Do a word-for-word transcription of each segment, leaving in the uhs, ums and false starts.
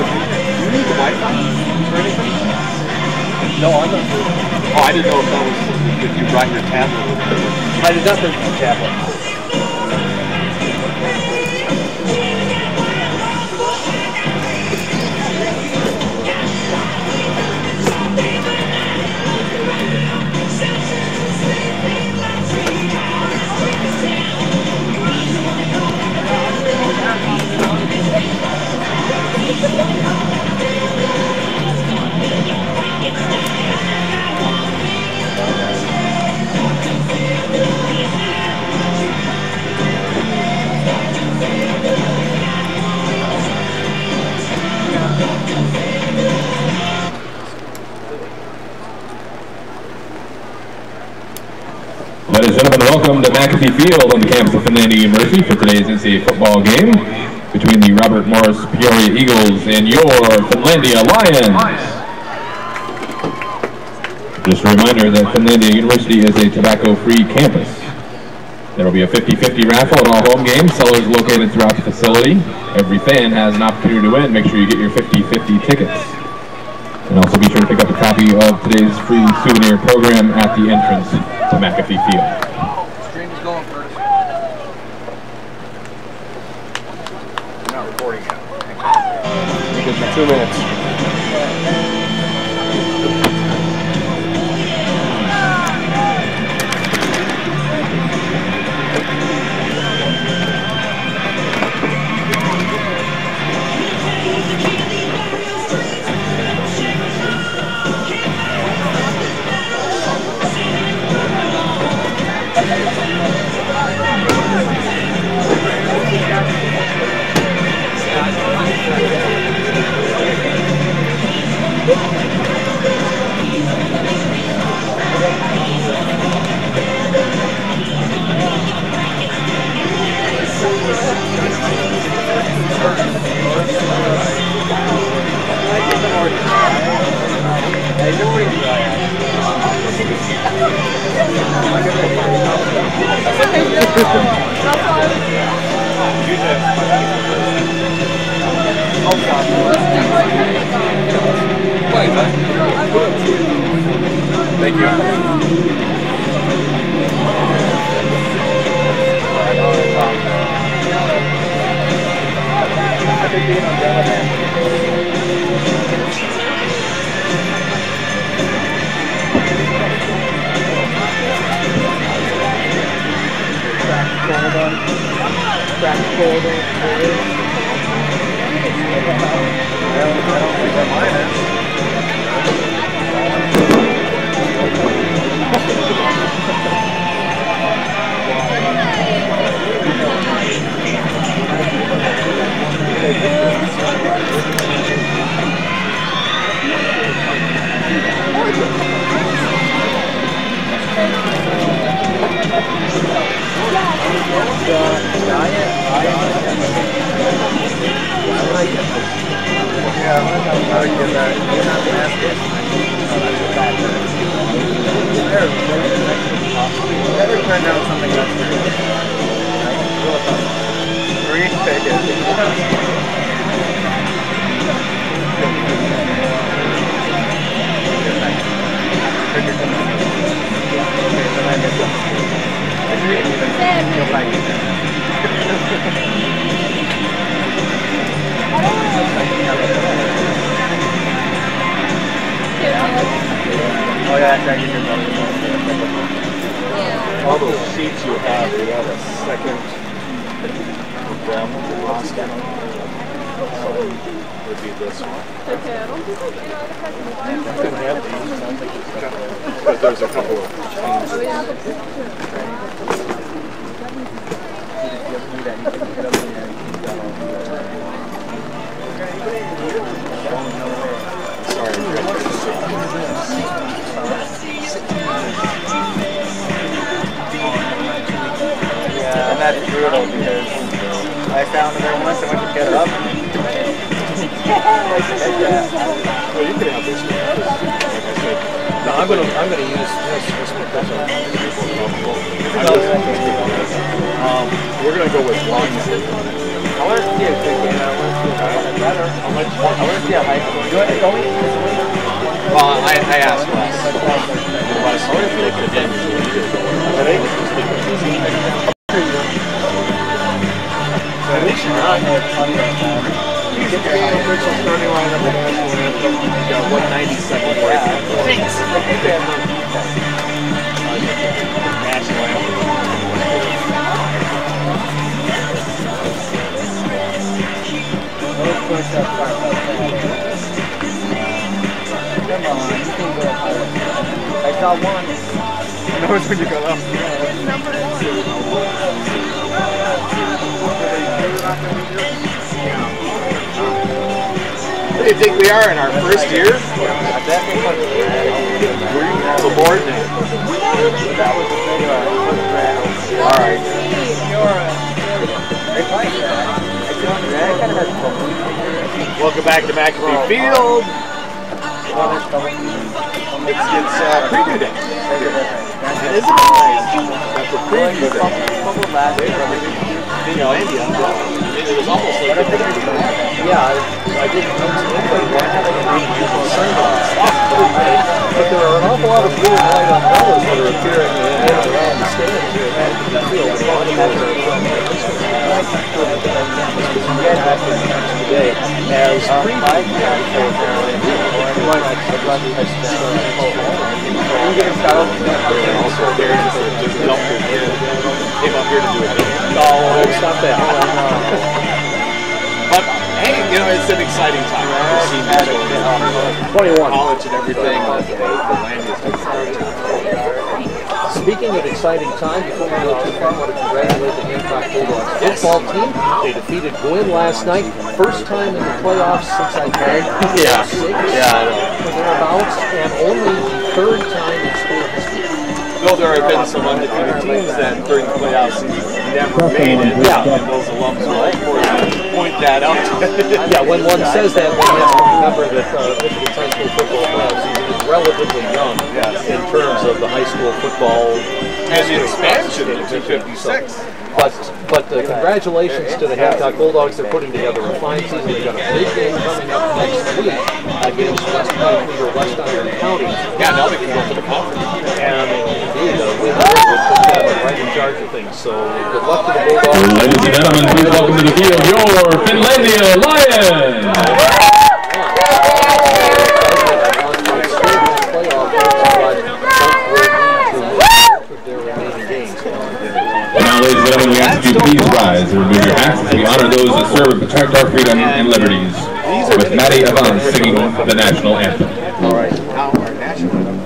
you need the Wi-Fi or anything? No, I'm not. Oh, I didn't know if that was if you brought your tablet. I did not bring my tablet. Ladies and gentlemen, welcome to McAfee Field on the campus of Finlandia University for today's N C A A football game between the Robert Morris Peoria Eagles and your Finlandia Lions. Just a reminder that Finlandia University is a tobacco-free campus. There will be a fifty fifty raffle at all home games, cellars located throughout the facility. Every fan has an opportunity to win. Make sure you get your fifty fifty tickets. And also be sure to pick up a copy of today's free souvenir program at the entrance to McAfee Field. Stream is going first. I'm not recording yet. Good for two minutes. Thank you. Never turn down something that's free. Free tickets. Oh yeah, that's actually good. All those sheets you have, we have a second of them with the last one. So would be this one. Okay, I don't think like any other person Could have these, but there's a couple of changes. Sorry, Yeah, and that's brutal because I found it there once and went to get it up. Well, you could have this one. Like I said, no, I'm gonna I'm gonna use this this because I'm um, we're gonna go with one. want to see a good game. I want to see a better. I want to see a high school. Do it. Don't we? Well, I, I asked Wes. Wes, if they could get Ready? At least you're not. You get the official starting lineup of the national anthem. You got one ninety-seven right now. Thanks. National anthem. Come on, you can go higher. I saw one. I know it's when you go up. What do you think we are in our first year? The board now. All right. Welcome back to McAfee Field. It's, it's uh, preview day. It isn't nice. That's a preview day. You know, Andy, I'm done. It was almost like a yeah, I didn't know but there are an awful lot of blue and white umbrellas that are appearing in and around the stands here at the field. Today as also there just dumped it in. Came up here to do it. Oh, it's not that. But hey, you know, it's an exciting time for seniors going to college and everything. Speaking of exciting time, before we go too far, I want to congratulate the Hancock Bulldogs football team. They defeated Gwynn last night. First time in the playoffs since I've been Yeah. six Yeah. or thereabouts, and only the third time in school history. Though there have been some undefeated teams that during the playoff season never made it, Yeah. and those alums will of course point that out. Yeah, when one says that, one has to remember that uh, Michigan's high school football playoff season is relatively young in terms of the high school football And the expansion to two fifty-six. But but uh, congratulations to the Hancock Bulldogs. They're putting together a fine season. They've got a big game coming up next week against West Point or West Iron County. Yeah, now they can go to the conference. And indeed, uh, we would put them right in charge of things. So good luck to the Bulldogs. Ladies and gentlemen, please welcome to the field your Finlandia Lions! Now, ladies and gentlemen, we ask you please rise and remove your hats as we honor those that serve and protect our freedom and liberties. With Maddie Evans singing the national anthem. All right, now our national anthem.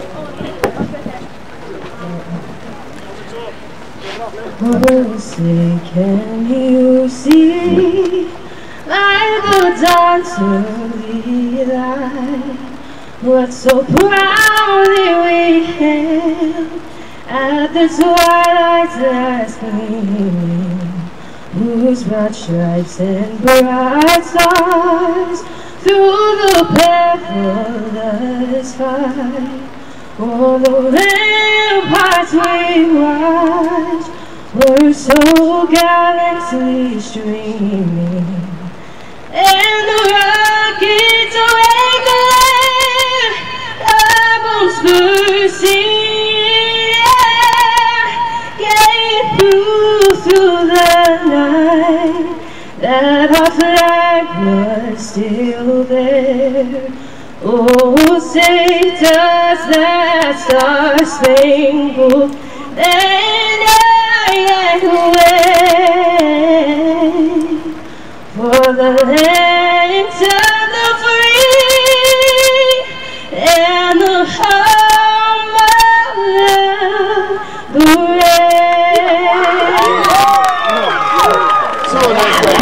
Oh, say, can you see like the dancer light? What so proudly we hailed at the twilight's last gleaming, whose broad stripes and bright stars through the perilous fight, o'er the ramparts we watched, were so gallantly streaming, and the rockets awakened our bones bursting. Through the night, that our flag was still there. Oh, say does that star-spangled banner yet wave for the land of the free and the home of the brave?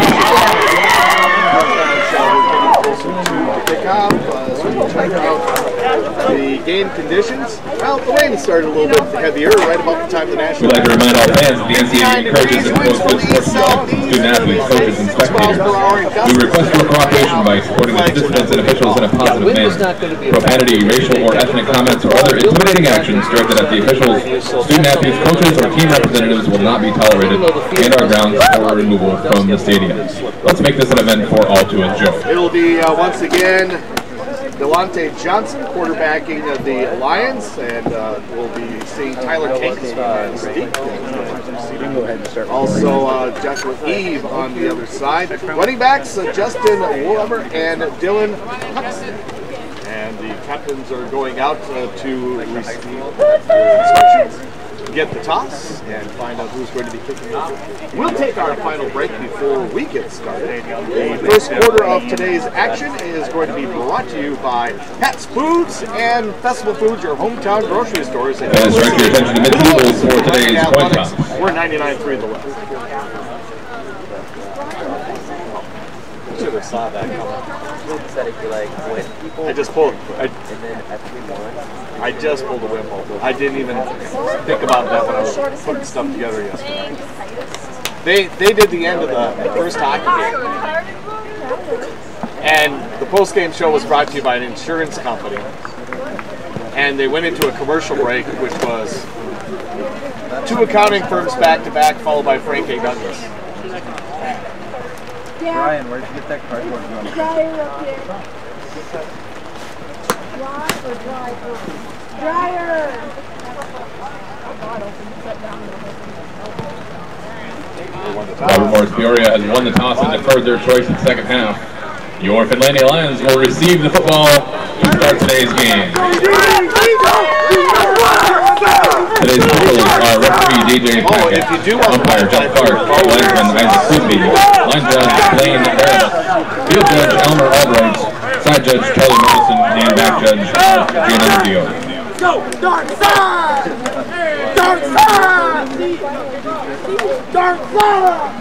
Check out, uh, so check out The game conditions, well, the rain started a little bit heavier right about the time the national. We'd like to remind all fans that the N C double A encourages and promotes good sports results, student athletes, coaches, and spectators. We request your cooperation by supporting the participants and officials in a positive manner. Profanity, racial, or ethnic comments or other intimidating actions directed at the officials, student athletes, coaches, or team representatives will not be tolerated and are grounds for removal from the stadium. Let's make this an event for all to enjoy. It'll be uh, once again Delonte Johnson quarterbacking of the Lions, and uh, we'll be seeing Tyler King and Steve. Also uh, Joshua Eve on the other side. Running backs uh, Justin Weber and Dylan Hudson. And the captains are going out uh, to receive instructions, get the toss, and find out who's going to be kicking off. We'll take our final break before we get started. The first quarter of today's action is going to be brought to you by Pat's Foods and Festival Foods, your hometown grocery stores. And direct your attention to mid-tables for today's point toss. We're ninety-nine three the left. Should have saw that coming. I just pulled. I, And then at three one. I just pulled a wimple. I didn't even think about that when I was putting stuff together yesterday. They they did the end of the, the first hockey game, and the post game show was brought to you by an insurance company. And they went into a commercial break, which was two accounting firms back to back, followed by Frank A. Douglas. Brian, where'd you get that cardboard from? Dryer up here. Dry or dry? Dryer. Robert Morris Peoria has won the toss and deferred their choice in the second half. Your Finlandia Lions will receive the football to start today's game. Today's officials are referee D J Packett, umpire Jeff Clark, linesman Isaac Quimby, line judge Blaine Barrett, field judge Elmer Albright, side judge Charlie Morrison, and back judge Jalen Dio. Go! Dark side! Dark side! Dark side!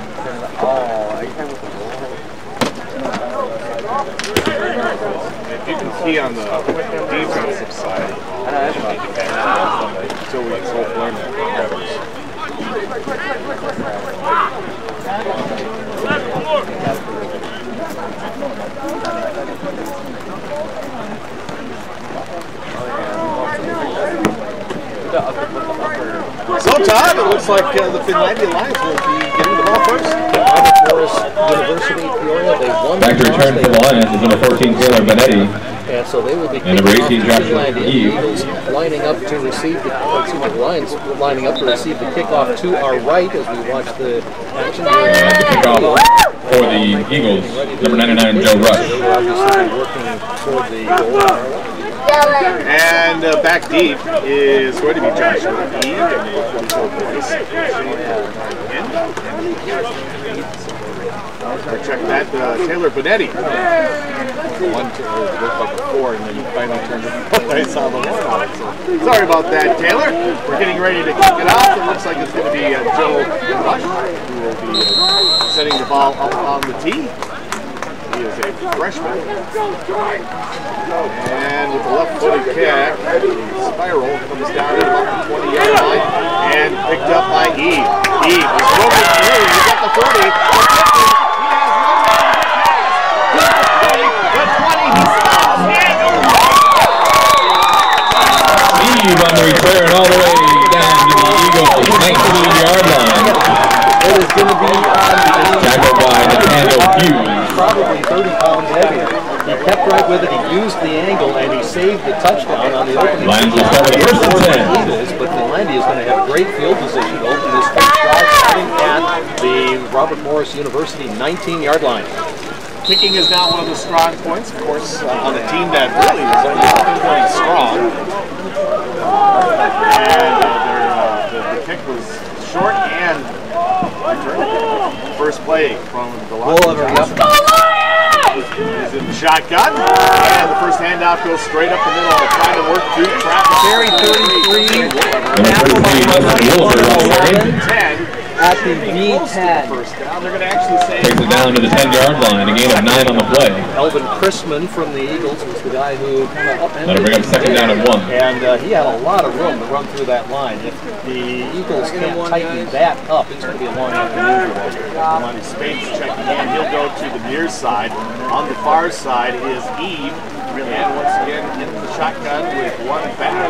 If you can key on the defensive side, until we both learn that. So, Todd, it looks like uh, the Finlandia Lions will be getting the ball first. Robert Morris University, Peoria, they won Back to return for the Lions is number fourteen, Taylor Benetti. And so they will be and number eighteen, Joshua Finlandia Eagles lining up to receive the, let's see, the Lions lining up to receive the kickoff to our right as we watch the action here. And the kickoff for the Eagles, number ninety-nine, Joe Rush. Obviously working toward the goal. And uh, back deep is going to be Joshua Eve. Check that, uh, Taylor Benetti. One looked like a four, and then finally turned it I saw the one on it. So sorry about that, Taylor. We're getting ready to kick it off. It looks like it's going to be uh, Joe Rush who will be uh, setting the ball up on the tee. He is a freshman. And with the left-footed kick, the spiral comes down at about the twenty-yard line and picked up by Eve. Eve is moving through. He's got the forty. The fifty. He has one more pass. The twenty. He stops. Eve on the return all the way down to the Eagles, nineteen-yard line. It is going to be tackled by Nathaniel Hughes. Probably thirty pounds heavier. He kept right with it, he used the angle, and he saved the touchdown on the opening. Lions will start with first and ten. Eagles, but Finlandia is going to have great field position to open this first drive, starting at the Robert Morris University nineteen-yard line. Kicking is now one of the strong points, of course, uh, on a team that really is only going strong. And uh, their, uh, the, the kick was short and first play from the Lions. He's in the shotgun, and the first handout goes straight up the middle, trying to work through traffic. Carry thirty-three, ten. at the V ten. First down. They're going to actually say Takes it down to the ten-yard line, a gain of nine on the play. Elvin Chrisman from the Eagles was the guy who kind of upended. That'll bring up second down and one. And uh, he had a lot of room to run through that line. If the Eagles can't tighten that up, it's going to be a long afternoon for them. Monty Spates checking in. He'll go to the near side. On the far side is Eve. And once again in the shotgun with one back.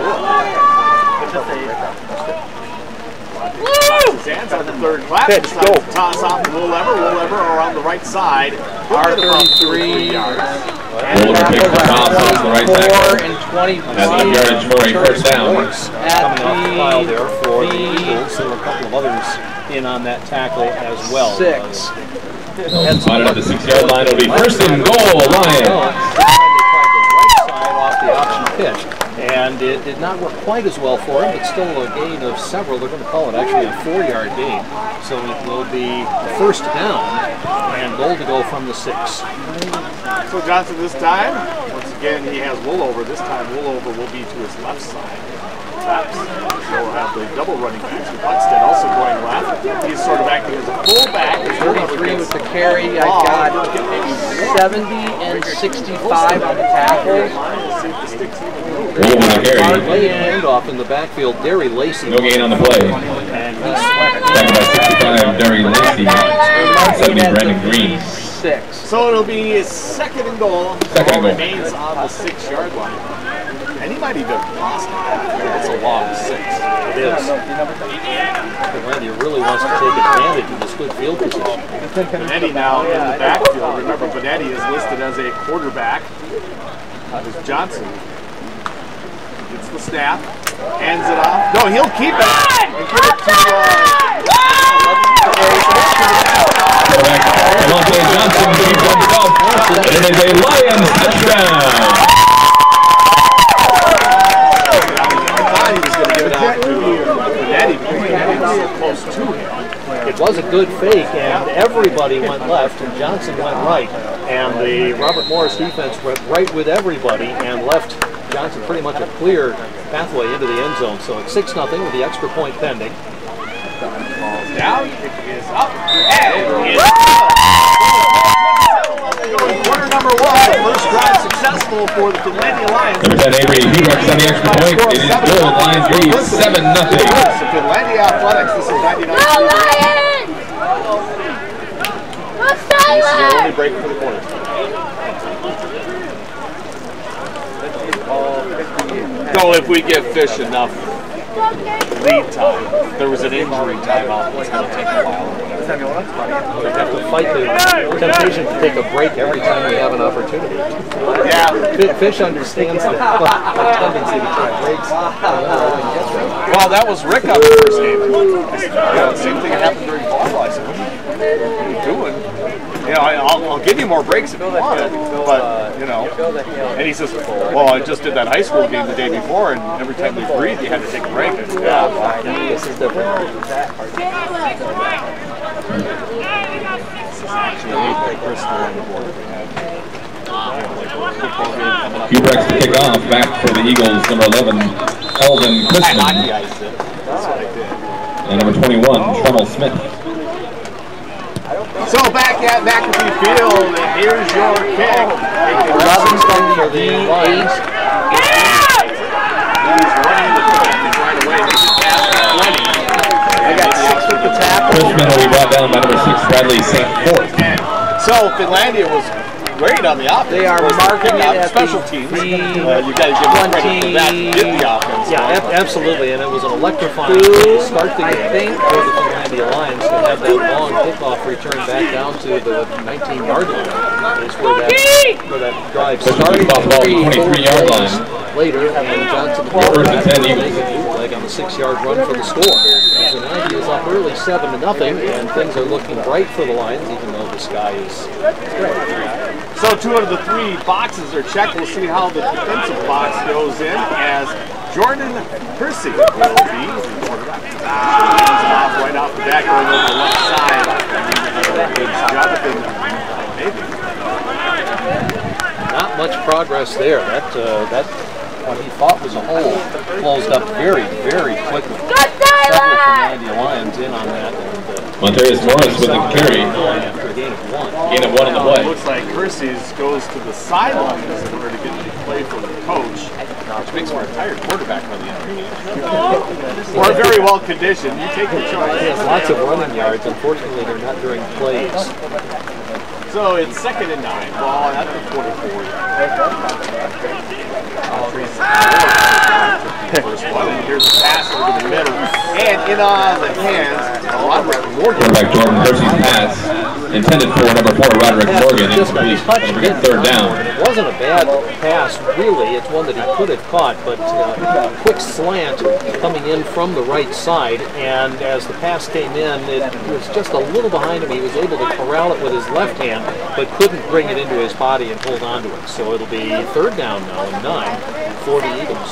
His hands on the third clap. Pitch, go. To toss off to Will Ever. Will Ever around the right side. R thirty-three yards. Will Ever takes the toss off the right tackle. and twenty. That's the yardage for a first down. At the pile there for the Eagles. There were a couple of others in on that tackle as well. Six. Spotted at the six-yard line. It'll be first and goal, Lions. Off the option pitch, and it did not work quite as well for him, but still a gain of several. They're going to call it actually a four-yard gain, so it will be first down and goal to go from the six. So Johnson this time, once again he has Woolover. This time Woolover will be to his left side. Laps. So we'll have the double running backs with Butstead also going left. He's sort of acting as a fullback. thirty-three with the carry. I got seventy and sixty-five on the tackle. Late handoff in the backfield. Derry Lacey. No gain on the play. And he swept Back by sixty-five, Derry Lacey. seventy, Brandon Green. Six. So it'll be second and goal. Second and goal. Remains on the six-yard line. And he might even lost it. It's a long six. It is. Finlandia really wants to take advantage of this good field position. Benetti now in the backfield. Remember, Benetti is listed as a quarterback. That is Johnson. Gets the snap. Hands it off. No, he'll keep it. And give it to Devontae Johnson keeps himself. It is a Lions touchdown. It was a good fake, and everybody went left, and Johnson went right. And the Robert Morris defense went right with everybody and left Johnson pretty much a clear pathway into the end zone. So it's six nothing with the extra point pending. Down, it is up, and it's quarter number one, first drive successful for the Finlandia Lions. Number ten, Avery Hughes on the extra point. It is good. Lions lead seven nothing. Finlandia Athletics, this is ninety-nine. Go Lions! Go Silence! Only break for the quarter. So if we give Fish enough lead time, there was an injury timeout that's going to take a while. We have to fight the temptation to take a break every time we have an opportunity. Yeah. Fish understands the, the tendency to try breaks. Well, that was Rick on the first game. You know, the same thing happened during volleyball. I said, what are you doing? You know, I'll, I'll give you more breaks if you want, but, you know. And he says, well, I just did that high school game the day before, and every time we breathed, you had to take a break. And, yeah, this is different. This is actually Crystal on the board. Hubrex to kick off, back for the Eagles, number eleven, Elvin Chrisman. And number twenty-one, Tremel Smith. So back at McAfee Field, and here's your kick. eleven for the eight. He's running the kick right away. Makes it past twenty. I got six with the tackle. Chrisman will be brought down by number six, Bradley Saint Fort. So Finlandia was great on the offense. They are marking it at special the teams. Uh, you got to give them credit for that. You did the offense. Yeah, ab absolutely, and it was an electrifying Two, start the game. I think for the Finlandia Lions to have that long kickoff return back down to the nineteen-yard line is where that where that drive started. twenty-three-yard line. Later, and Johnson First and ten Eagles. like on the six-yard run for the score. And Finlandia is up early, seven to nothing, and things are looking bright for the Lions, even though the sky is great. So two out of the three boxes are checked. We'll see how the defensive box goes in as Jordan Percy will be the quarterback. Off right off the back, going over the left side. Jonathan, maybe. Not much progress there. That uh, that what he thought was a hole closed up very, very quickly. Go several Finlandia Lions in on that. And, uh, Montarius Morris with the carry. After a gain of one. Gain of one on the play. Looks like Kersey's goes to the sidelines in order to get the play from the coach, which makes for a tired quarterback by the end of the game. Or very well conditioned. You take your choice. He has lots of running yards. Unfortunately, they're not during plays. So it's second and nine. Ball at the forty-four. First one, and here's a pass over the middle, and in on the hands of Roderick Morgan. Quarterback Jordan Kersey's pass intended for number four Roderick Morgan, incomplete. Don't forget third down. It wasn't a bad pass, really. It's one that he could have caught, but uh, quick slant coming in from the right side, and as the pass came in, it was just a little behind him. He was able to corral it with his left hand, but couldn't bring it into his body and hold on to it. So it'll be third down now and nine for the Eagles.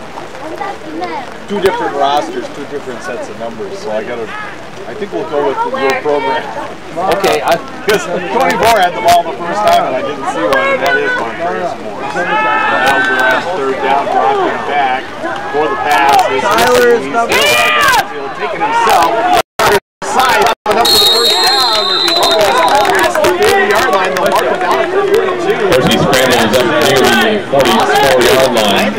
Two different rosters, two different sets of numbers, so I gotta, I think we'll go with your program. Okay, because twenty-four had the ball the first time and I didn't see one, and that is Montarius Morris. Now we're at third down, dropping back for the pass. Tyler is number one. Taking himself, side, up to the first down, as he past the forty-yard line, they'll mark him down at forty-two. Kersey scrambles up near the forty-four-yard line.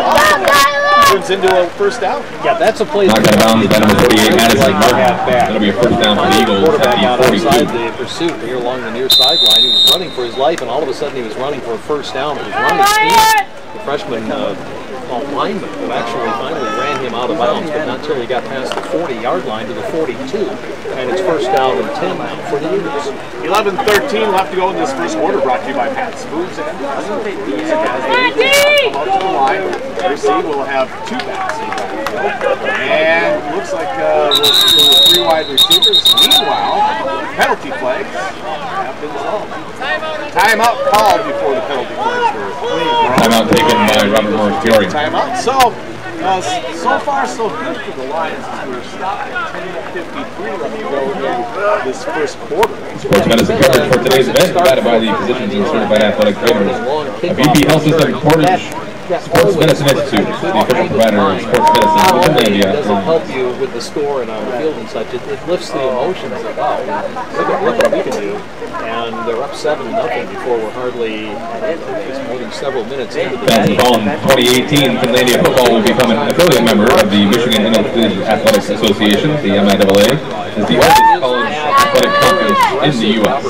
Turns into a first down. Yeah, that's a play. Knocked out of bounds by number forty-eight, Madison Martin. That'll be a first down for the Eagles Quarterback at out the outside forty-two. the pursuit here along the near sideline. He was running for his life, and all of a sudden he was running for a first down. It was running steep. The freshman uh, lineman who actually finally ran him out of bounds, but not until he got past the forty-yard line to the forty-two. And it's first down and ten now for the Eagles. eleven thirteen left to go in this first quarter, brought to you by Pat Spoons. And as they come out to the line, Kersey will have two backs in the backfield. And looks like uh, we'll see three wide receivers. Meanwhile, penalty flags have been called. Timeout called before the penalty flags were clean. Timeout taken by Robert Morris-Peoria. Timeout. So, uh, so far so good for the Lions. We're stopped at ten fifty-three left to go in this first quarter. Sports medicine coverage for today's event provided by the Physicians and Certified Athletic Trainers of B P Health System Portage Sports Medicine Institute, the official provider of sports medicine Not in only Finlandia. does it help you with the score and on the field and such, it, it lifts the emotions of, wow, look at, look what we can do. And they're up seven nothing before we're hardly uh, more than several minutes into the Fans game. fall in twenty eighteen, Finlandia football will become an affiliate member of the Michigan Intercollegiate Athletics Association, the M I A A, as the oldest college athletic conference in the U S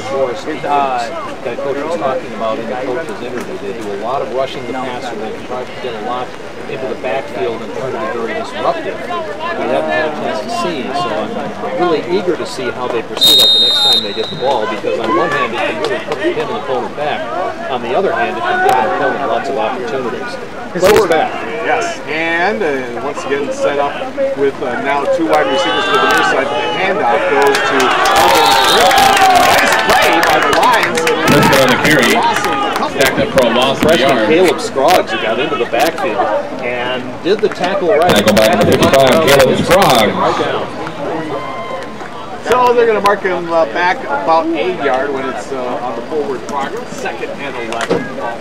That coach was talking about in the coach's interview. They do a lot of rushing the passer. They try to get a lot into the backfield and try to be very disruptive. We haven't had a chance to see, so I'm really eager to see how they pursue that the next time they get the ball, because on one hand it can really put the pin an opponent back. On the other hand, it can give an opponent lots of opportunities. So we're back. Yes, and uh, once again set up with uh, now two wide receivers to the near side. The handoff goes to nice play by the Lions. First on the carry, stacked up for a loss of Freshman yards. Caleb Scroggs who got into the backfield and did the tackle right. Tackle by number fifty-five, Caleb Scroggs. Right down. So they're going to mark him uh, back about a yard when it's uh, on the forward progress. Second and eleven.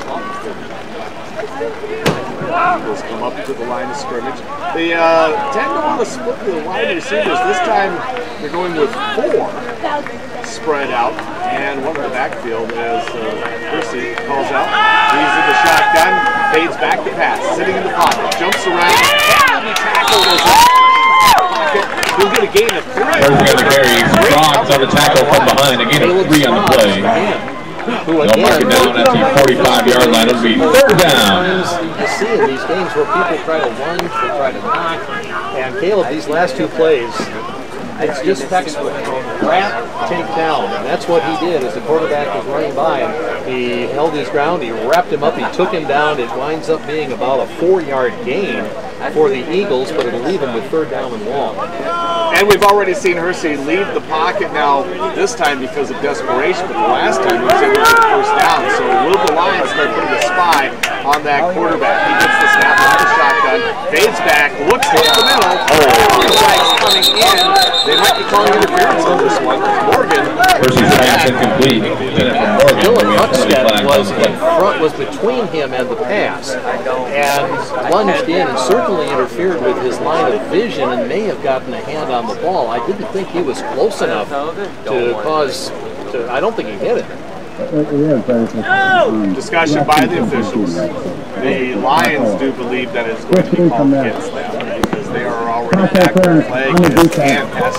Eagles come up to the line of scrimmage. They uh, tend to want to split the wide receivers. This time they're going with four spread out, and one in the backfield as uh, Kersey calls out. He's in the shotgun, fades back to pass, sitting in the pocket, jumps around, and the tackle goes up. He'll get a gain of three. First on the carry, Scroggs on the tackle from behind, a gain of three on the play. Who They'll mark it down at the forty-five-yard line. It'll be third down. You see in these games where people try to lunge, they try to knock, and Caleb, these last two plays, it's just textbook. Wrap, take down, and that's what he did as the quarterback was running by, and he held his ground, he wrapped him up, he took him down. It winds up being about a four-yard gain for the Eagles, but it'll leave him with third down and long. And we've already seen Hersey leave the pocket now, this time because of desperation, but the last time he was able to get the first down. So will the Lions start putting a spy on that quarterback? He gets the snap on the shotgun. and fades back, looks up the middle. Oh, flags coming in. They might be calling interference on this one. Morgan. Percy's pass incomplete. Dylan Huckstead was in front, was between him and the pass, and lunged in and certainly interfered with his line of vision and may have gotten a hand on the ball. I didn't think he was close enough to cause. To, I don't think he hit it. Discussion by the officials. The Lions do believe that it's going to be called against them because they are already back on the flag and pass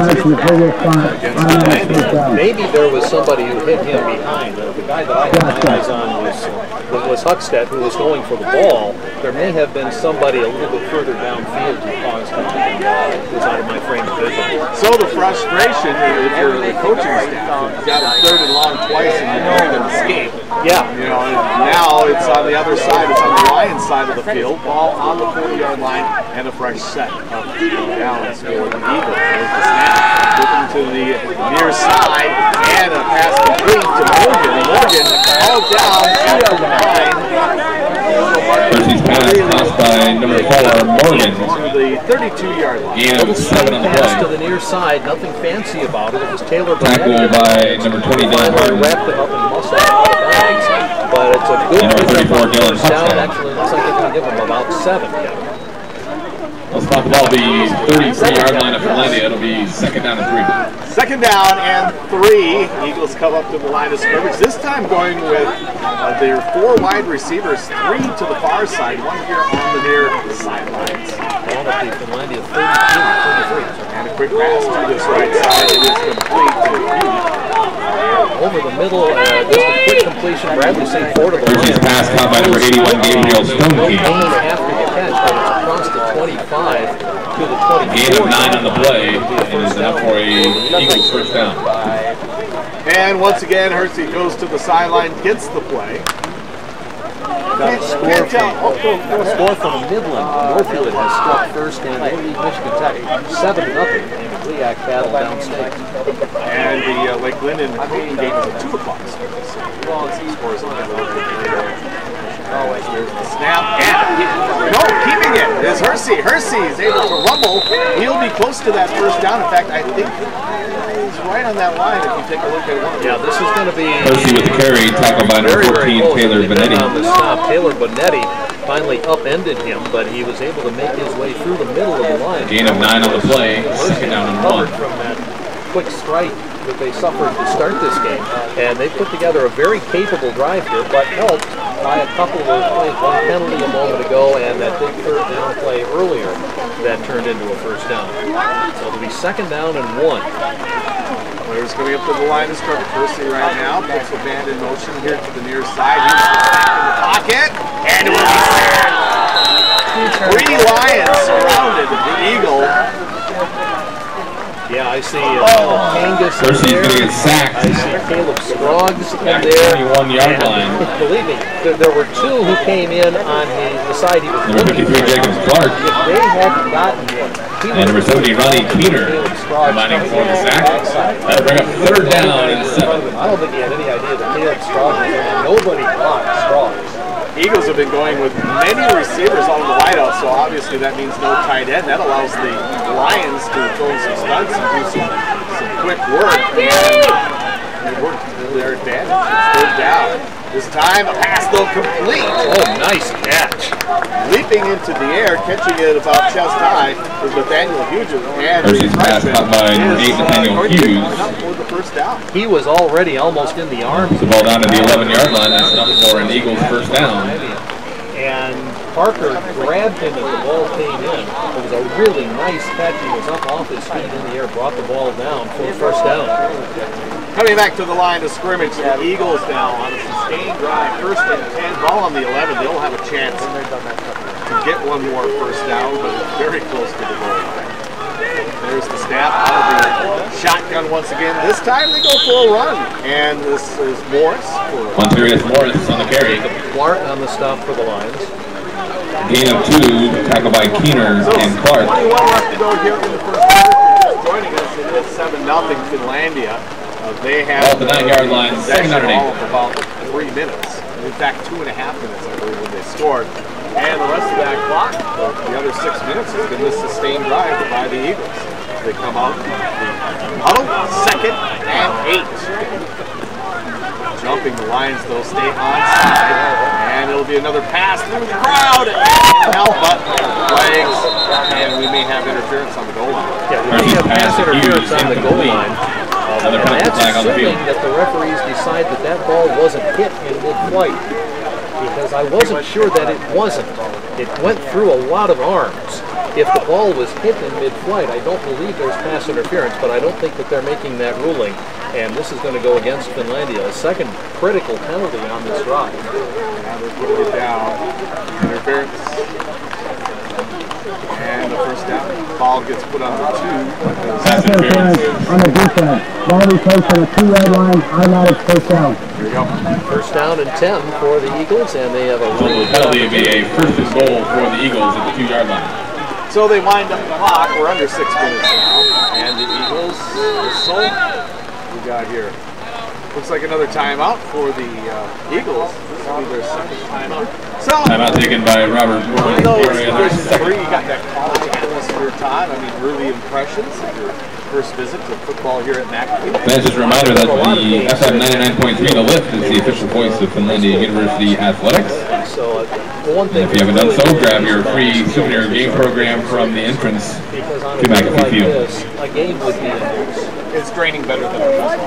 interference. Maybe there was somebody who hit him behind. Uh, the guy that I had my eyes on was, was Huckstead, who was going for the ball. There may have been somebody a little bit further downfield who caused him to was out of my frame of vision. So the frustration, if you're the coaching staff, you've got a third and long twice and you don't even escape. Yeah. You know, now it's on the other side, it's on the Lions side of the field, ball on the forty-yard line, and a fresh set of downs for the Eagles. There's the snap, looking to the near side, and a pass complete to Morgan. Morgan all down at the line. Percy's pass tossed by number four, Morgan. To the thirty-two-yard line. Gain of seven on the Pass to play. the near side, nothing fancy about it. It was Taylor Tackle by number twenty, Dylan Finally Martin. wrapped it up and muscled it out of bounds. But it's a good Number pickup on thirty-four, Dylan first down. Huckstead. Actually, looks like they're going to give him about seven. Let's talk about the thirty-three-yard line of Finlandia. It'll be second down and three. Second down and three. Eagles come up to the line of scrimmage. This time going with uh, their four wide receivers, three to the far side, one here on the near sidelines. Ball at the Finlandia thirty-two, thirty-three. And a quick pass to this right side. It is complete to Hughes. Over the middle, uh, just a quick completion. Bradley Saint Ford of the Percy's Lions. pass caught by number eighty-one, Gabriel No Stonekey. gain after the catch, but it's across the twenty-five to the twenty-four. Gain of nine on the play, and is enough for a Eagles first down. And once again, Hersey goes to the sideline, gets the play. Got a score from, got a score from Midland. Northfield has struck first, and they lead Michigan Tech seven to nothing. And Gliac battle downstate. And the uh, Lake Linden game is at two o'clock. Scores on that. There's the snap, and no, keeping it is Hersey. Hersey is able to rumble. He'll be close to that first down. In fact, I think he's right on that line if you take a look at one. Yeah, this is going to be Percy with the carry, tackled by number very, very fourteen, close. Taylor They've been Benetti. on the stop. Taylor Benetti finally upended him, but he was able to make his way through the middle of the line. Gain of nine on the play, second down and one. Recovered from that quick strike that they suffered to start this game, and they put together a very capable drive here, but helped by a couple of plays, one penalty a moment ago, and that big third down play earlier that turned into a first down. So it'll be second down and one. Players coming up to the line of scrimmage. Percy right now puts the band in motion here to the near side. He's back in the pocket, and it will be sacked. Three Lions surrounded the Eagle. Yeah, I see uh, Angus in Percy's there. going to get sacked. I see Caleb Scroggs in Back there. twenty-one yard line. Believe me, there, there were two who came in on the, the side he was Number looking fifty-three, for. Jacob Clark. If they hadn't gotten him, he And number would- seventy, Ronnie Keener, Caleb Scroggs combining coming for the in sack. on the backside. That'll bring up third down and seven. I don't think he had any idea that Caleb Scroggs was there. Nobody blocked Scroggs. Eagles have been going with many receivers on the wideout, so obviously that means no tight end. That allows the Lions to throw some stunts and do some, some quick work. And it worked to their advantage. It's third down. This time a pass though complete. Oh, nice catch. Leaping into the air, catching it about chest high is Nathaniel Hughes. And Percy's pass caught by number eight, Nathaniel Hughes. For the first down. He was already almost in the arms. The ball down to the eleven yard line. That's enough for an Eagles first down. And Parker grabbed him as the ball came in. It was a really nice catch. He was up off his feet in the air, brought the ball down for the first down. Coming back to the line of scrimmage, the Eagles now on a sustained drive. First and ten, ball on the eleven. They'll have a chance to get one more first down, but it's very close to the goal line. There's the snap out of the shotgun once again. This time they go for a run, and this is Morris. Montarius Morris on the carry. Clark on the stop for the Lions. Gain of two, tackled by Keener So and Clark. twenty-one left to go here in the first quarter. Joining us, it is seven nothing Finlandia. Uh, they have Ball at the nine yard line, second down and eight. for about three minutes. in fact, two and a half minutes, I believe, when they scored. And the rest of that clock, the other six minutes, has been this sustained drive by the Eagles. They come out, huddle, second and eight. Jumping the lines, they'll stay onside, and it'll be another pass through the crowd, and help, but flags, and we may have interference on the goal line. Yeah, we may have pass interference on the goal line, uh, and that's assuming that the referees decide that that ball wasn't hit in mid-flight, because I wasn't sure that it wasn't. It went through a lot of arms. If the ball was hit in mid-flight, I don't believe there's pass interference, but I don't think that they're making that ruling. And this is going to go against Finlandia. A second critical penalty on this drive. Now they're putting it down. Interference. And the first down. Ball gets put on the two. Pass interference on the defense. Ball replaced on the two-yard line. Automatic first down. Here we go. First down and ten for the Eagles, and they have a So the penalty will be a first and goal for the Eagles at the two-yard line. So they wind up the clock. We're under six minutes now. And the Eagles whistle. We got here. Looks like another timeout for the uh, Eagles. This will be their second timeout. So, timeout taken by Robert Moore. You know, you got that college atmosphere, Todd. I mean, early impressions of your first visit to football here at McAfee. That's just a reminder that the F M ninety-nine point three The Lift is the official voice of Finlandia University Athletics. So, uh, the one thing if you haven't done so, grab your free souvenir game program from the entrance to McAfee Field. This, a game would be it's draining better than it was.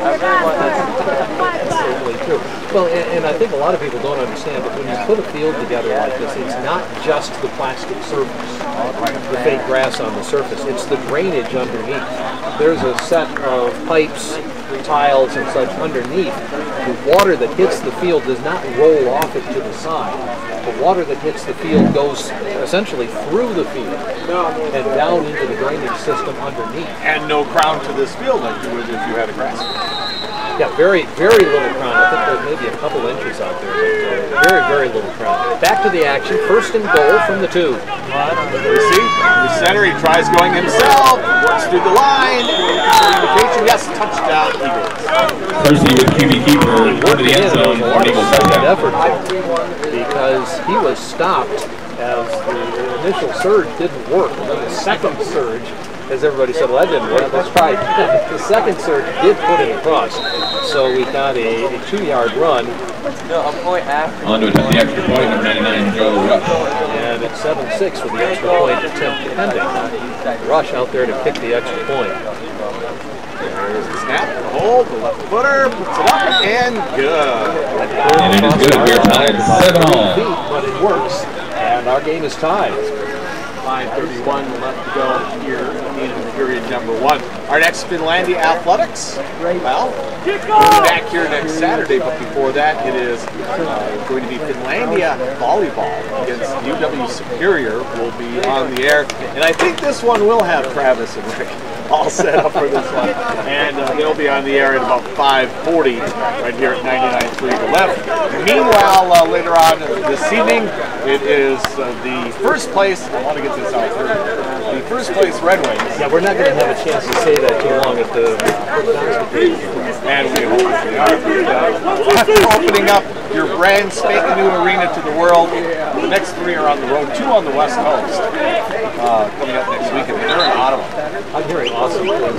That's totally true. Well, and, and I think a lot of people don't understand that when you put a field together like this, it's not just the plastic surface, the fake grass on the surface. It's the drainage underneath. There's a set of pipes, tiles, and such underneath. The water that hits the field does not roll off it to the side. The water that hits the field goes essentially through the field and down into the drainage system underneath. And no crown to this field like you would if you had a grass field. Yeah, very, very little crown. I think there's maybe a couple inches out there, but uh, very, very little crown. Back to the action. First and goal from the two. You see, the center, he tries going himself, works through the line, indication, yes, touchdown, Eagles. Thursday with Q B keeper into the end zone for an Eagles touchdown. Effort because he was stopped as the initial surge didn't work, and then the second surge, as everybody said, well, that didn't work. That's right. The second surge did put it across. So we got a, a two-yard run. No, a point after. On to attempt the extra point, number ninety-nine, Joe Rush. And it's seven six with the extra point attempt pending. Rush out there to kick the extra point. There's the snap, the hold, the left footer, puts it up, and good. And it is good. We're tied seven all. But it works, and our game is tied. five thirty-one left to go here in period number one. Our next Finlandia Athletics, well, we'll be back here next Saturday, but before that it is uh, going to be Finlandia Volleyball against U W Superior will be on the air. And I think this one will have Travis and Rick all set up for this one. And uh, they'll be on the air at about five forty right here at ninety-nine point three The Left. Meanwhile, uh, later on this evening, it is uh, the first place, I want to get this out here, the first place Red Wings. Yeah, we're not going to have a chance to say that too long at the and we hope we are. Uh, opening up your brand spanking new arena to the world. The next three are on the road, two on the West Coast. Uh, coming up next week, and they're in Ottawa. I'm hearing awesome things.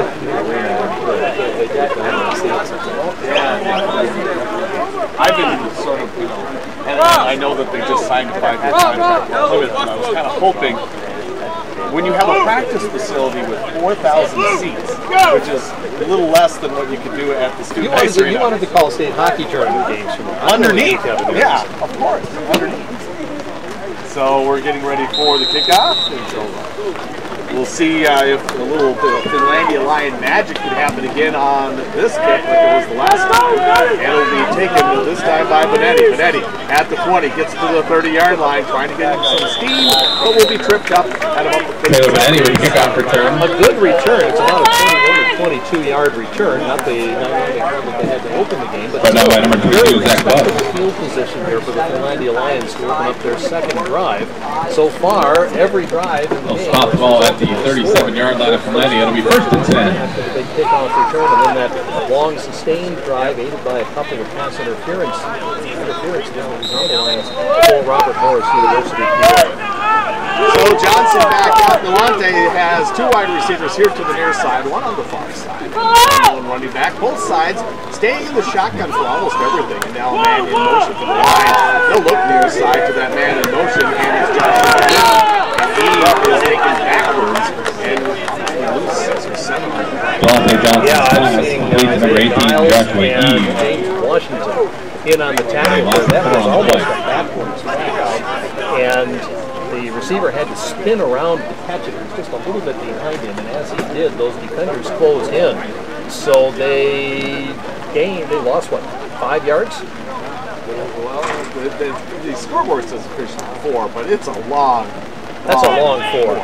Yeah. I've been sort of, you know, and I know that they just signed a five-year contract with Plymouth, and I was kind of hoping when you have a practice facility with four thousand seats, which is a little less than what you could do at the student you ice wanted, arena. You wanted to call state hockey tournament games from underneath. Yeah, of course, underneath. So we're getting ready for the kickoff. And so we'll see uh, if a little bit of Finlandia Lion magic can happen again on this kick like it was the last time. And it'll be taken this time by Benetti. Benetti at the twenty, gets to the thirty-yard line, trying to get him some steam, but will be tripped up at about the fifty. Benetti with kickoff return. A good return. It's about a twenty-one or twenty-two yard return. Not the not the one that they had to open the game, but But now by number twenty-two, Zach Buck. Field position here for the Finlandia Lions to open up their second drive. So far, every drive in the They'll game. stop the ball at the thirty-seven yard line of Finlandia. It'll be first and ten. After the big kickoff return, and then that long sustained drive aided by a couple of pass interference interference down on the lines for Robert Morris, University of Peoria. So Johnson back out. Delante has two wide receivers here to the near side, one on the far side. One running back, both sides staying in the shotgun for almost everything. And now a man in motion for the line. They'll look near side to that man in motion, and he's Johnson. And he is taken backwards and lose six or seven. Delante Johnson's Yeah, I'm pass seeing completes number eighteen, Joshua and Eve. James Washington in on the tackle. That was almost a backwards pass. And the receiver had to spin around to catch it. He was just a little bit behind him, and as he did, those defenders closed in. So they gained, they lost what, five yards? Well, the, the, the scoreboard says officially four, but it's a long, That's a long four.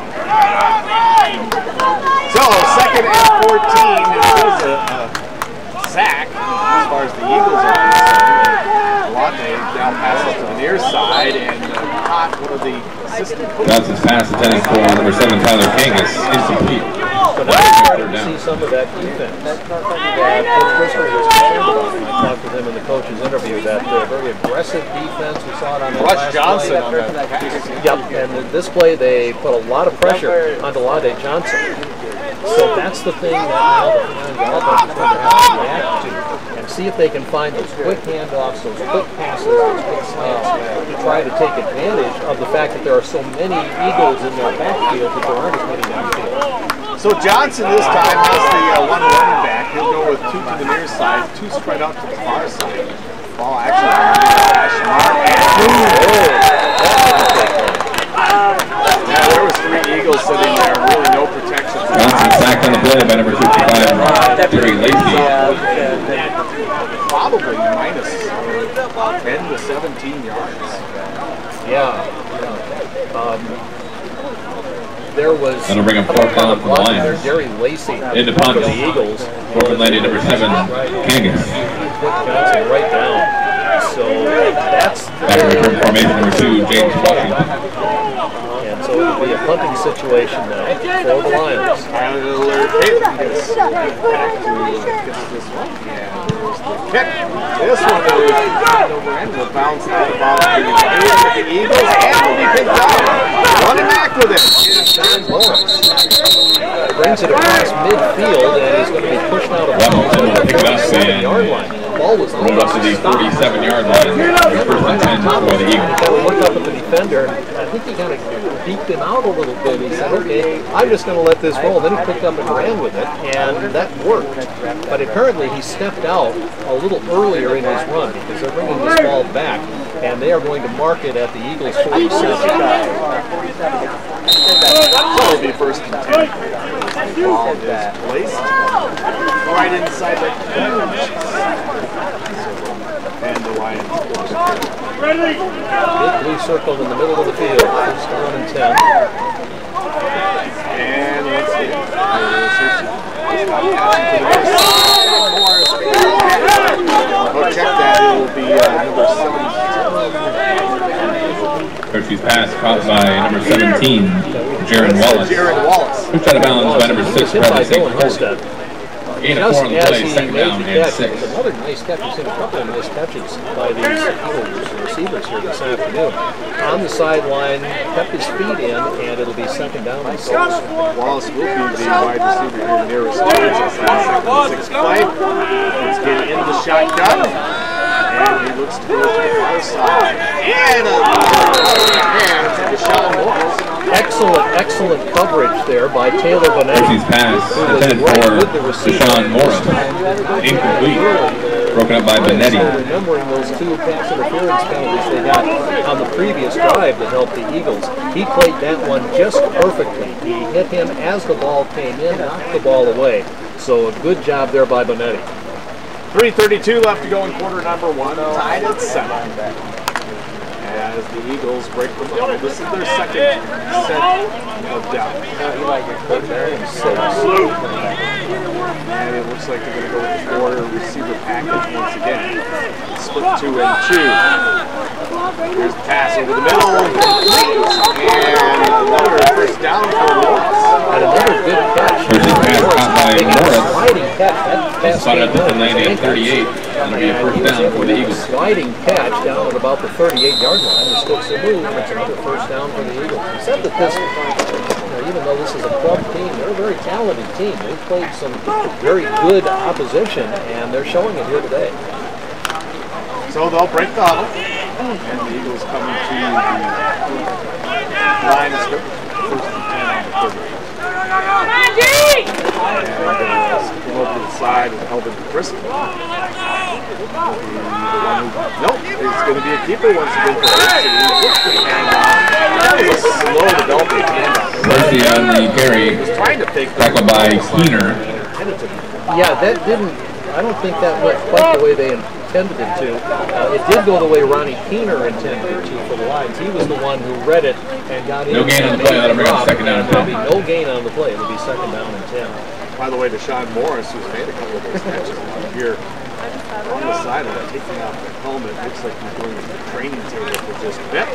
So, second and fourteen, it was a, a sack as far as the Eagles are concerned. Delante now passes to the near side and uh, caught one of the assistant coaches. Johnson's pass intended for number seven, Tyler Kangas, incomplete. So now we're starting to see some of that defense that Coach Driscoll was concerned about when I talked with him in the coach's interview. That uh, very aggressive defense, we saw it on the last Johnson play. on that pass. Yep, and in this play they put a lot of pressure on Delante Johnson. So that's the thing that now the Finlandia offense is going to have to react to and see if they can find those quick handoffs, those quick passes, those quick slants to try to take advantage of the fact that there are so many Eagles in their backfield that there aren't as many downfield. So Johnson this time has the uh, one running back. He'll go with two to the near side, two spread out to the far side. Ball actually on the hash mark. Yeah, there was three Eagles sitting there, really no protection. Johnson sacked on the play by number fifty-five, Jerry Lacey. Probably minus ten to seventeen yards. Yeah. yeah. Um, there was That'll bring him fourth down for the Lions. Jerry Lacey Into punt for the Eagles. for Finlandia number seven, Kangas. Put Johnson right down. So that's Back in return formation number two, James Washington. and so it'll be a punting situation now for the Lions. Tyler Taylor gets back to uh, gets this one. Yeah, there's the kick. This one is over and will bounce out the ball to the Eagles and will be picked up. Running back with it is John Morris. Brings it across midfield and is going to be pushed out of bounds at the forty-seven yard line. Ball was Rolled up to the forty-seven yard line. First and ten for the Eagles. He kind of looked up at the defender, and I think he kind of beeped him out a little bit. He said, okay, I'm just going to let this roll. Then he picked up and ran with it, and that worked. But apparently he stepped out a little earlier in his run because they're bringing this ball back, and they are going to mark it at the Eagles' forty-seven. So it'll be first and ten. The ball is placed right inside the and the Lions. Big blue circle in the middle of the field. First down and ten. And let's see. Oh, check that. It will be uh, number seventeen. Hershey's pass caught by number seventeen, Jaron Wallace. Jaron Wallace. Who's out of bounds by number six, Bradley Saint Court. Gain of four on the play, second down and six. Another nice catch. We've seen a couple of nice catches by these Eagles receivers here this afternoon. On the sideline, kept his feet in, and it'll be second down and six. Wallace will be the wide receiver here nearest towards us on second and six play. Let's get in the shotgun. And he looks to go to the far side. And a hand to Deshaun Morris. Excellent, excellent coverage there by Taylor Bonetti. Hershey's pass intended for Deshaun Morris. Incomplete. Broken up by Bonetti. Remembering those two pass interference penalties they got on the previous drive that helped the Eagles. He played that one just perfectly. He hit him as the ball came in, knocked the ball away. So a good job there by Bonetti. three thirty-two left to go in quarter number one. Tied at seven. As the Eagles break the ball. This is their second set of down. And it looks like they're going to go with the four receiver package once again. Split two and two. Here's the pass over the middle. And another first down for Morris. And another good catch. Hershey's pass caught by Morris. Sliding catch. That Ball spotted at the Finlandia thirty-eight. That'll be a first down for the Eagles. Sliding catch down at about the thirty-eight yard line. The sticks are moved. It's another first down for the Eagles. He said that this, you know, even though this is a club team, they're a very talented team. They've played some very good opposition, and they're showing it here today. So they'll break the huddle, and the Eagles coming to the line of scrimmage. First and ten on the thirty. And uh, come over to the side and help him to Chris. Nope, it's going to be a keeper once again for us. And uh, that was a slow developing handoff. Mercy on the carry, tackled by Keener. Yeah, that didn't, I don't think that went quite the way they intended it to. Uh, it did go the way Ronnie Keener intended it to for the Lions. He was the one who read it and got in. No gain on the play, that'll bring up second down and ten. There'll be no gain on the play, it'll be second down and ten. By the way, Deshaun Morris, who's made a couple of those catches here on the sideline, taking off the helmet, looks like he's doing a training table for just a bit.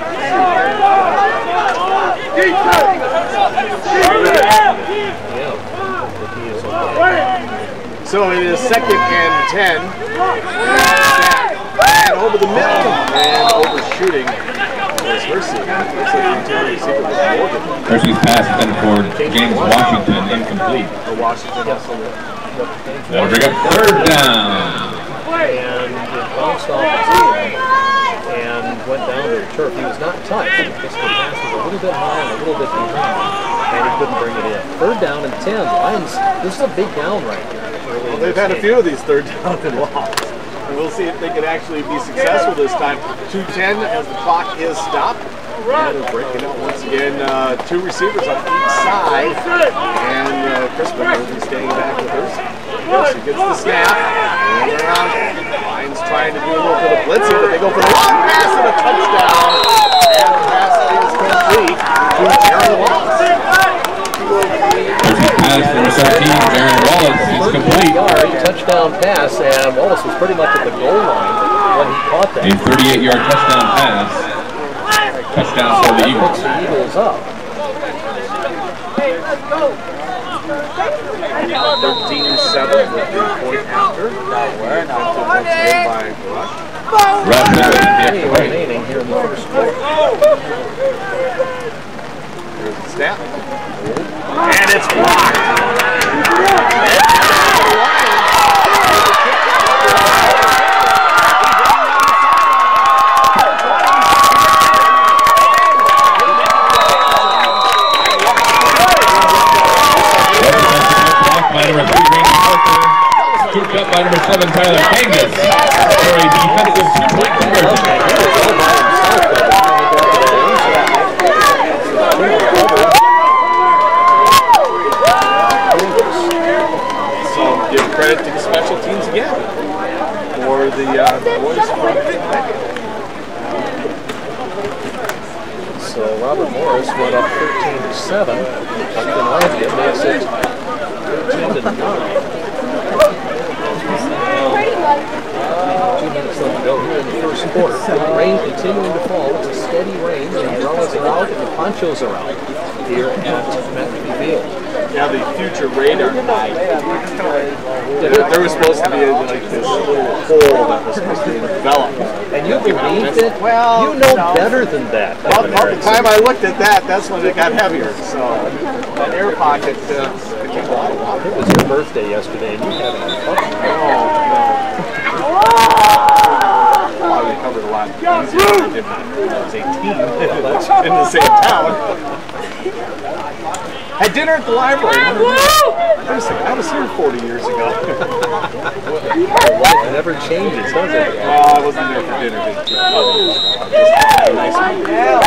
So it is second and ten. And over the middle and overshooting was Hersey. Looks like the interior receiver was Morgan. Hersey's pass is then for James Washington, incomplete. For Washington also. That'll bring up third down. And it bounced off his head and went down to the turf. He was not touched. Just the pass was a little bit high and a little bit behind, and he couldn't bring it in. Third down and ten. Lions, this is a big down right here. Well, they've had a few of these third down and longs. And we'll see if they can actually be successful this time. two ten as the clock is stopped. And they're breaking out once again. Uh, two receivers on each side. And uh, Crispin will be staying back with us. He gets the snap. And around. Lions trying to do a little bit of blitzing, but they go for the long pass and a touchdown. And the pass is complete to Aaron Wallace. Pass number seventeen, Aaron Wallace, is complete. Yard, touchdown pass, and Wallace was pretty much at the goal line when he caught that. A thirty-eight yard touchdown pass. Touchdown for the Eagles. The Eagles up. thirteen seven with the point after. By Rush. Rush has it the remaining here in the first quarter. Here's the snap. And it's blocked. By number three, Randy Parker. Scooped up by number seven, Tyler Kangas. For a defensive two-point conversion. Give credit to the special teams again for the uh, boys from Finlandia. So Robert Morris went up thirteen to seven. Finlandia makes it thirteen to nine. Two minutes left to go here in the first quarter. The rain continuing to fall. It's a steady rain. The umbrellas are out and the ponchos are out here at McAfee Field. Yeah, the future radar night. There, there was supposed to be a, like this little hole that was supposed to develop. And you believed it? Well, you know better than that. Well, about the time I looked at that, that's when it got heavier. So that air pocket uh, became a lot of water. It was your birthday yesterday, and you had it on fire. Oh, no. I recovered a lot easier than I did when I was eighteen in the same town. Had dinner at the library. I was, I was here forty years ago. Life never changes, does it? Well, I wasn't there for dinner. Just had a nice meal.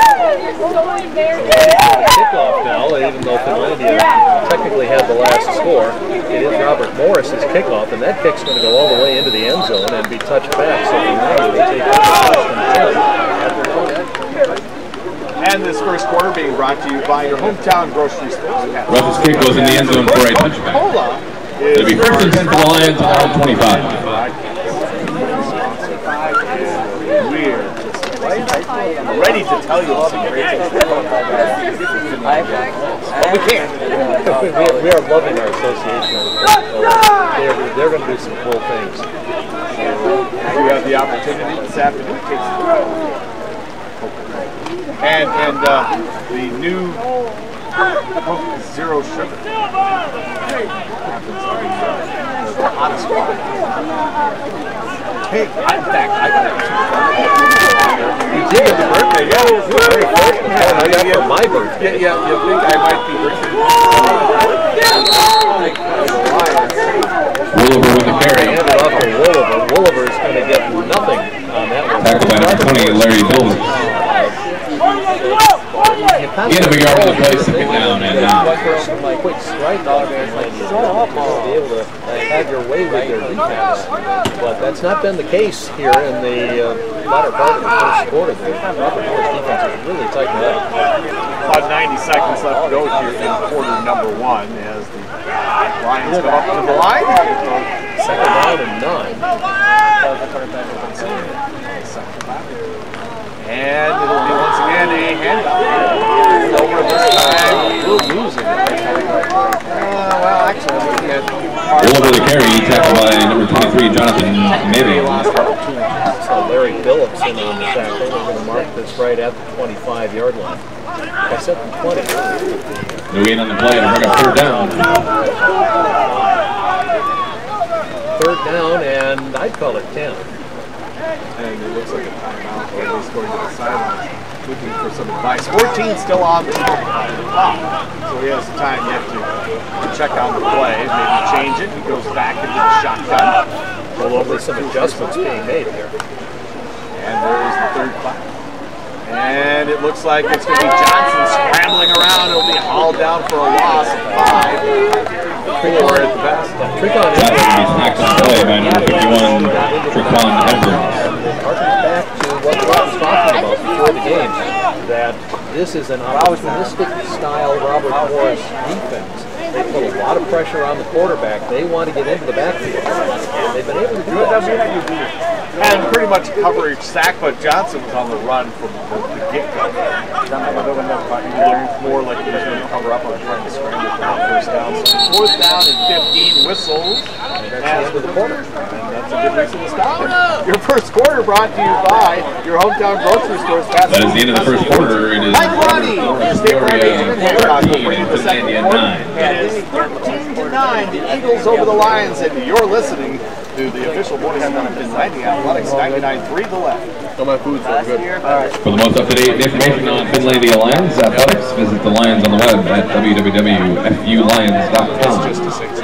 Kickoff now, even though Finlandia technically had the last score. It is Robert Morris's kickoff, and that kick's going to go all the way into the end zone and be touched back. So Finlandia will take it. And this first quarter being brought to you by your hometown grocery store. Russ's kick goes in the end zone for a touchback. It'll be first and ten for the Lions on round twenty-five. Weird. I'm ready to tell you all the great things. but we can't. we, we are loving our association. They're, they're going to do some cool things. You have the opportunity this afternoon. And and uh, the new Coke Zero Sugar happens on the, the hottest spot. Hey, in fact, I got it. You did get the birthday, yeah. You were very fortunate. I got it for my birthday. Yeah, yeah, you think I might be birthday? Williver with the carry. Hand it off to Williver. Williver is going to get nothing on that one. Tackled by number twenty, Larry Bills. He had a big yard to the play, second down and now. Quick strike dog and be able to have your way with their defense. But that's not been the case here in the uh, latter part of the first quarter. The Robert Moore's defense is really tightened up. About ninety seconds left to go here in quarter number one as the Lions come up to the line. Second down and nine. And it'll be once again a handoff. Over this time, we'll lose it. Uh, well, actually, I'm looking at Williver the carry, tackled by number twenty-three, Jonathan Maybe. So Larry Phillips in on the tackle. We're going to mark this right at the twenty-five yard line. I said the twenty. No gain on the play to bring up third down. Third down, and I'd call it ten. And it looks like a timeout. He's going to the sideline looking for some advice. fourteen still on the clock. So he has the time yet to check on the play, maybe change it. He goes back into the shotgun. Well, over some adjustments being made here. And there's the third clock. And it looks like it's going to be Johnson scrambling around. It'll be hauled down for a loss of five. Four at the best. Johnson gets knocked on play by number fifty-one, Tricon Edwards. Harkens back to what Rob was talking about before the game, that this is an opportunistic style Robert Morris defense. They put a lot of pressure on the quarterback. They want to get into the backfield. And they've been able to do that. And pretty much coverage sack, but Johnson was on the run from the, the get-go. More like he was going to cover up on trying to scramble for the first down. So fourth down and fifteen whistles. And that's the quarter. And that's a good reason to stop. Your first quarter brought to you by your hometown grocery stores. That is the end of the first quarter. It is Mike Ronnie, State Farm thirteen and Finlandia nine. It is thirteen to nine. The Eagles over the Lions, and you're listening to the official voice of Finlandia Athletics, ninety-nine three the left. So my food's so good. For the most up-to-date information on Finlandia Lions Athletics, visit the Lions on the web at w w w dot f u lions dot com. It's just a six.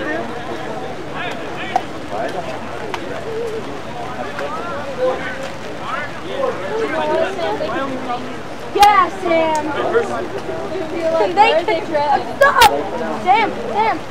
Yeah, Sam. Can they kick Stop! Sam, Sam.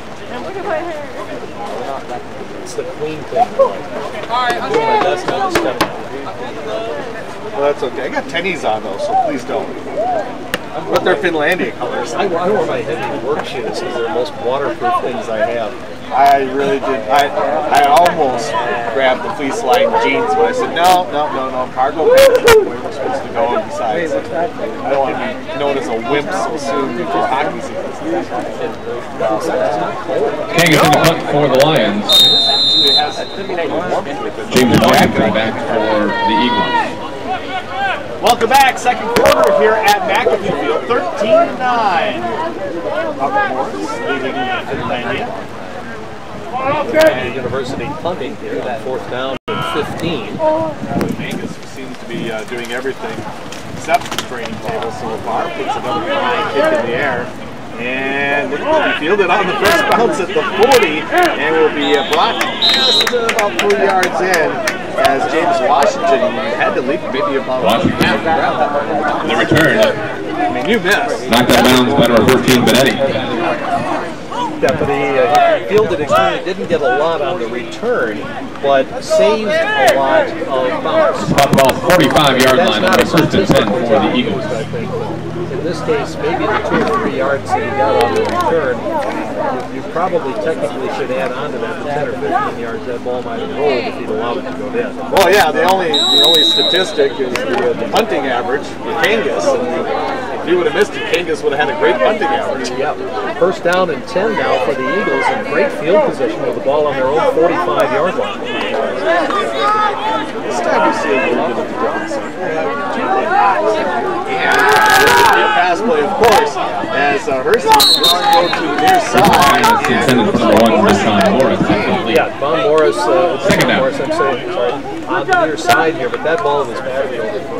It's the clean thing. Alright, that's not the step. Well, that's okay. I got tennies on though, so please don't. But they're Finlandia colors. I, I wear my heavy work shoes because they're the most waterproof things I have. I really did. I I almost grabbed the fleece lined jeans, but I said no, no, no, no. Cargo pants is the way we're supposed to go. And besides, I don't want to be known as a wimp so soon before hockey season. Kangas in the punt for the Lions. James White coming back for the Eagles. Welcome back, second quarter here at McAfee Field, thirteen to nine. Robert Morris leading Finlandia. And University punting here, that fourth down and fifteen. Angus seems to be uh, doing everything except the training table so far. Puts another high kick in the air. And it will be fielded on the first bounce at the forty. And will be uh, brought just about three yards in as James Washington had to leap maybe about Washington. half the ground. The return. I mean, you missed. Knocked that bounds by number fourteen, Benetti. Deputy uh, he fielded extremely, didn't get a lot on the return, but saved a lot of bounce. Top ball, forty-five yard line on the first and ten for the Eagles. I think. In this case, maybe the two or three yards that he got on the return, you, you probably technically should add on to that the ten or fifteen yards that ball might have rolled if he'd allowed it to go in. Well, yeah, the only the only statistic is the, the punting average for Kangas. And he would have missed it, Kangas would have had a great punting average. Yeah. First down and ten now for the Eagles in great field position with the ball on their own forty-five yard line. This time you see a little bit of the difference. And pass play, of course, as uh, Hurst goes to the near side. Intended for number one this time, Morris. Yeah, Von Morris, uh, Second down. Morris, I'm saying, sorry, on the near side here, but that ball was bad.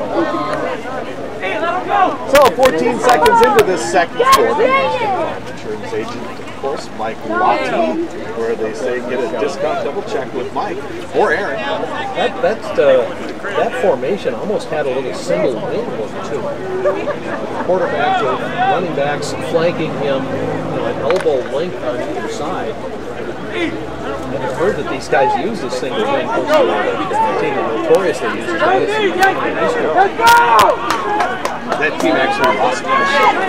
So fourteen seconds into this second quarter, insurance agent, of course, Mike Watty, where they say get a discount double check with Mike or Aaron. That that's uh, that formation almost had a little single wing look too. Quarterback with running backs flanking him, you know, an elbow length on either side. And I've heard that these guys use this single wing. Of course, the team notoriously uses that. That team actually lost the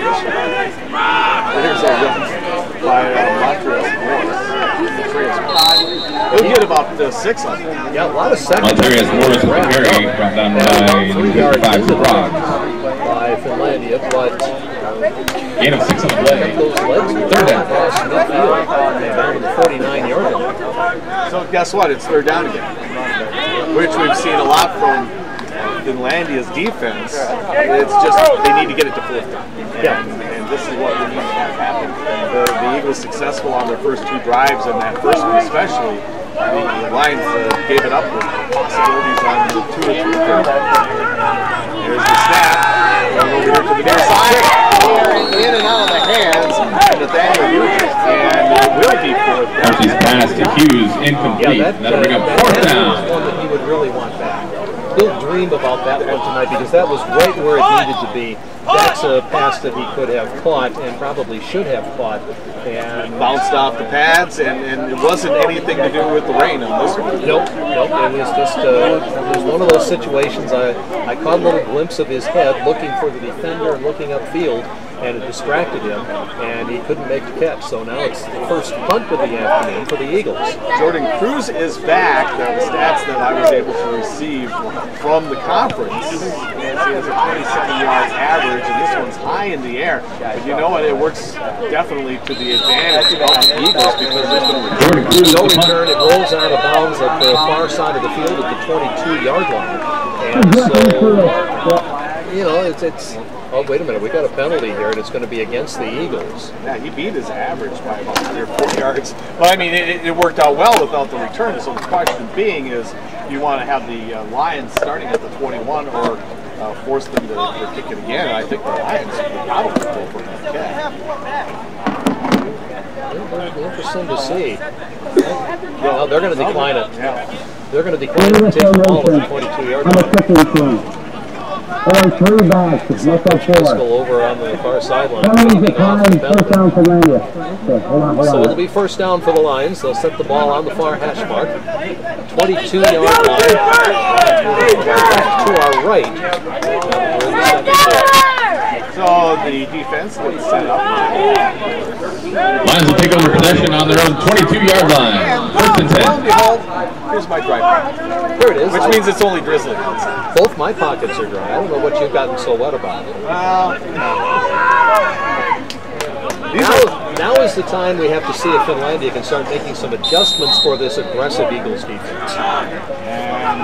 There's a run by uh, Montrez Morris. He'll get about uh, six on them. Yeah, a lot of seconds. Montrez Morris with the carry, brought down by fifty-five Frogs. By Finlandia, but gain of six on the play. Those legs Third down. across midfield and down to the forty-nine yard line. So guess what? It's third down again, which we've seen a lot from Finlandia's defense. It's just they need to get it to fourth down. Yeah. And this is what we need to have happen. The, the Eagles successful on their first two drives, and that first one especially, the Lions uh, gave it up with possibilities on the two or three third. Here's the snap. Going over here to the near side. In and out of the hands of Nathaniel Nugent, and it will be fourth down. Archie's pass to Hughes, incomplete. Yeah, that, That'll bring uh, up that fourth was down. one that he would really want back. He'll dream about that one tonight because that was right where it needed to be. That's a pass that he could have caught and probably should have caught. And Bounced off the pads, and, and it wasn't anything to do with the rain on this one. Nope, nope. It was just uh, it was one of those situations. I, I caught a little glimpse of his head looking for the defender and looking upfield, and it distracted him, and he couldn't make the catch. So now it's the first punt of the afternoon for the Eagles. Jordan Cruz is back. Now, the stats that I was able to receive from the conference, is he has a twenty-seven yards average, and this one's high in the air. But you know what? It works definitely to the advantage of the Eagles because there's no Jordan Cruz No the punt. return. It rolls out of bounds at the far side of the field at the twenty-two yard line. And so, you know, it's it's. Oh, wait a minute. We got a penalty here, and it's going to be against the Eagles. Yeah, he beat his average by about three or four yards. Well, I mean, it, it worked out well without the return. So the question being is, do you want to have the uh, Lions starting at the twenty-one or uh, force them to, to kick it again? And I think the Lions would probably go for that kick. It'll be interesting to see. Well, they're going to decline it. Yeah. They're going to decline it and take the ball at the twenty-two yard I'm a line. kicking team. Only three backs, let's go Driscoll four. over on the far sideline. Penalty Leading off the decline, first penalty. down for Finlandia. Okay, hold on, hold So on. it'll be first down for the Lions. They'll set the ball on the far hash mark. twenty-two yard line. To our right. We're in the second quarter. So the defense gets set up. Lions will take over possession on their own twenty-two yard line. First and Lo and ten. behold, here's my driver. Here it is. Which I- means it's only drizzling outside. both my pockets are dry. I don't know what you've gotten so wet about. Well, these Now, are, now is the time we have to see if Finlandia can start making some adjustments for this aggressive Eagles defense. and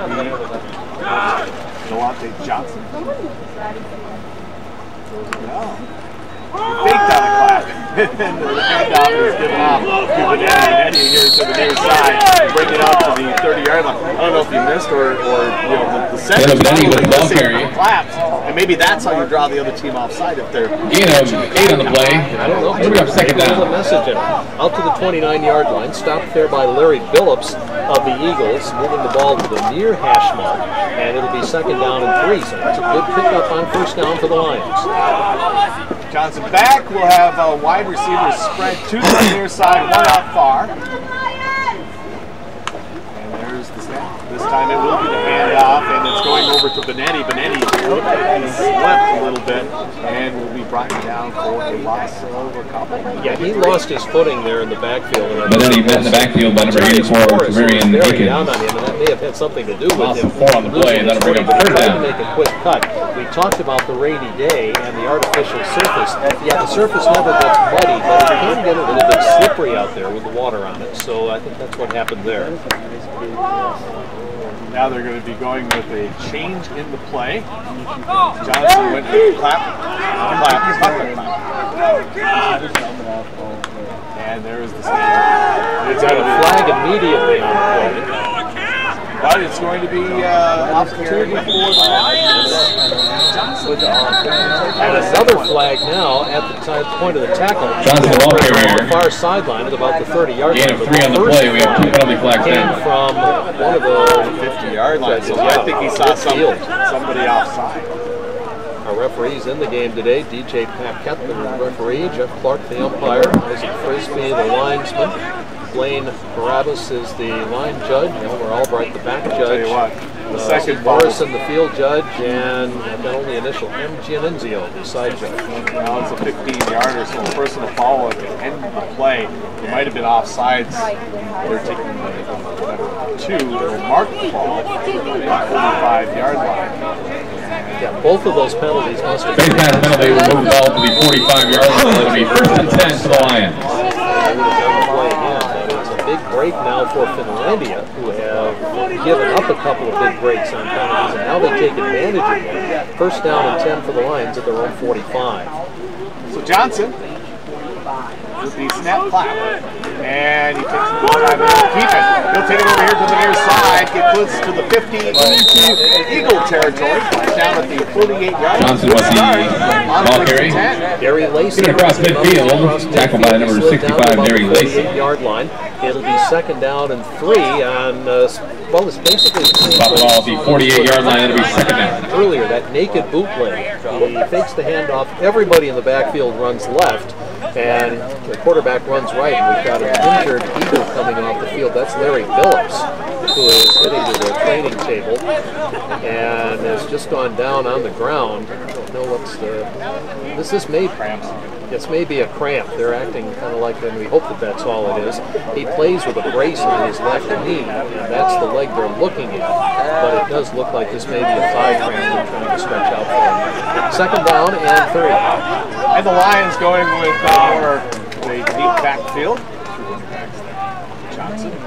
Delonte Johnson. No. Faked on the clap. And the handoff is given off to Benetti here to the near side. Bring it out to the thirty yard line. I don't know if you missed or, or you know, the, the center Yeah, Benetti with the ball carry. claps. And maybe that's how you draw the other team offside if they're Gain of eight on the play. I don't know. What do we have second There's a down? message in it. Out to the twenty-nine yard line. Stopped there by Larry Billups of the Eagles, moving the ball to the near hash mark, and it'll be second down and three. So that's a good pickup on first down for the Lions. Johnson back. We'll have uh, wide receivers spread to the near side, one out far. And there's the snap. This time it will be the handoff, and it's going over to Benetti. Benetti looked like he slipped a little bit and will be brought down for a loss of a couple. Yeah, he lost his footing there in the backfield. And but then he met in the backfield by number eighty-four, Marion Aiken. Down on him, and that may have had something to do with lost him. four on the play, and that'll bring him third down. To make a quick cut. We talked about the rainy day and the artificial surface. Yeah, the surface never gets muddy, but it can get a little bit slippery out there with the water on it. So I think that's what happened there. Now they're going to be going with a change in the play. Johnson went with a clap, clap, clap, clap. And there's the snap. It's got a flag immediately on the play. But it's going to be uh, opportunity for the Lions. And another flag now at the time, point of the tackle. Johnson the ball carrier. On the far sideline at about the thirty yard line. Gain of three on the play. We have two penalty flags came in. from one of the fifty yard lines. So I think he saw somebody, somebody offside. Our referees in the game today, D J Paquette, the referee, Jeff Clark, the umpire, Isaac Frisbee, the linesman, Blaine Barabbas is the line judge, Elmer Albright, the back judge. Tell you what, the uh, second Morrison, the field judge, and I've got only initial M. Giannunzio, the side judge. Now it's a fifteen yarder, so a personal foul at the end of the play. It might have been offsides. They're taking the two. They'll mark the ball at the forty-five yard line. Yeah, both of those penalties must have been. Base pass penalty will move the ball to the forty-five yard line. It'll be first and ten to the Lions. It's a big break now for Finlandia, who have given up a couple of big breaks on penalties, and now they take advantage of it. First down and ten for the Lions at their own forty-five. So Johnson with the snap clap, and he takes the ball time to keep it. He'll take it over here to the near side, get close to the fifty into Eagle territory, down at the forty-eight yard line. Johnson was the ball carry. Gary Lacey across midfield, tackled by number sixty-five, Gary Lacey. Yard line. It'll be second down and three on, uh, well, it's basically the same. Spot the ball at the forty-eight yard line, it'll be second down. Earlier, that naked bootleg. He fakes the handoff. Everybody in the backfield runs left, and the quarterback runs right. And we've got an injured Eagle coming off the field. That's Larry Phillips, who is sitting to the training table and has just gone down on the ground. I don't know what's the. This is maybe cramps. This may be a cramp. They're acting kind of like, and we hope that that's all it is. He plays with a brace on his left knee, and that's the leg they're looking at. But it does look like this may be a thigh cramp they're trying to stretch out for him. Second down and three. And the Lions going with uh, the deep backfield. Johnson.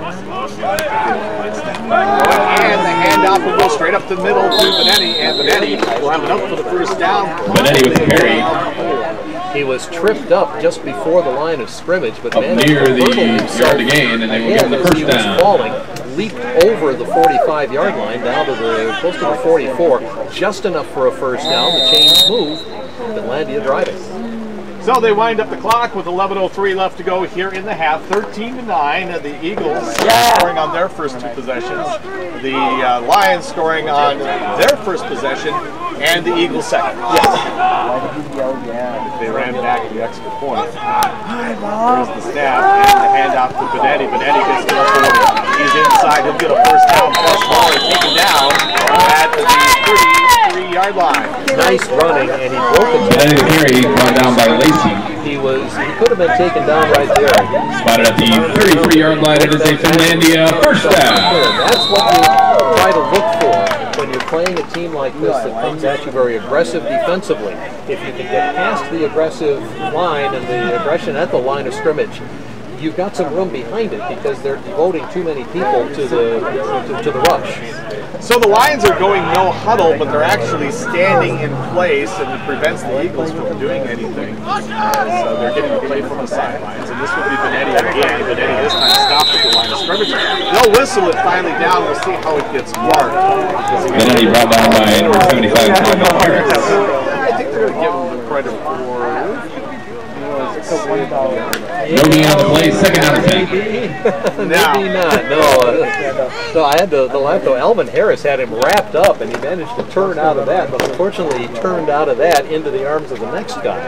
And the handoff will go straight up the middle to Benetti, and Benetti will have it up for the first down. Benetti with the carry. He was tripped up just before the line of scrimmage, but up managed near to the yard to gain, and they will give him the first he down. Was falling, leaped over the forty-five yard line down to the close to the forty-four, just enough for a first down. The chains move. Finlandia driving. So they wind up the clock with eleven oh three left to go here in the half. thirteen to nine. The Eagles scoring on their first two possessions. The uh, Lions scoring on their first possession, and the Eagles second. Yes. They ran back the extra point. There's the snap and the handoff to Benetti. Benetti gets to the forty. He's inside. He'll get a first down. Plus ball is taken down at the thirty-three yard line. Nice running, and he broke it. Benetti the carry brought down by Lacey. He was, he could have been taken down right there. Spotted at the thirty-three yard line. It is a Finlandia first down. That's what you try to look for when you're playing a team like this that comes at you very aggressive defensively. If you can get past the aggressive line and the aggression at the line of scrimmage, you've got some room behind it because they're devoting too many people to the to, to the rush. So the Lions are going no huddle, but they're actually standing in place, and it prevents the Eagles from doing anything. So they're getting the play from the sidelines, and this would be Benetti again. Benetti this time stopped at the line of scrimmage. They'll whistle it finally down. We'll see how it gets marked. Benetti brought down by number seventy-five. I think they're going to give him the credit for. No gain on the play, second down and ten. Maybe not. No, uh, no. I had to the left though. Alvin Harris had him wrapped up, and he managed to turn out of that. But unfortunately, he turned out of that into the arms of the next guy.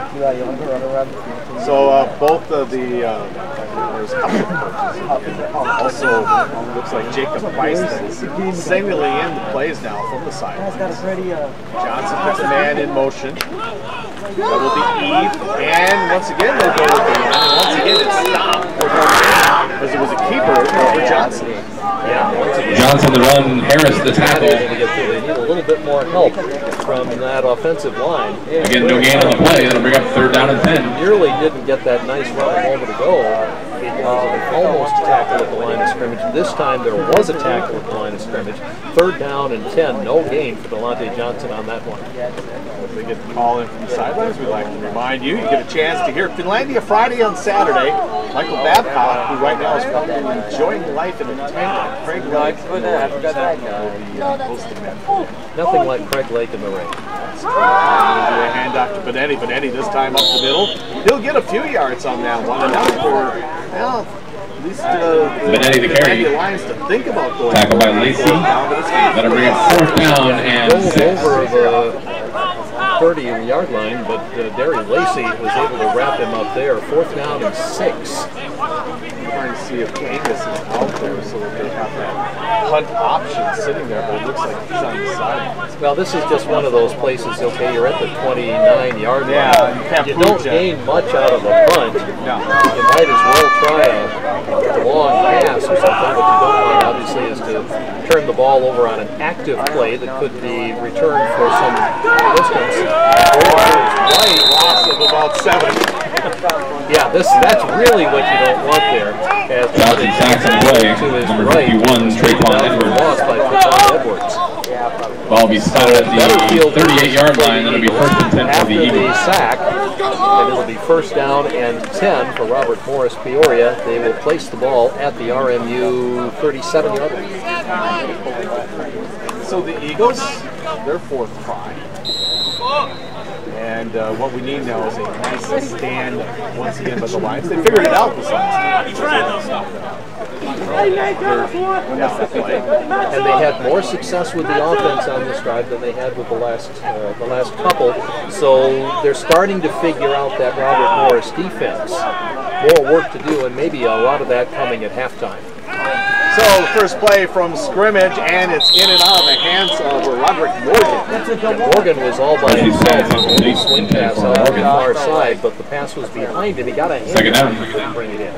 So uh, both of the uh, there's a couple of coaches. Also looks like Jacob Weiss is signaling in the plays now from the side. Johnson puts a man in motion. That will be Eve, and once again they'll go with the and once again it's stopped because it was a keeper for Johnson. Yeah, Johnson the run, Harris the tackle. They need a little bit more help from that offensive line. Again, no gain on the play. That'll bring up third down and ten. Nearly didn't get that nice run a moment ago. Uh, almost a tackle at the line of scrimmage. This time there was a tackle at the line of scrimmage. Third down and ten, no gain for Delonte Johnson on that one. If they get the call in from the sidelines, we'd like to remind you, you get a chance to hear Finlandia Friday on Saturday. Michael Babcock, who right now is probably enjoying life in a tent. Craig Lake will be hosting that. Nothing like Craig Lake in the rain. We'll do a handoff to Benetti. Benetti this time up the middle. He'll get a few yards on that one. Enough for, well, at least uh, Benetti to carry. the Lions to think about going. Tackle by Lacey. That'll bring up fourth down and six. Over the thirty-yard line, but uh, Derry Lacey was able to wrap him up there. Fourth down and six. I'm trying to see if Angus is out there so that they have that punt option sitting there, but it looks like he's on the side. Well, this is just one of those places, okay, you're at the twenty-nine yard line. Yeah, you can't You prove don't that. gain much out of a punt. No. You might as well try a long pass or something. What you don't want, obviously, is to turn the ball over on an active play that could be returned for some distance. Right, loss of about seven. Yeah, this that's really what you don't want there. As Johnson sacks on the play. to his Number right, fifty-one, Traquan Edwards. lost by Traquan Edwards. Ball will be spotted at the thirty-eight yard line. That'll be first and ten for After the Eagles. the sack, and it'll be first down and ten for Robert Morris Peoria. They will place the ball at the R M U thirty-seven yard line. So the Eagles, their fourth try. And uh, what we need now is a nice stand once again by the Lions. They figured it out this last time. And they had more success with the offense on this drive than they had with the last uh, the last couple. So they're starting to figure out that Robert Morris defense. More work to do, and maybe a lot of that coming at halftime. So the first play from scrimmage, and it's in and out of the hands of Roderick Morgan. Morgan was all by himself on the swing pass out on the far side, but the pass was behind him. He got a hand Second down. to bring it in.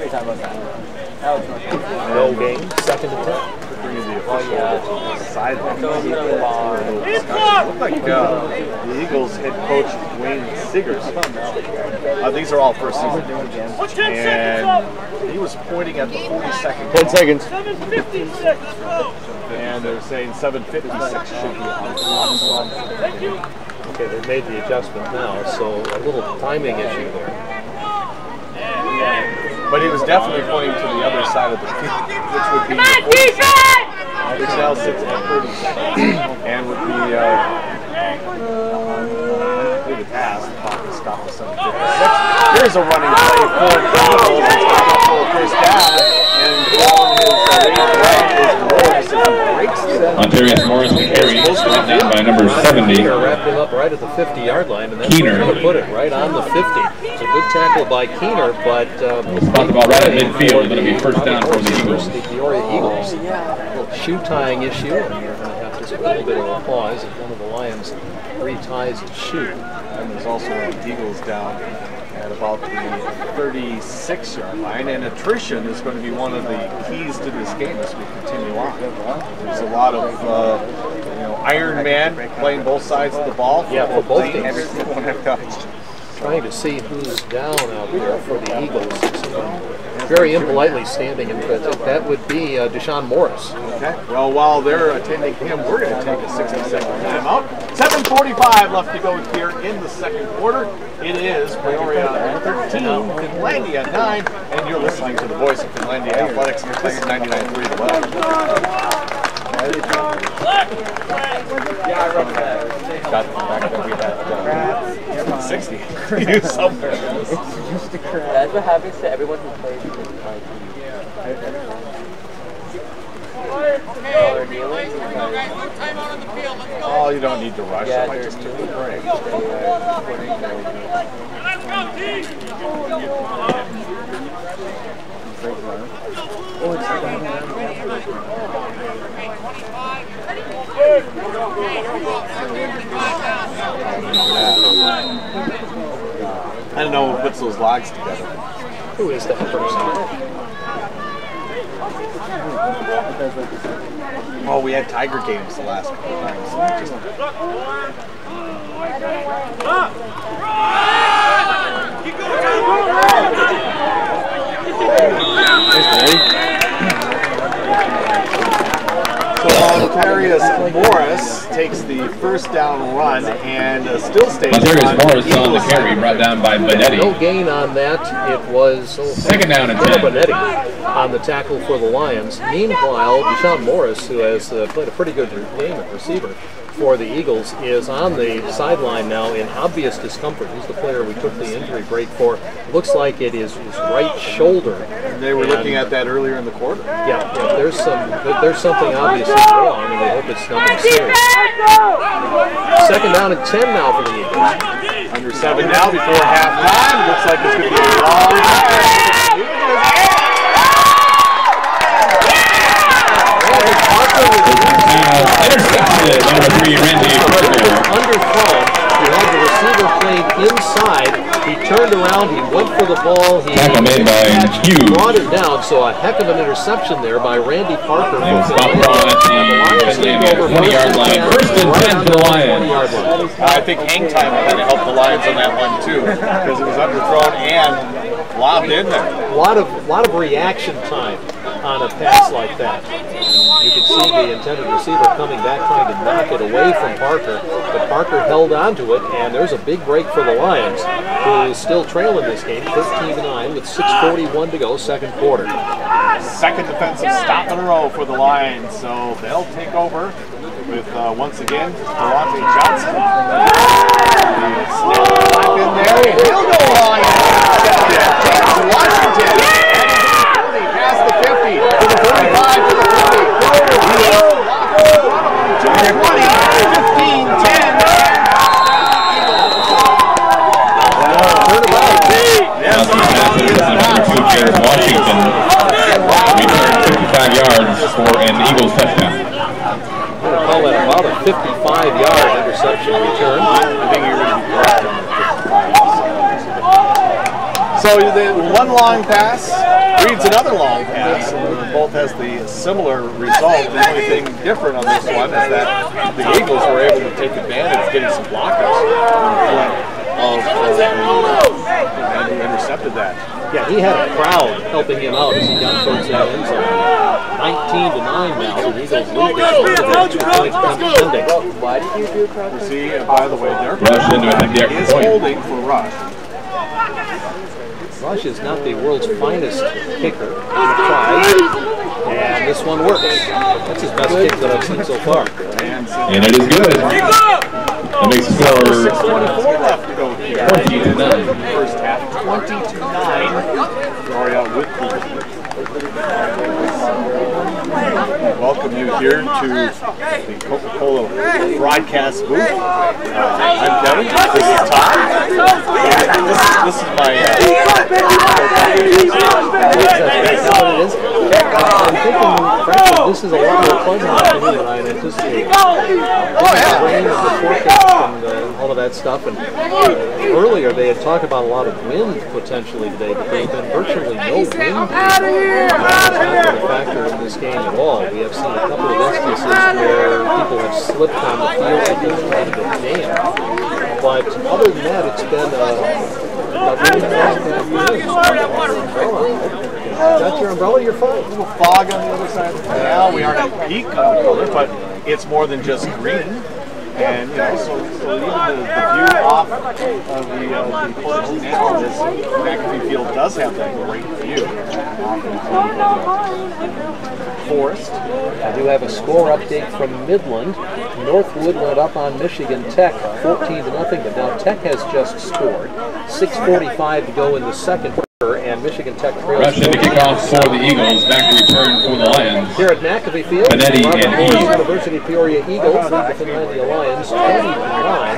No gain, second and ten. Sideline. Looked like uh, the Eagles head coach Wayne Siggers. Uh, these are all first season coaches. And he was pointing at the forty-second. Ten seconds. And they're saying seven fifty-six should be on the clock. Okay, they made the adjustment now, so a little timing issue there. But he was definitely pointing to the other side of the field, which would be the forty-second, which now sits at thirty-seven. And with the uh, the pass, the clock is stopped at seven fifty-six. Here's a running play for the Eagles. It's got up for a first down, and on his right is Morris as he breaks it. Ontarius Morris to carry, brought down by number seventy. Keener wrapped him up right at the fifty yard line, and that's Keener. going to put it right on the fifty. It's a good tackle by Keener, but um, Spot the ball right at midfield. It'll be first down for the Eagles. The Peoria Eagles. A little shoe tying issue, and you're going to have just a little bit of a pause if one of the Lions reties his shoe. And there's also the Eagles down at about the thirty-six yard line, and attrition is going to be one of the keys to this game as we continue on. There's a lot of uh, you know, Iron Man playing both sides of the ball. Yeah, for both teams. teams. Trying to see who's down out there for the Eagles. Someone very impolitely standing in front. That would be uh, Deshaun Morris. Okay. Well, while they're attending him, we're going to take a sixty second timeout. seven forty-five left to go here in the second quarter. It is Peoria thirteen, Finlandia nine, and you're listening to the voice of Finlandia Athletics. This is ninety-nine point three The Web. Yeah, I wrote that. Got back when we had. Uh, a sixty. You somewhere. It's just a crap. That's what happens to everyone who plays with my team. Oh, you don't need to rush. Yeah, I might just take a break. Let's go, team! Oh, it's I don't know what puts those logs together. Who is that person? Oh, we had Tiger games the last couple of times. Just So Montarius Morris takes the first down run and uh, still stays Montarius on Morris the on the carry, brought down by Benetti. No gain on that. It was oh, Second down and ten. Benetti on the tackle for the Lions. Meanwhile, Deshaun Morris, who has uh, played a pretty good game at receiver for the Eagles, is on the sideline now in obvious discomfort. He's the player we took the injury break for. Looks like it is his right shoulder. They were looking at that earlier in the quarter. Yeah, yeah, there's some, there's something obviously wrong, and we hope it's nothing serious. Second down and ten now for the Eagles. Under seven now before halftime. Looks like it's going to be a long Intercepted, number three, Randy Parker. Underthrown. He had the receiver playing inside. He turned around. He went for the ball. He Tackle made by Hughes. brought it down. So a heck of an interception there by Randy Parker. They will stop ball at the Finlandia twenty-yard line. First and ten for the Lions. I think hang time kind of helped the Lions on that one too, because it was underthrown and lobbed in there. A lot of, lot of reaction time on a pass like that. You could see the intended receiver coming back trying to knock it away from Parker, but Parker held on to it, and there's a big break for the Lions, who is still trailing this game thirteen to nine with six forty-one to go, second quarter. Second defensive stop in a row for the Lions, so they'll take over with, uh, once again, Delonte Johnson. Slap in there, and he'll go on. James Washington, past the fifty, to the forty-five, to the forty, to the twenty, fifteen, ten, Number two, James Washington, returned fifty-five yards for an Eagles touchdown. I'm going to call that about a fifty-five yard interception return. I think you're going to be correct on the fifty-five. So the one long pass reads another long pass, and both has the similar result. The only thing different on this one is that the Eagles were able to take advantage of getting some blockers on the front of uh, and he intercepted that. Yeah, he had a crowd helping him out as he got towards that end zone. nineteen to nine now. The Eagles lead this one. Why did you do crowd? You see, and by the way, their Rush into it at the is extra point. holding for Rush. Rush is not the world's finest kicker. He tried, and this one works. That's his best kick that I've seen so far. And it is good. That makes the score six twenty-four left to go here. twenty to nine. First half, twenty to nine. Peoria with the welcome you here to the Coca-Cola broadcast booth. Uh, I'm Kevin. This is Todd. This, this is my. Uh, I'm thinking, frankly, this is a lot more pleasant than I anticipated. Oh, yeah. The rain and the forecast and uh, all of that stuff. And uh, earlier they had talked about a lot of wind potentially today, but there's been virtually no wind. It's not been a factor in this game at all. We have seen a couple of instances where people have slipped on the field because of the dam. But other than that, it's been uh, a really pleasant afternoon. Got your umbrella, you're fine. A little fog on the other side of the canal. We aren't at peak color, but it's more than just green. And you know, so, so even the, the view off of the, uh, the Portage Canal, this McAfee Field does have that great view. Forest. I do have a score update from Midland. Northwood went up on Michigan Tech fourteen to nothing, but now Tech has just scored. six forty-five to go in the second quarter, and Michigan Tech trails. Rush in to kick off for the Eagles. Back to return for the Lions. Here at McAfee Field, Benetti Robert and Morris Eve. University-Peoria Eagles lead the Finlandia Lions twenty to nine.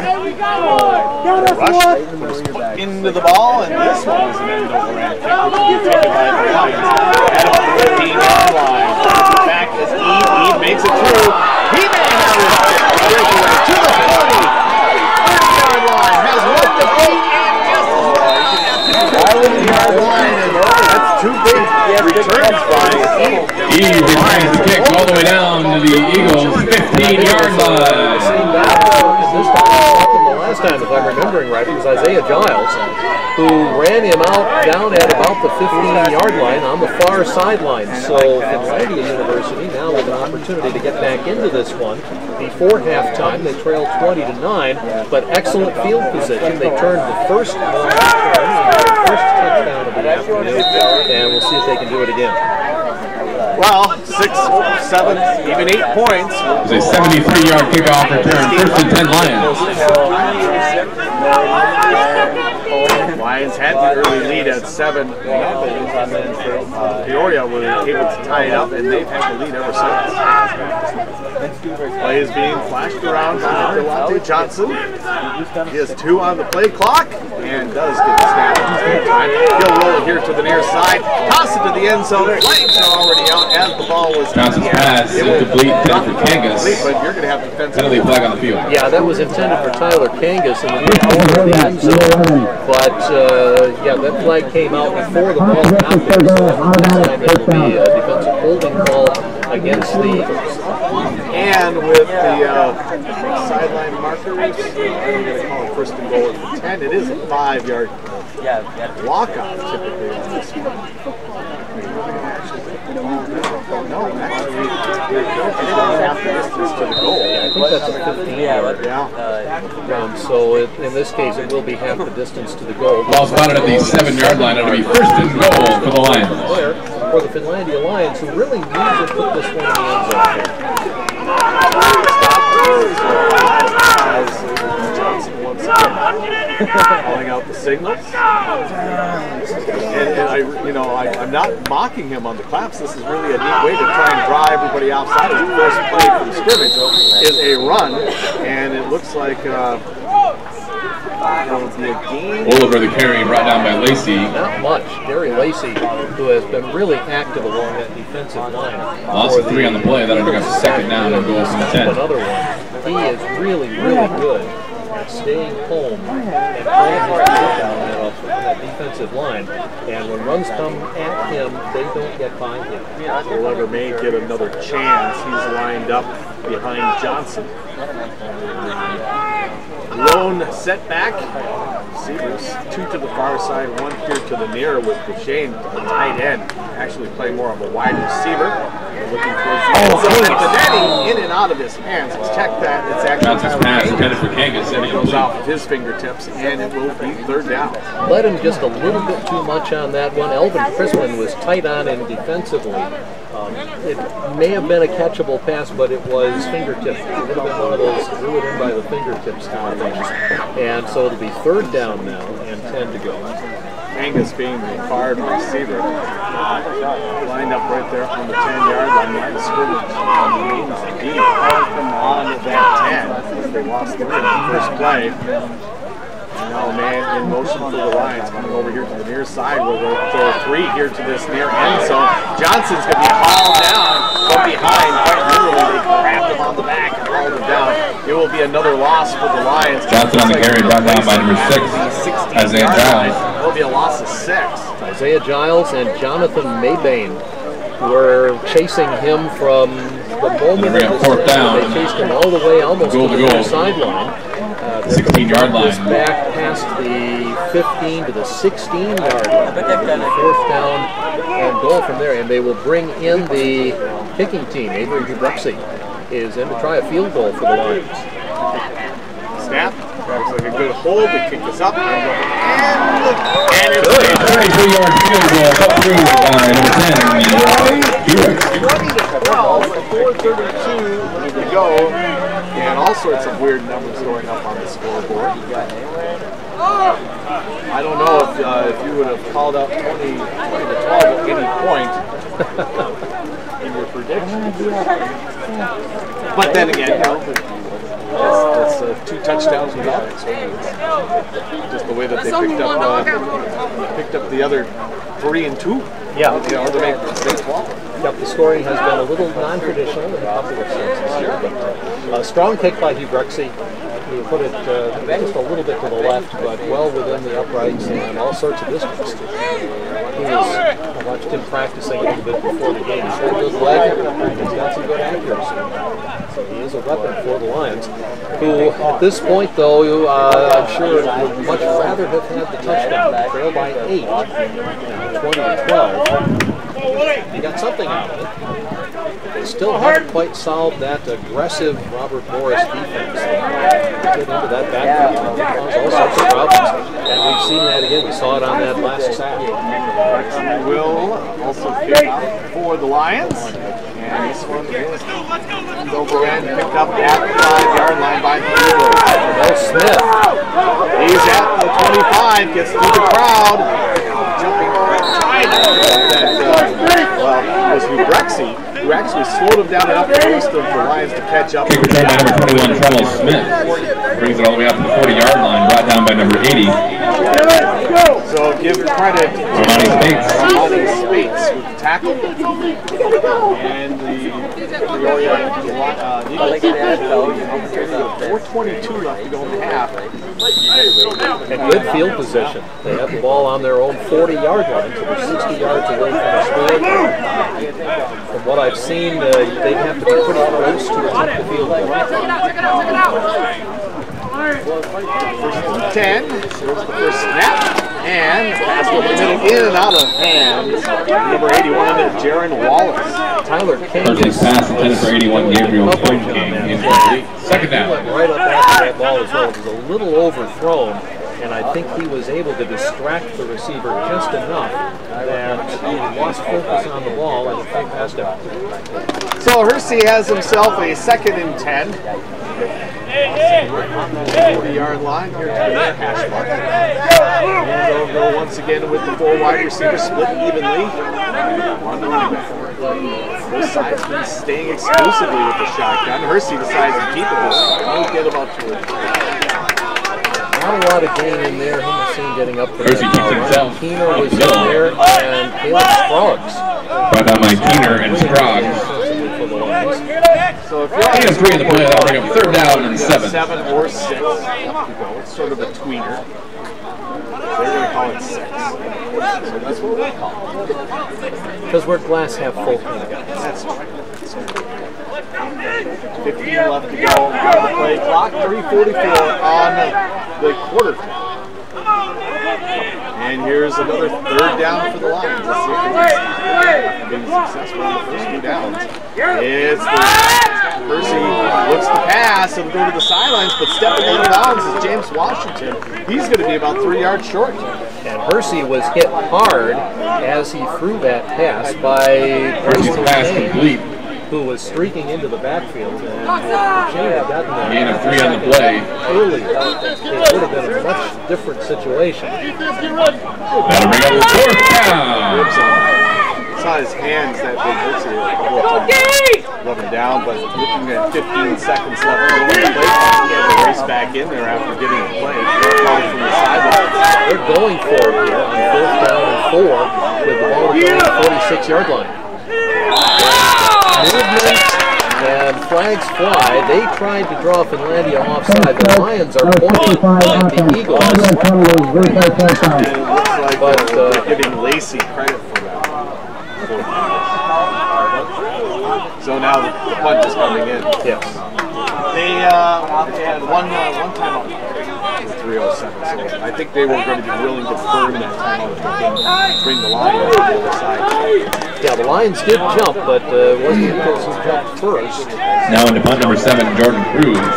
Rush was put into the ball, and this one was an end over end kick, which will be taken by the Lions at about the fifteen yard line. Back as Eve. Eve makes it through. He may have it breakaway to the forty yard line. Has worked the feet and just as well. the yard line, and that's two big returns by Eve. Eve returns the kick all the way down to the Eagles' fifteen yard line. This time, the last time, if I'm remembering right, it was Isaiah Giles who ran him out down at about the fifteen yard line on the far sideline. So Finlandia University now with an opportunity to get back into this one before halftime. They trailed twenty to nine, but excellent field position. They turned the first ball first touchdown of the afternoon, and we'll see if they can do it again. Well, six, seven, even eight points. It's a seventy-three yard kickoff return, first and ten Lions. Lions had the early lead at seven nothing, and then Peoria were able to tie it up, and they've had the lead ever since. Play is being flashed around to Delonte Johnson. He has two on the play clock and does get the snap at the same time. He'll roll it here to the near side, toss it to the end zone. Flags are already out as the ball was. Johnson's pass incomplete, intended for Kangas. But you're going to have defensive penalty flag on the field. Yeah, that was intended for Tyler Kangas in the near corner of the end zone. But uh, yeah, that flag came out before the ball got there. So that will be a defensive holding call against the Eagles. And with the uh, sideline markers, I'm going to call it first and goal at the ten. It is a five yard walkout typically on this one. No, actually, it is half the distance to the goal. I think that's a fifteen yard. Yeah. Um, so it, in this case, it will be half the distance to the goal. Ball spotted at the seven yard line. It'll be first and goal for the Lions. For the Finlandia Lions, who really need to put this one in the end zone. Johnson once again calling out the signals. And, and I, you know, I, I'm not mocking him on the claps. This is really a neat way to try and draw everybody outside. His first play from scrimmage is a run, and it looks like uh, it'll be a game. Oliver the carry brought down by Lacey. Not much. Gary Lacey, who has been really active along that defensive line. Lost of three on the play. That'll bring us second down and goal from the ten. Another one. He is really, really good at staying home and playing his foot down on that defensive line. And when runs come at him, they don't get by him. Oliver may get another chance. He's lined up behind Johnson. Lone setback. Receivers, two to the far side, one here to the near with Duchesne, the tight end, actually playing more of a wide receiver. Looking towards the end zone. Benetti in and out of his hands. Let's check that. It's actually Johnson's pass intended for Kangas. It goes off of his fingertips, and it will be third down. Led him just a little bit too much on that one. Elvin Crispin was tight on him defensively. Um, it may have been a catchable pass, but it was fingertips. It would have been one of those drew it in by the fingertips kind of things. And so it'll be third down now and ten to go. Angus being the fired receiver, lined up right there on the ten yard line, line of scrimmage. Deep on that ten. They lost three in the first play. Now a man in motion for the Lions, coming over here to the near side where they'll throw three here to this near end zone. Johnson's going to be hauled down from behind. Quite literally, they grabbed him on the back and hauled him down. It will be another loss for the Lions. Johnson on the carry, brought down by number six, Isaiah Giles. It will be a loss of six. Isaiah Giles and Jonathan Maybane were chasing him from the moment of the fourth down. They chased him all the way almost goal to to the goal. sideline. Uh, sixteen yard line. Back past the fifteen to the sixteen yard line. Fourth down and goal from there, and they will bring in the kicking team. Avery Dubrexy is in to try a field goal for the Lions. Snap. like a good hold. The kick is up, and, and it's good. thirty-three yard field goal up through by number ten. twenty to twelve, four thirty-two to go, and all sorts of weird numbers going up on the scoreboard. I don't know if uh, if you would have called out twenty, twenty to twelve at any point in your prediction. But then again, you know, that's, that's uh, two touchdowns without it. So just the way that they picked up uh, picked up the other three and two. Yeah, you know, to make states ball. Yep, the scoring has been a little non-traditional in a couple of senses here, but a uh, strong kick by Hugh Brexy. He put it uh, just a little bit to the left, but well within the uprights and all sorts of distance. He was, I watched him practicing a little bit before the game. He's got a good leg, he's got some good accuracy. So he is a weapon for the Lions, who at this point, though, uh, I'm sure would much rather have had the touchdown. Trail by eight, twenty to twelve. He got something out of it. They still haven't quite solved that aggressive Robert Morris defense. Get into that backfield and cause all sorts of problems. And we've seen that again. We saw it on that last sack. Will also kick for the Lions. And this one is over and picked up at the five-yard line by Bill Smith. He's at the twenty-five, gets through the crowd. Jumping trying to that, uh, well, it was Hugh Brexy, who actually slowed him down enough for most of the Lions to catch up. Kick return by number twenty-one, Trevor Smith. Brings it all the way up to the forty-yard line, brought down by number eighty. So give credit to Monty Spates. Monty Spates with the tackle. And the Peoria uh, four twenty-two left to go in the half. And good field position. They have the ball on their own forty-yard line, so they're sixty yards away from the score. From what I've seen, uh, they'd have to be pretty close to attempt the field goal. First ten, there's the first snap, and pass over the middle, in and out of hands. Number eighty-one, Jaron Wallace. Tyler King. First pass intended for eighty-one, Gabriel King. Second down. He went right up after that ball as well. It was a little overthrown, and I think he was able to distract the receiver just enough that he lost focus on the ball and the thing passed out. So Hersey has himself a second and ten. On the forty-yard line here to the hash mark. And they'll go once again with the four wide receivers split evenly on the running back. Both sides been staying exclusively with the shotgun. Hersey decides to keep it. He'll get about two. Not a lot of gain in there. He was seen getting up for Hersey keeps himself. Keener was in there, and Caleb Scruggs. Brought down by Keener and Scruggs. So if you're on three in the play, that'll bring up third down and seven. Seven or six. It's sort of a tweener. They're going to call it six. So that's what we call it. Because we're glass half full. That's right. fifteen left to go on the play clock. three forty-four on the quarter clock. And here's another third down for the Lions. Let's see if they've been successful in the first two downs. It's the Hersey looks to pass and go to the sidelines, but stepping out of bounds is James Washington. He's going to be about three yards short. And Hersey was hit hard as he threw that pass by Hersey's pass complete. Who was streaking into the backfield, and if Shane had gotten that gain of three on the play early, it would have been a much different situation. That'll bring up the fourth down. Saw his hands that big Hersey a couple of times. Let him down, but looking at fifteen seconds left to go in the play, he had to race back in there after getting the play. Calling from the sideline. They're going for it here on fourth down and four with the ball on the forty-six yard line. Movement and flags fly. They tried to draw Finlandia offside. The Lions are pointing at the Eagles. And it looks like but, uh, they're giving Lacey credit for that. So now the, the punt is coming in. Yes. They, uh, they had one, uh, one timeout for three oh seven, so I think they were going to be willing to burn that timeout if they can bring the Lions to the other side. Yeah, the Lions did jump, but uh, it wasn't the Eagles who jumped first. Now into punt number seven, Jordan Cruz.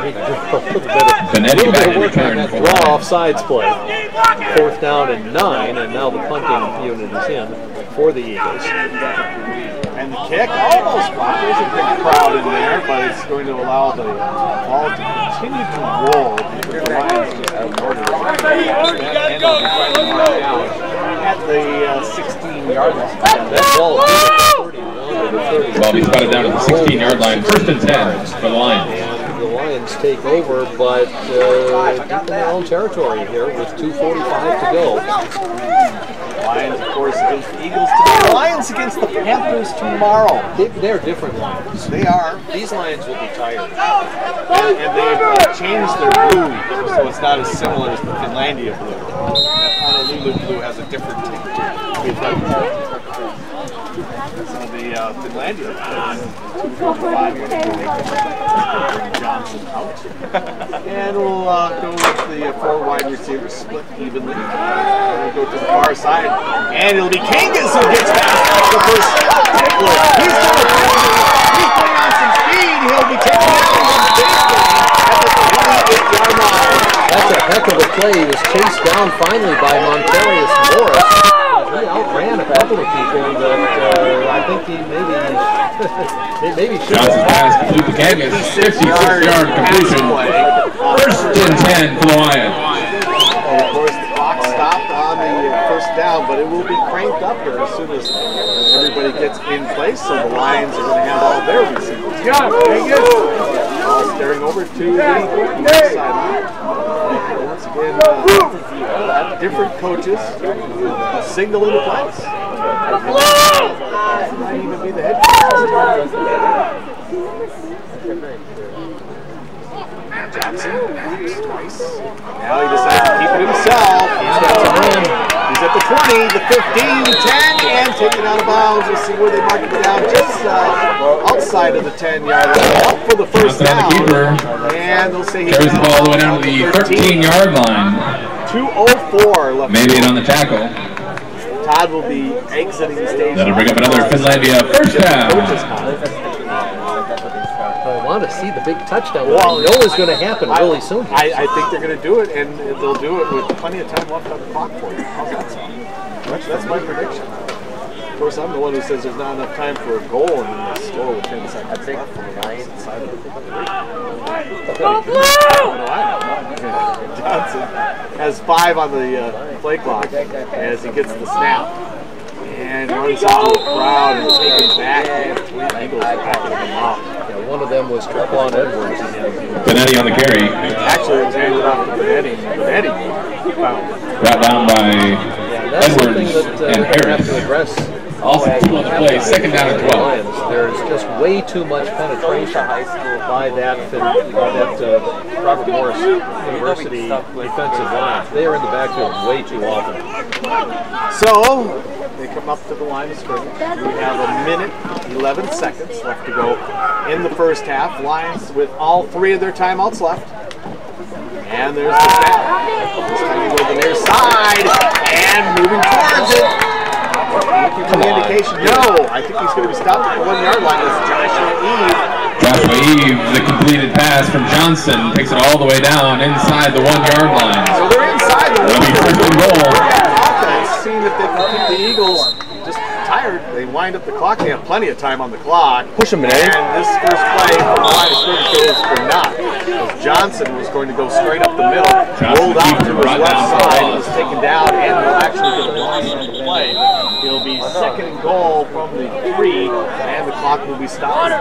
need to do a little bit of, Benetti little bit back of in work on return that for draw the offsides play. Fourth down and nine, and now the punting unit is in for the Eagles. And the kick almost blocked. There's a big crowd in there, but it's going to allow the ball to continue to roll. The Lions just in order to and they'll be trying to mark down at the uh, sixteen-yard line. That ball is ball be spotted down at the sixteen-yard line. First and ten for the Lions. And the Lions take over, but uh, deep in their own territory here with two forty-five to go. Lions, of course, against the Eagles today. The Lions against the Panthers tomorrow. They, they're different Lions. They are. These Lions will be tired. And, and they've uh, changed their blue, so it's not as similar as the Finlandia blue. That Honolulu blue has a different tint to it. So the uh, Finlandia two forty-five here to bring Johnson out. And we'll uh, go with the uh, four wide receivers split evenly. And we'll go to the far side. And it'll be Kangas who gets past the first tackler. He's going to He's putting on some speed. He'll be taken out on the baseline at the twenty-eight-yard line. That's a heck of a play. He was chased down finally by Montarius Morris. He outran a couple of people that uh, I think he maybe maybe should Johnson's pass complete to Kangas. fifty-six-yard completion. First and ten for the Lions. And of course, the clock stopped on the first down, but it will be cranked up here as soon as everybody gets in place. So the Lions are going to have all their receivers. All staring over to the left sideline. Once again, uh, different coaches signal into place. It might even be the head coach. Jackson, twice. Now he decides to keep it himself. He's got some room. He's at the twenty, the fifteen, ten, and taken out of bounds. We'll see where they mark it down. Just uh, outside of the ten-yard line. Out for the first down. And they'll say he carries the ball all the way down to the thirteen-yard line. two oh four left. Made it on the tackle. Todd will be exiting the stage. That'll bring up another Finlandia first down. I want to see the big touchdown. Well, I know it's going to happen I, really soon. I, I think they're going to do it, and they'll do it with plenty of time left on the clock for you. How's that sound? That's, that's my prediction. Of course, I'm the one who says there's not enough time for a goal, and then they score with ten seconds left from the Lions side of the Go Blue! Johnson has five on the uh, play clock as he gets the snap. And runs out to the crowd and taken back. And three Eagles backing him up. Yeah, one of them was Trequan Edwards. Benetti on the carry. Actually, it was handed off to Benetti. Benetti found. Brought down by yeah, that's Edwards that, uh, and Harris. have to address. Also two on the play, second down and twelve. There's just way too much penetration by that, by that uh, Robert Morris University defensive line. They are in the backfield way too often. So, they come up to the line of scrimmage. We have a minute, eleven seconds left to go in the first half. Lions with all three of their timeouts left. And there's the snap. It's time to go to the near side. And moving towards it. Come on. Indication. No, I think he's going to be stopped at the one-yard line. It's Joshua Eve. Joshua Eve, the completed pass from Johnson, takes it all the way down inside the one-yard line. So they're inside the one-yard line. First and goal. Offense, seeing if they can keep the Eagles just tired. They wind up the clock. They have plenty of time on the clock. Push them, man. And this first play from the line of scrimmage goes for naught. Johnson was going to go straight up the middle, Johnson rolled out to his right left down side, was taken down, and will actually get a loss on the play. It'll be second and goal from the three, and the clock will be stopped.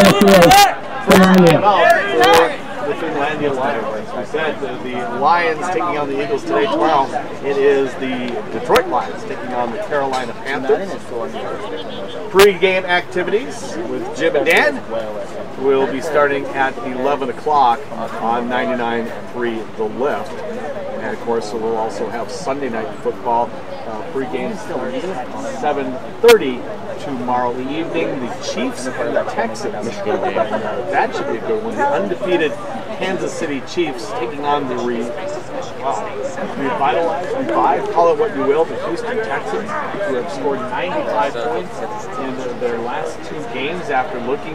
For the Finlandia Lions. As we said, the, the Lions taking on the Eagles today. Tomorrow, it is the Detroit Lions taking on the Carolina Panthers. Pre-game activities with Jim and Dan will be starting at eleven o'clock on ninety-nine point three The Lift. And of course, we'll also have Sunday night football. Uh, pre-game starts at seven thirty tomorrow evening. The Chiefs and the Texans. Michigan game. Uh, that should be a good one. The undefeated Kansas City Chiefs taking on the re wow, revitalized, revived, call it what you will, the Houston Texans, who have scored ninety-five points in their last two games after looking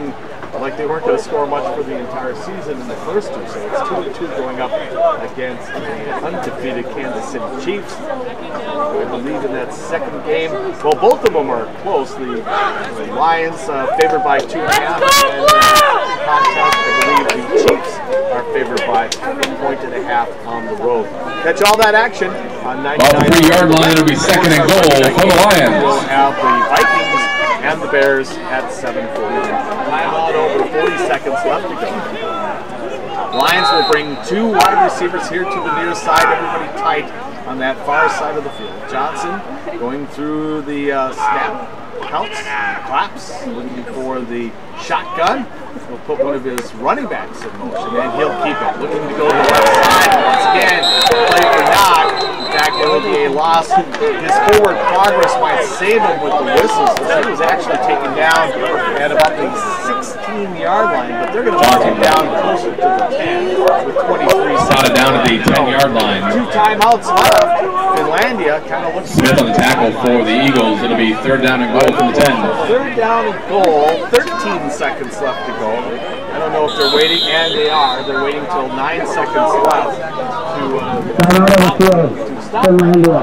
like they weren't going to score much for the entire season in the first two. So it's two to two going up against the undefeated Kansas City Chiefs. I believe in that second game, well, both of them are close. The, the Lions uh, favored by two and a half, and uh, contest, I believe the Chiefs are favored by a point and a half on the road. Catch all that action on ninety-nine. Off the three-yard line, it'll be second and goal for the Lions. We'll have the Vikings and the Bears at seven forty. Timeout over forty seconds left to go. Lions will bring two wide receivers here to the near side, everybody tight on that far side of the field. Johnson going through the uh, snap counts, claps, looking for the shotgun. He'll put one of his running backs in motion, and he'll keep it. Looking to go to the left side once again, play or not. In fact, it will be a loss. His forward progress might save him with the whistles. He was actually taken down at about the sixteen-yard line, but they're going to mark him down closer to the ten with twenty-three seconds. Got it down at the ten-yard line. Two timeouts left. Finlandia kind of looks. Smith on the tackle for the Eagles. It'll be third down and goal from the ten. Third down and goal. thirteen seconds left to go. I don't know if they're waiting, and they are. They're waiting till nine seconds left to, uh, to stop. Finlandia.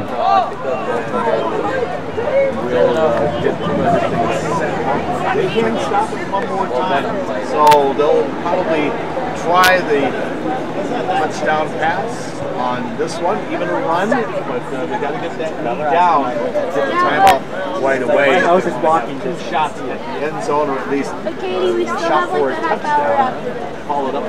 We'll uh, get everything set. They can stop it one more time, so they'll probably try the touchdown pass on this one, even a run, but uh, they got to get that knee down, get the timeout right away. I was just blocking two shots at the end zone, or at least uh, shot for a touchdown. Call it up.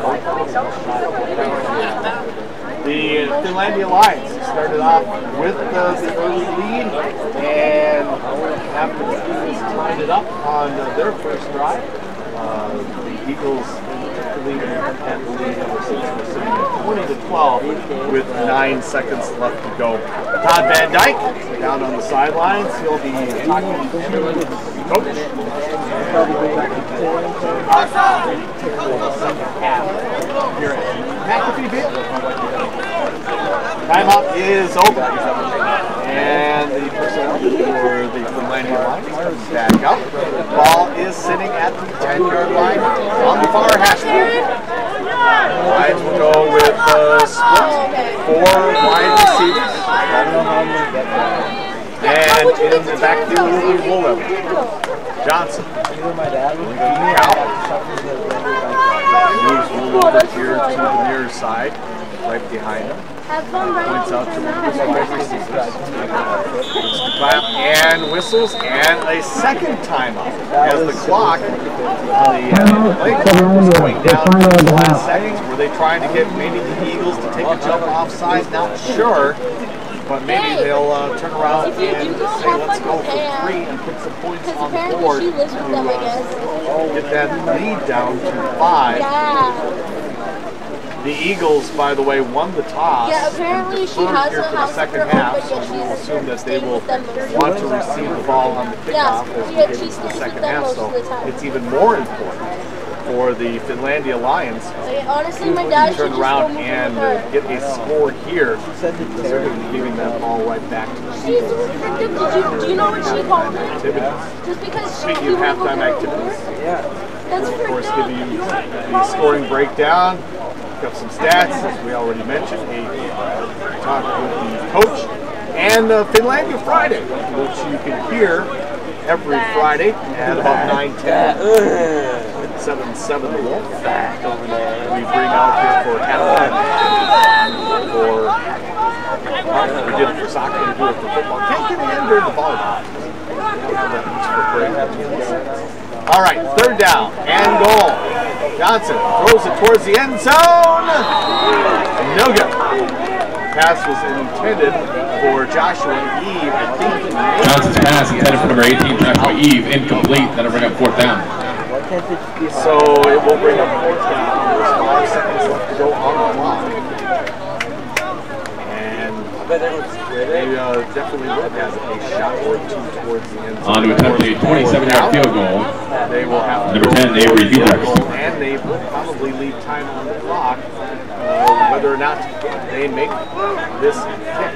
The Finlandia Lions started off with uh, the early lead, and after the Eagles tied it up on uh, their first drive, uh, the Eagles lead and the lead number six were sitting at twenty to twelve with nine seconds left to go. Todd Van Dyke down on the sidelines. He'll be talking to the coach. Here at McAfee Field. Timeout is over, and the personnel for the Finlandia Lions comes back up. The ball is sitting at the ten-yard line on the far hash mark. Lions will go with a split, four wide receivers, and in the backfield will be Woolever. Johnson moves over here to the near side, right behind him. Points out to one of his wide receivers. Clap and whistles, and a second timeout as the clock, the uh, play clock is going down to the last seconds. Were they trying to get maybe the Eagles to take a jump offside? Not sure, but maybe they'll uh, turn around and say, let's go for three and put some points on the board to uh, get that lead down to five. The Eagles, by the way, won the toss. Yeah, apparently and she has here a for the house second of her half, own, so but we'll she's assume that they staying will with them most of the want to time. receive the ball on the kickoff Yes, as we yeah, get she into the stays with second them half. most So of the time. it's even more important for the Finlandia Lions Like, honestly, my dad to turn should around just and uh, get a score here, because they're going to be giving that ball right back to the She's Eagles. did you, do you know what she called it? Activities. Just because she Speaking of halftime activities, That's of course, for give you the scoring breakdown. Got some stats, as we already mentioned. A talk with the coach. And uh, Finlandia Friday, which you can hear every Friday at about nine ten. seven seven The Wolf. We bring out here for halftime. For, well, we did it for soccer, we do it for football. Can't get it in during the volleyball. All right, third down and goal. Johnson throws it towards the end zone. No good. Pass was intended for Joshua Eve. I think Johnson's pass intended for number eighteen, Joshua Eve, incomplete. That'll bring up fourth down. So it will bring up fourth down. There's five seconds left to go on the clock. They uh, definitely would have a shot or two towards the end zone. On to attempt a twenty-seven yard field goal. They will have number ten, Avery Hubrecht. And they will probably leave time on the clock, uh, whether or not they make this kick.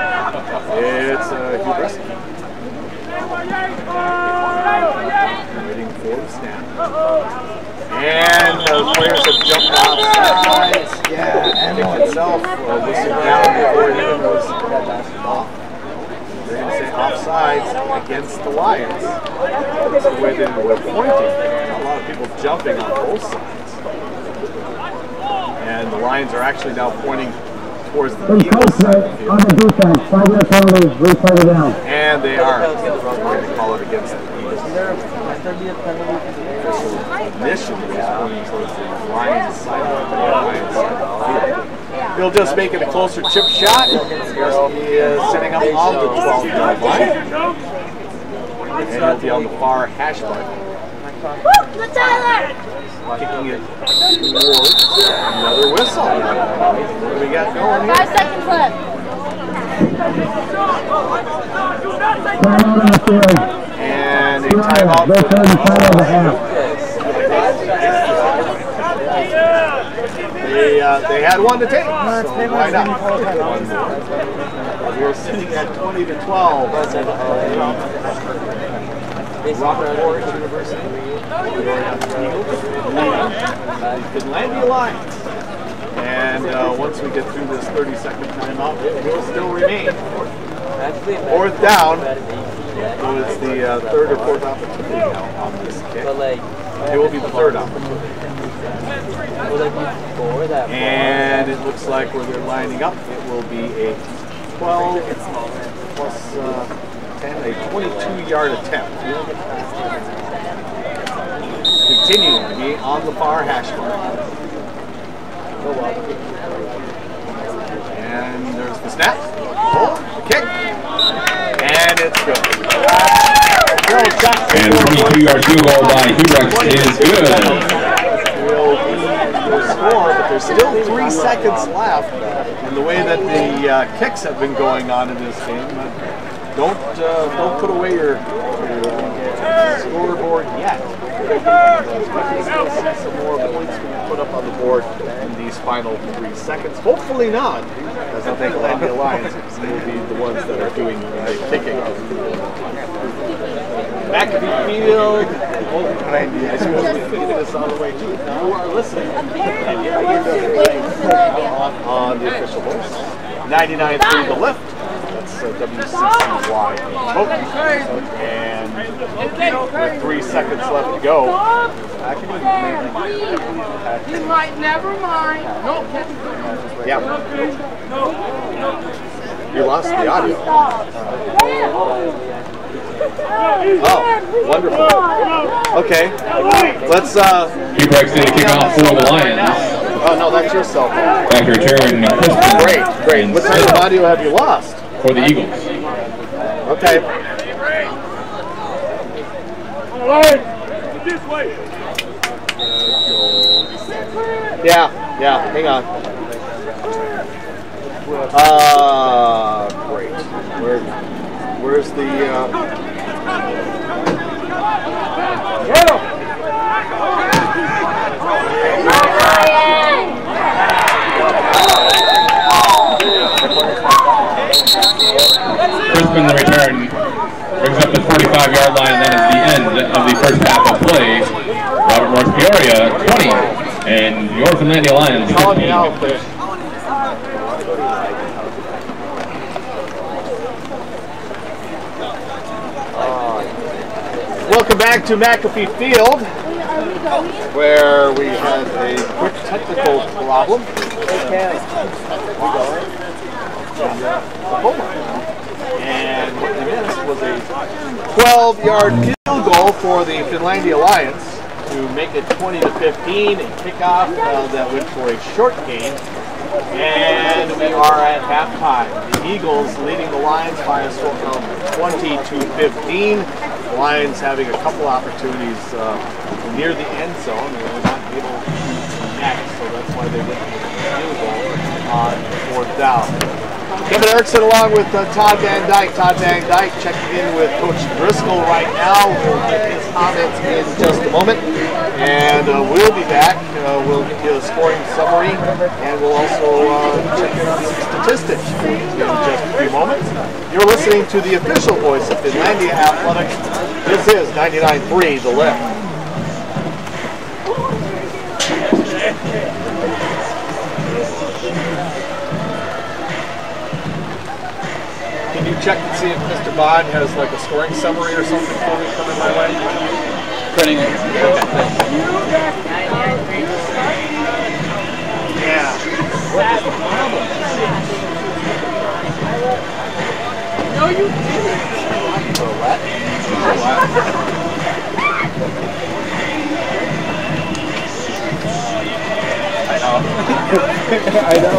It's uh, Hubrecht. waiting for the snap. And the players have jumped off sides. Yeah, and it itself uh, whistled down before it even was off. They're going to say offsides against the Lions. That's the way they were pointing. A lot of people jumping on both sides. And the Lions are actually now pointing towards the Eagles side of the field. On the defense, five-minute penalty, replay it down. And they are going to call it against the Eagles. Initially, he's pointing towards the Lions side of the Lions side of the field. He'll just make it a closer chip shot. He is setting up on the twelve-yard line. And he'll be on the far hash mark. Kicking it towards another whistle. What do we got going here? Five seconds left. And a timeout. They, uh, they had one to take, so why not? We're sitting at twenty to twelve. Robert Morris University. Finlandia Lions. And uh, once we get through this thirty second timeout, it will still remain. Fourth down. So it's the uh, third or fourth opportunity now on this kick. It will be the third opportunity. And it looks like where they're lining up, it will be a twelve plus uh, ten, a twenty-two yard attempt. Continuing to be on the far hash mark. And there's the snap. Oh, the kick. And it's good. And twenty-two yard field goal by Hurex is good. Will be the score, but there's still three seconds left. And the way that the uh, kicks have been going on in this game, uh, don't uh, don't put away your, your uh, scoreboard yet. Still see some more points to be put up on the board in these final three seconds. Hopefully not, as I think Finlandia Lions will be the ones that are doing the kicking. Back to the field. Oh, I suppose we can get this all the way too. You are listening. And yeah, you're doing on, on the official voice. ninety-nine through the lift. That's uh, W C C Y. And with three seconds left to go. You might never mind. No. Yeah. You lost the audio. Oh, wonderful. Okay. Let's uh Hurex did a kickoff for the Lions. Oh no, that's your cell phone. Back return Crispin. Great, great. What type of audio have you lost? For the Eagles. Okay. This way. Yeah, yeah, hang on. Uh, great. Where, where's the, uh... Crispin, the return, brings up the forty-five yard line, and that is the end of the first half of play. Robert Morris Peoria, twenty, and your Finlandia Lions, fifteen. Welcome back to McAfee Field, where we had a quick technical problem. And what we missed was a twelve yard field goal for the Finlandia Lions to make it twenty to fifteen, a kickoff uh, that went for a short gain. And we are at halftime. The Eagles leading the Lions by a score of twenty to fifteen. The Lions having a couple opportunities uh, near the end zone. They were not able to connect, so that's why they went for the field goal on fourth down. Kevin Erickson along with uh, Todd Van Dyke. Todd Van Dyke checking in with Coach Driscoll right now. We'll get his comments in just a moment. And uh, we'll be back. Uh, we'll give you a scoring summary, and we'll also uh, check in on some statistics in just a few moments. You're listening to the official voice of Finlandia Athletics. This is ninety-nine three, the lift. Can you check and see if Mister Bond has like a scoring summary or something for me coming my way? Printing it. Yeah. What is the problem? No, you didn't. So what? I know. I know.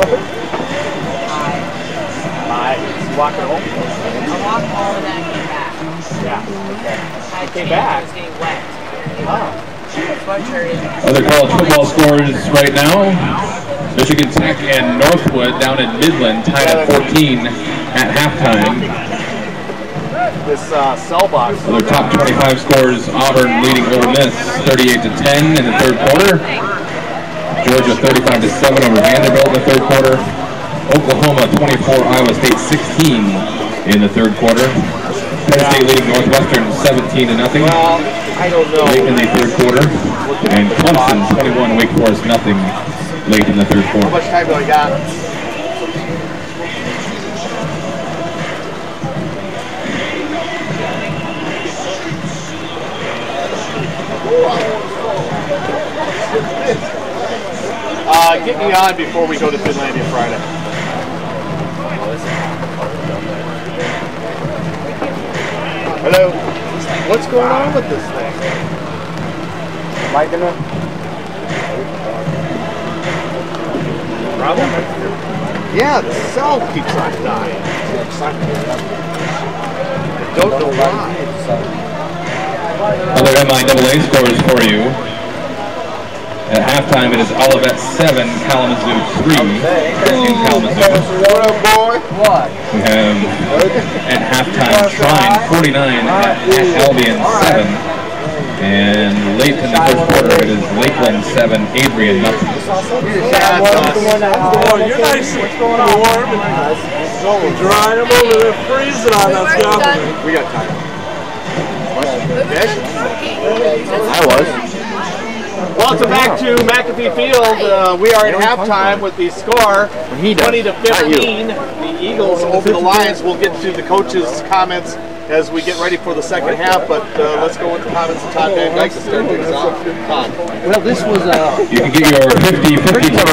Hi. Walking home? I walked all of that and came back. Yeah. Okay. I Came back? was getting wet. Oh. Other college football scores right now. Michigan Tech and Northwood down in Midland tied at fourteen at halftime. This uh, cell box. Other top twenty-five scores, Auburn leading Ole Miss thirty-eight to ten in the third quarter. Georgia thirty-five to seven over Vanderbilt in the third quarter. Oklahoma twenty-four, Iowa State sixteen in the third quarter. Penn State leading Northwestern seventeen to nothing. Well, I don't know. Late in the third quarter. And Clemson twenty-one, Wake Forest nothing late in the third quarter. How much time do I got? Uh, get me on before we go to Finlandia Friday. Hello. What's going on with this thing? Am I gonna? Problem? Yeah, the cell keeps on dying. I don't know why. Other M I A A scores for you. At halftime, it is Olivet seven, Kalamazoo three in Kalamazoo. What up, boy? What? We have at halftime Shrine forty-nine at, at Albion seven. And late in the first quarter, it is Lakeland seven, Adrian nothing. Yeah, You're nice and warm and dry. I'm over there freezing on that stuff. we got time. I was. Welcome back to McAfee Field. Uh, we are at halftime with the score twenty to fifteen. The Eagles over the Lions. We'll get to the coaches' comments as we get ready for the second half, but uh, let's go with the comments of Todd Van Dyke to start things off. Todd. Well, this was a... You can get your fifty fifty I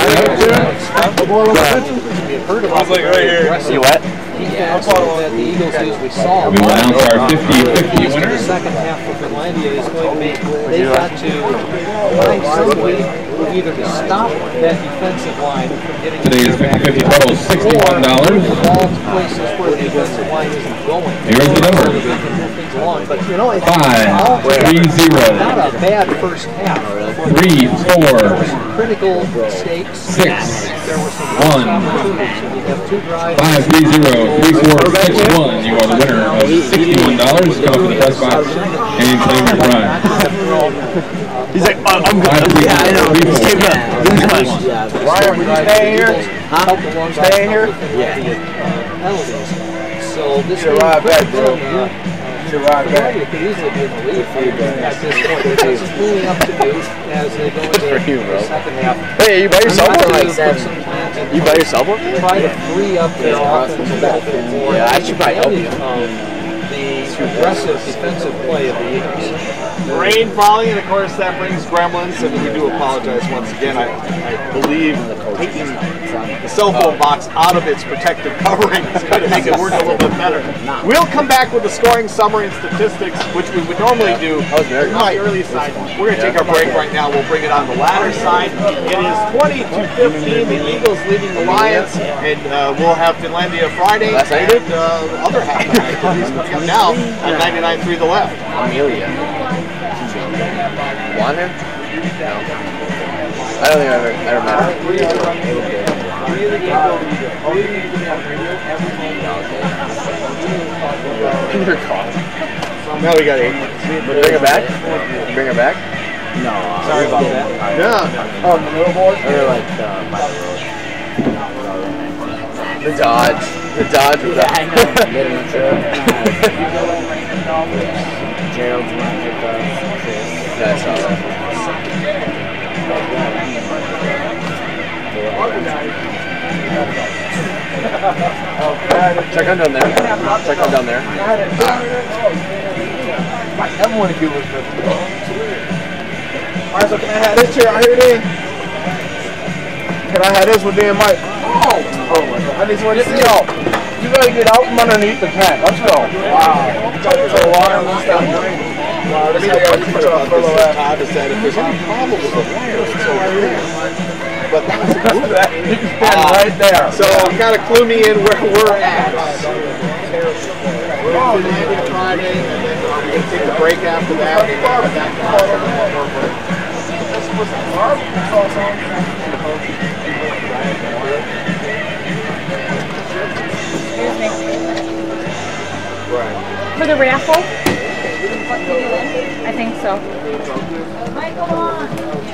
was like right here. See what? Defense that the Eagles use, we saw. We will announce our fifty fifty The winner. second half for Finlandia is going to be, they've got to find some way either to stop that defensive line from getting Today's fifty fifty total is sixty-one dollars. the ball to places where the defensive line isn't going. Here's the number. So that they can move things along. But you know, it's Five, three, zero, not a bad first half. three, four, Critical mistakes. six, There were some one, opportunities, and you have two drives. five, three, zero, three, four, six, one. You are the winner of sixty-one dollars. Come up to the press box and claim your prize. He's like, oh, I'm Five, three, yeah, I know. three, He's four. giving up. Ryan, will you stay here? Huh? Stay here? Yeah. Penalties. So this You're game right could back, have bro. been, uh, You're right back. Finlandia could easily be in the lead at this point. The Texas is cleaning up to do as they go into for you, bro. the second half. Hey, you by yourself? I'm Like trying to put some plans in You by yourself? try to free up their offensive backfield for Yeah, I should probably help you. um, the aggressive defensive play of the Eagles. Rain falling, and of course that brings gremlins, and we do apologize once again. I, I believe taking the cell phone box out of its protective covering is going to make it work a little bit better. We'll come back with the scoring summary and statistics, which we would normally do on the early side. We're going to take our break right now. We'll bring it on the latter side. It is twenty to fifteen, the Eagles leading the Lions, and uh, we'll have Finlandia Friday and uh, other half activities coming up now on ninety-nine three The Left. Amelia. Want him? No. I don't think I ever, I remember. Now we got eight. Bring her back? Bring her back? No. Sorry about that. Yeah. Oh, the middle board? Or like, uh, the Dodge. The Dodge with that. Gerald's run with us. That's all. Check on down there. Check on down there. Everyone if you was with me. Alright, so can I have this chair out here then? Can I have this with me and Mike? Oh! Oh my god. I need someone to see y'all. You gotta get out from underneath the tent. Let's go. Wow. So water and stuff. Wow, this is how you put a fellow at. Todd has said if there's any problem with the wire, it's over there. But that was a good You can stand uh, right there. So kind of clue me in where we're at. We're on Friday, and then we're going to take a break after that. And then back to Excuse me. Right. For the raffle? I think so. Michael on.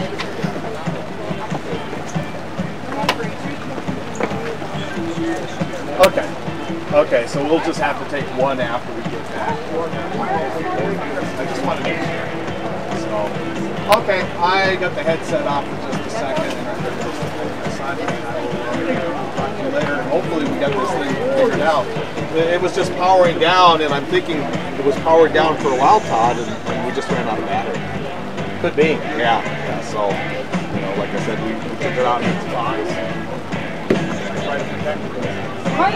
Okay. Okay, so we'll just have to take one after we get back. I just want to make sure. So, okay, I got the headset off for just a second, and I'm going to just my son, and I will talk to you later. And hopefully, we got this thing figured out. It was just powering down, and I'm thinking it was powered down for a while, Todd, and, and we just ran out of battery. Could be. Yeah. Yeah. So, you know, like I said, we, we took it out in its box. Try to protect it. Hi.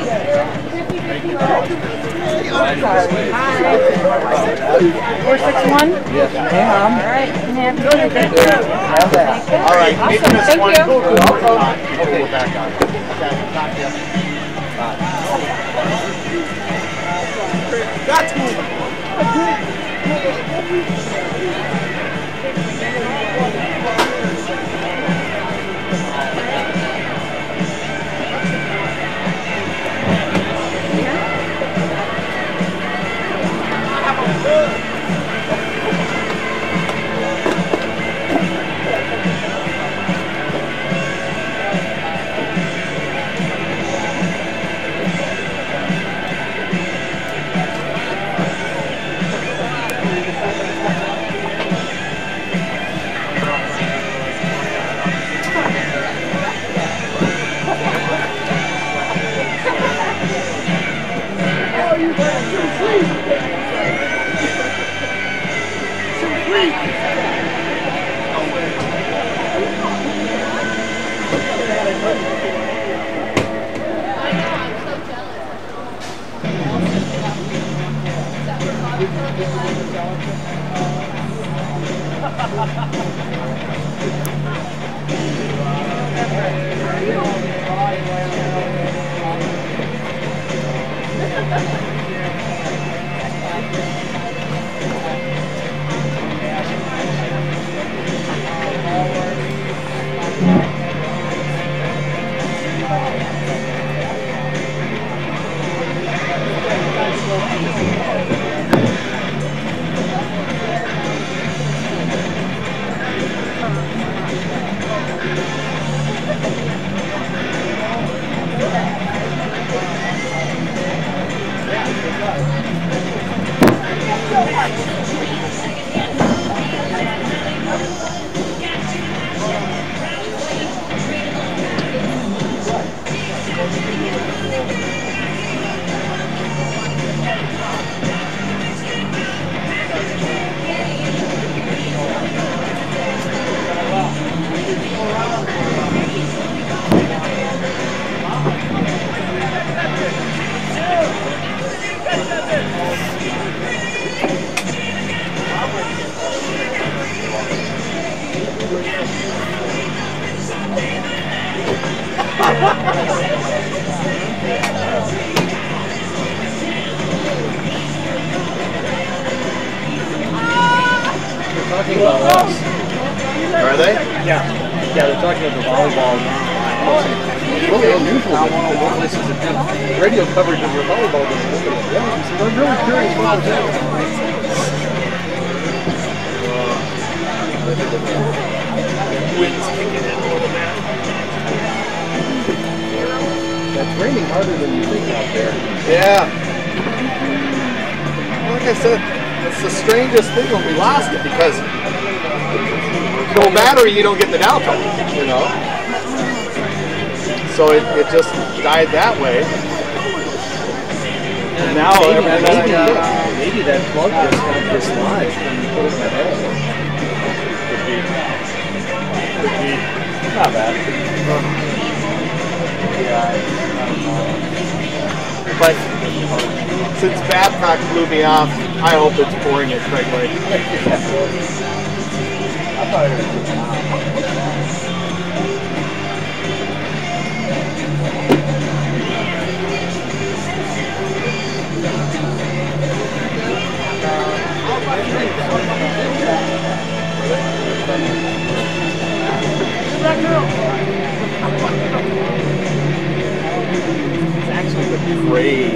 four six one? Yes, ma'am. All right. Can I have you? All right. Awesome. Thank you. Okay, we're back on. Okay, got you. That's moving. Talking about us. Are they? Yeah. Yeah, they're talking about the volleyball. It's really unusual that most places that have radio coverage of your volleyball games. Yeah, I'm really curious what was that. Wind's kicking in a little bit. It's raining harder than you think out there. Yeah. Like I said, it's the strangest thing when we lost it because no battery, you don't get the downtime, you know. So it, it just died that way. And now maybe, every maybe, time uh, maybe that plug just got dislodged when you put it in the head. could be, could be Not bad. But since Babcock blew me off, I hope it's pouring at Craig Lake. It's actually the gray.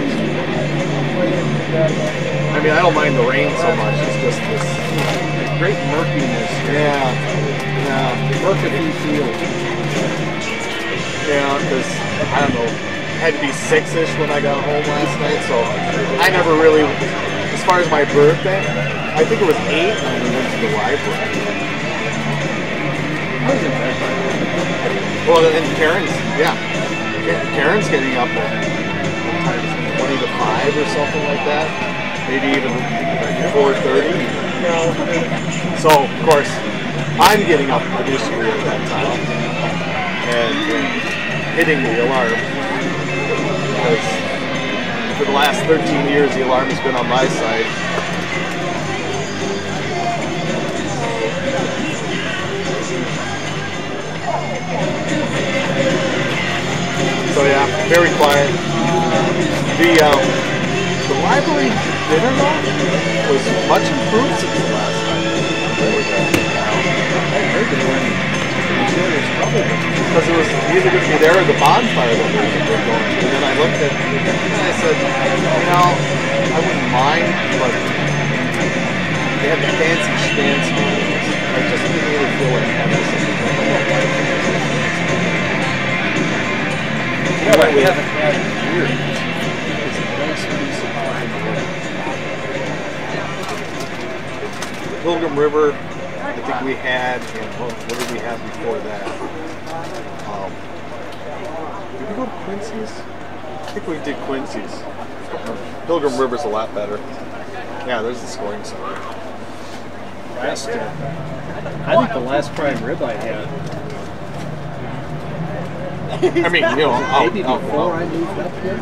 I mean, I don't mind the rain so much. It's just this Great murkiness. yeah, yeah, Murky field. yeah. Because I don't know, it had to be six-ish when I got home last night, so I never really. As far as my birthday, I think it was eight when we went to the library. Well, and Karen's, yeah, Karen's getting up at twenty to five or something like that, maybe even four thirty. So, of course, I'm getting up initially at that time and uh, hitting the alarm because for the last thirteen years the alarm has been on my side. So yeah, very quiet. The um, the library dinner though was much improved since the last time we were there. I heard they were because it was either going to be there or the bonfire that we were going to. And then I looked at it and I said, you know, I wouldn't mind, but they had the fancy stance meetings. I just didn't really feel like having something like that. Yeah, but we haven't had it in years. It's a nice piece of time. Pilgrim River, I think we had, and what, what did we have before that? Um, did we go to Quincy's? I think we did Quincy's. Pilgrim River's a lot better. Yeah, there's the scoring center. Last, uh, I think the last prime rib I had. I mean, you know, out, maybe out, before out. I moved up here,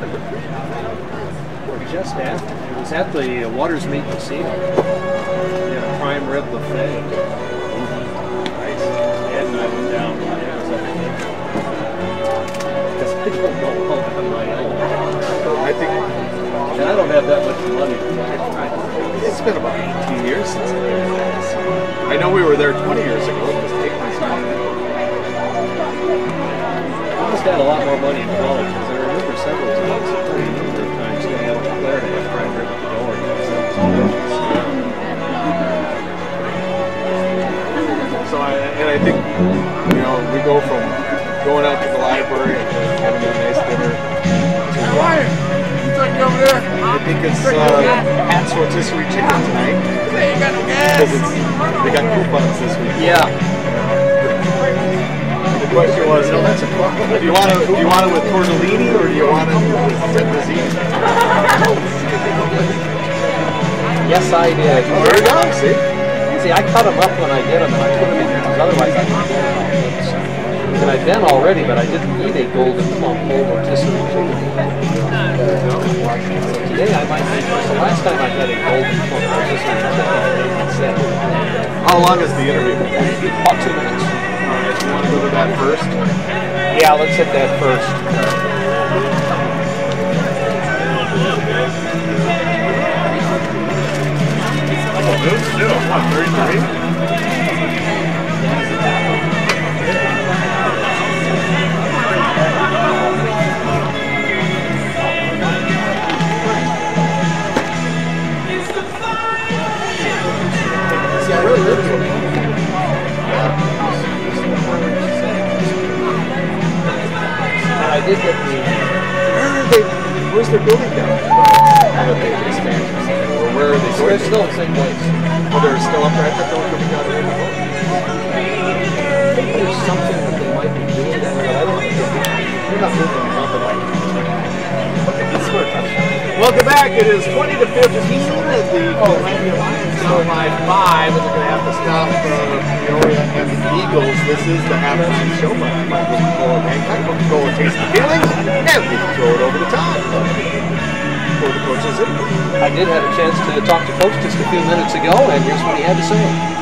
or just after. It was at the uh, Waters Meat Casino. They had a prime rib buffet. Nice. And I went down and it was everything. Because I don't know how on my own. I think, and I don't have that much money. I, it's been about eighteen years since I did that. I know we were there twenty years ago. It was taking time. I must have had a lot more money in college because I remember several times, a pretty number of times, getting out of Claire to have prime rib at the door. So, I, and I think, you know, we go from going out to the library and having a nice dinner to, uh, I think it's uh, Pat's rotisserie chicken tonight. Because it's, they got coupons this week. Yeah. The question was, no, that's a do you want to do you want it with tortellini or do you want it with zebrazine? Yes, I did. Oh, there you go. See, see, I cut them up when I did them, and I put them in because otherwise I couldn't get them. And I've been already, but I didn't eat a golden plump whole rotisserie chicken. So today I might make this. The last time I had a golden plump rotisserie chicken, how long is the interview? About two minutes. Alright, you want to go to that first? Yeah, let's hit that first. What, thirty-three? See, I really live here. I did get the. Where are they? Where's their building down? Where are they expansions? Or where are they? They're still in the same place. Oh, they're still up there. I thought they were coming out of the boat. There's something that they might be doing down there. I don't think they're not moving nothing like that. Welcome back. It is twenty to fifteen. The Finlandia Lions still by five, and they're going to have to stop uh, Peoria and the Eagles. This is the halftime show. My Michael Hancock will go and taste the feelings, and we can throw it over the top for the coaches. I did have a chance to talk to Coach just a few minutes ago, and here's what he had to say.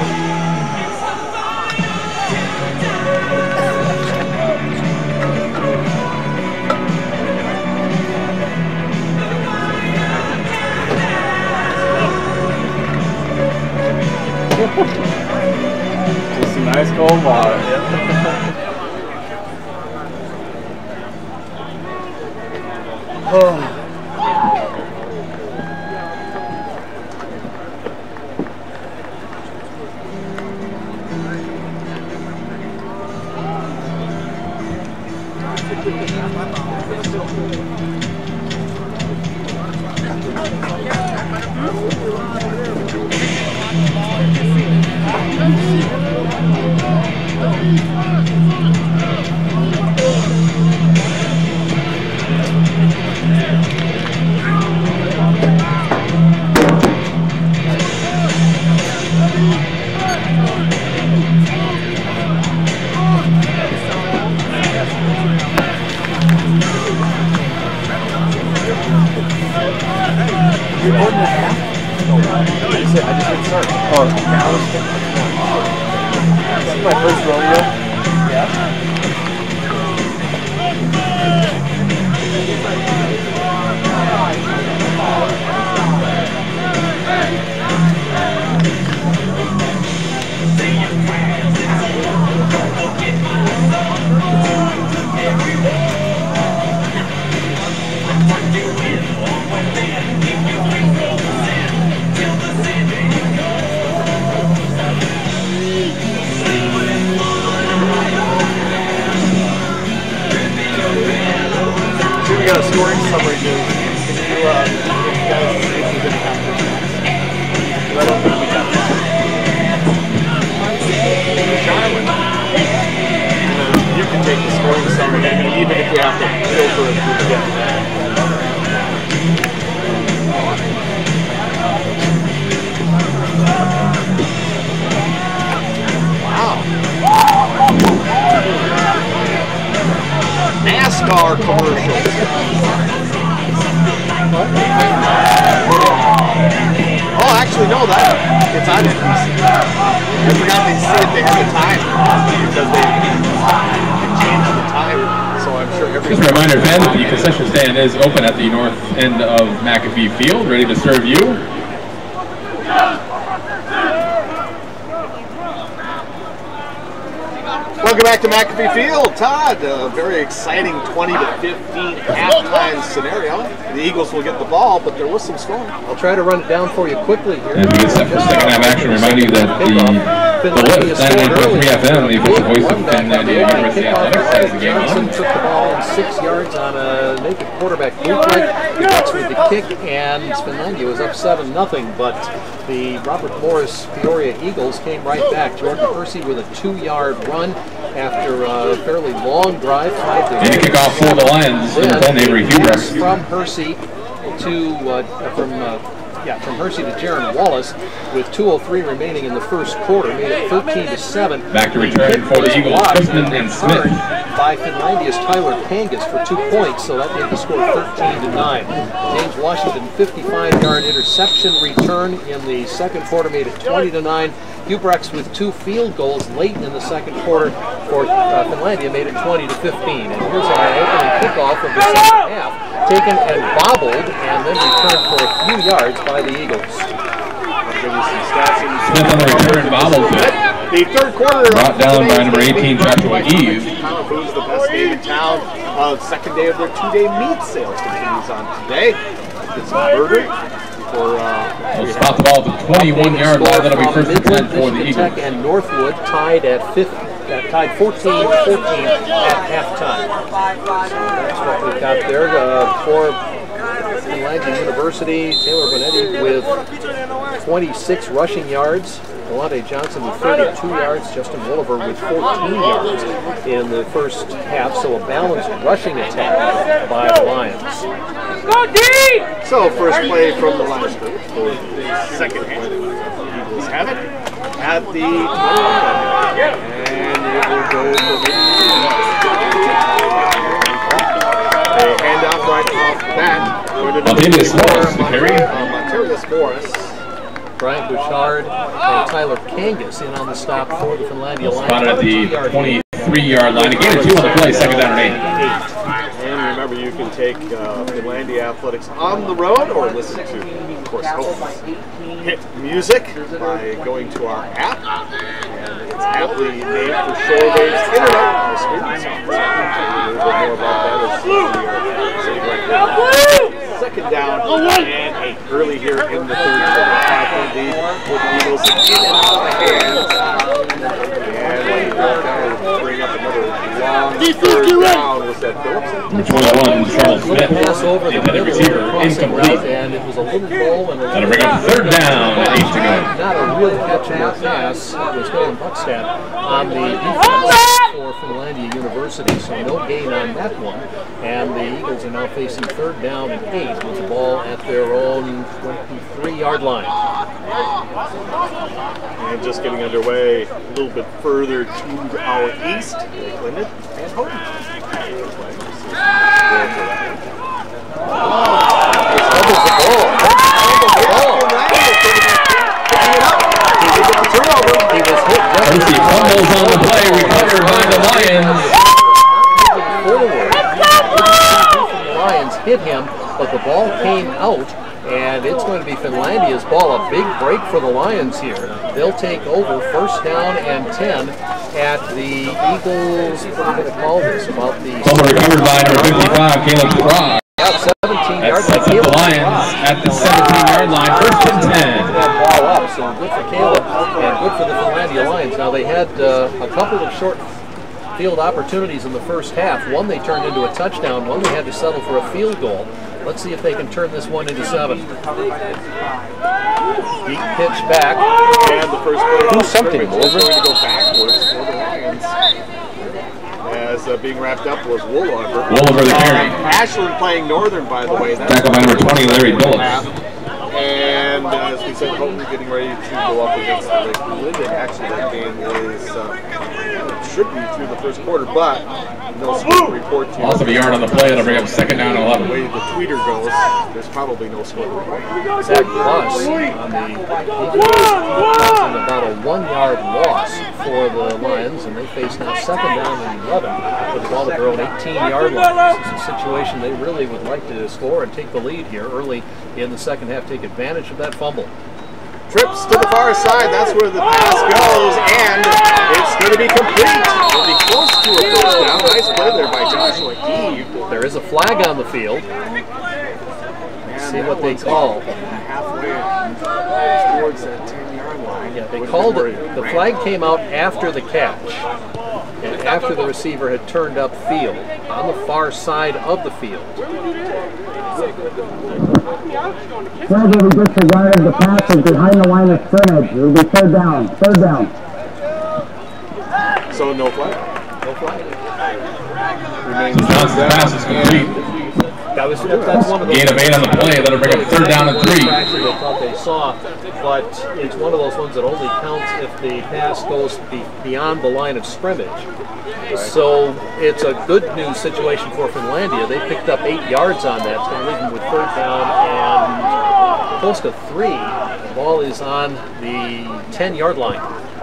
Just some nice cold water. Oh. NASCAR commercials. Oh, actually, no, that it's on N B C. I forgot they said they had the time because they changed the time. So I'm sure every. Just a reminder, fans, that the concession stand is open at the north end of McAfee Field, ready to serve you. Welcome back to McAfee Field. Todd, a very exciting twenty to fifteen halftime scenario. The Eagles will get the ball, but there was some scoring. I'll try to run it down for you quickly here. As we get set for second half action, remind you that the, the Lift, ninety-nine point three F M, the official voice of Finlandia University Athletics, has the game Johnson on. took the ball in six yards on a naked quarterback bootleg. That's with the kick, and Finlandia was up seven nothing, but the Robert Morris Peoria Eagles came right back. Jordan Percy with a two-yard run after a fairly long drive. Tried to and kick off for the Lions. Then Avery Hubrecht. From Hersey to uh, from uh, yeah from Hersey to Jaron Wallace with two oh three remaining in the first quarter, made it thirteen to seven. Back to return for the Eagles, Crispin and Smith. By Finlandia's Tyler Kangas for two points, so that made the score thirteen to nine. James Washington, fifty-five yard interception return in the second quarter, made it twenty to nine. Hubrecht with two field goals late in the second quarter for uh, Finlandia made it twenty to fifteen. And here's our opening kickoff of the second half, taken and bobbled and then returned for a few yards by the Eagles. Smith on the return bobbled it. The third quarter brought down by number eighteen, Joshua Eve. Who's the best game in town? Uh, second day of their two-day meat sales continues on today. It's a burger. For, uh, They'll spot the ball at the twenty-one yard line. That'll be first and ten for the Eagles. Tech and Northwood tied at fifth, uh, tied fourteen fourteen at halftime. So that's what we've got there uh, for Finlandia University. Taylor Bonetti with twenty-six rushing yards. Delonte Johnson with thirty-two yards. Justin Wolliver with fourteen yards in the first half. So a balanced rushing attack by the Lions. Go deep! So first play from the Lions for the second half. The Eagles have it at the twenty-one, and it will go for a handoff right off the bat. Montarius Morris, the carry. Montarius Morris. Brian Bouchard and Tyler Kangas in on the stop for the Finlandia Lions. Spotted at the twenty-three yard line. Again, two on the play, second down and eight. And remember, you can take uh, Finlandia Athletics on the road or listen to, of course, Hope's hit music by going to our app. And it's aptly named for Shorewaves Internet, our streaming software. A little bit more about that as we are sitting right now. Second down and eight. Early here in the third quarter. Five point lead for the Eagles in and out of the hands. And that'll bring up another long third down. Was that Phillips? Number twenty-one, Charles Smith. Pass over the Intended receiver, incomplete. And it was a little ball and a That'll bring up third down, eight to go. Not a real catch in that pass. It was Dylan Buckstad on the defense for Finlandia University, so no gain on that one. And the Eagles are now facing third down and eight with the ball at their own twenty-three yard line. And just getting underway a little bit further to our east, Lake Linden and Houghton. He was hit Percy fumbles on the play, recovered by the Lions. The Lions hit him, but the ball came out, and it's going to be Finlandia's ball. A big break for the Lions here. They'll take over first down and ten at the Eagles. What are we going to call this? About the Fumble recovered by number fifty-five, Caleb Sprague. seventeen That yards. sets up the Lions at the seventeen yard line, first and ten. That ball up, so good for Caleb and good for the Finlandia Lions. Now they had uh, a couple of short field opportunities in the first half. One they turned into a touchdown, one they had to settle for a field goal. Let's see if they can turn this one into seven. Deep pitch back. And the first play do something is going to go backwards for the Lions. As uh, being wrapped up was Woolover. Woolover the carry. Ashland playing Northern, by the way. That's Tackle by number twenty, Larry Billups. And uh, as we said, Houghton getting ready to go up against the Lake Linden. Actually, that game is uh, should be through the first quarter, but no score report to you. Loss of a yard on the play, that'll bring up second down and eleven. The way the tweeter goes, there's probably no score report. Zach Plus on the causing about a one-yard loss for the Lions, and they face now second down and eleven with the ball at their own eighteen yard line. This is a situation they really would like to score and take the lead here early in the second half. Take advantage of that fumble. Trips to the far side, that's where the pass goes, and it's going to be complete. It'll be close to a first down. Nice play there by Joshua Eve. There is a flag on the field. Let's see what they call. Halfway towards that ten yard line. Yeah, they called it. The flag came out after the catch, and after the receiver had turned upfield on the far side of the field. Flag will be disregarded. The pass is behind the line of scrimmage. It will be third down. Third down. So no flag. No flag. Remains Johnson's pass is complete. That was, that's one of those. Gain of eight on the play, that'll bring up third down and three. Actually, they thought they saw, but it's one of those ones that only counts if the pass goes be beyond the line of scrimmage. Right. So it's a good news situation for Finlandia. They picked up eight yards on that. It's going to leave them with third down and close to three. The ball is on the ten yard line.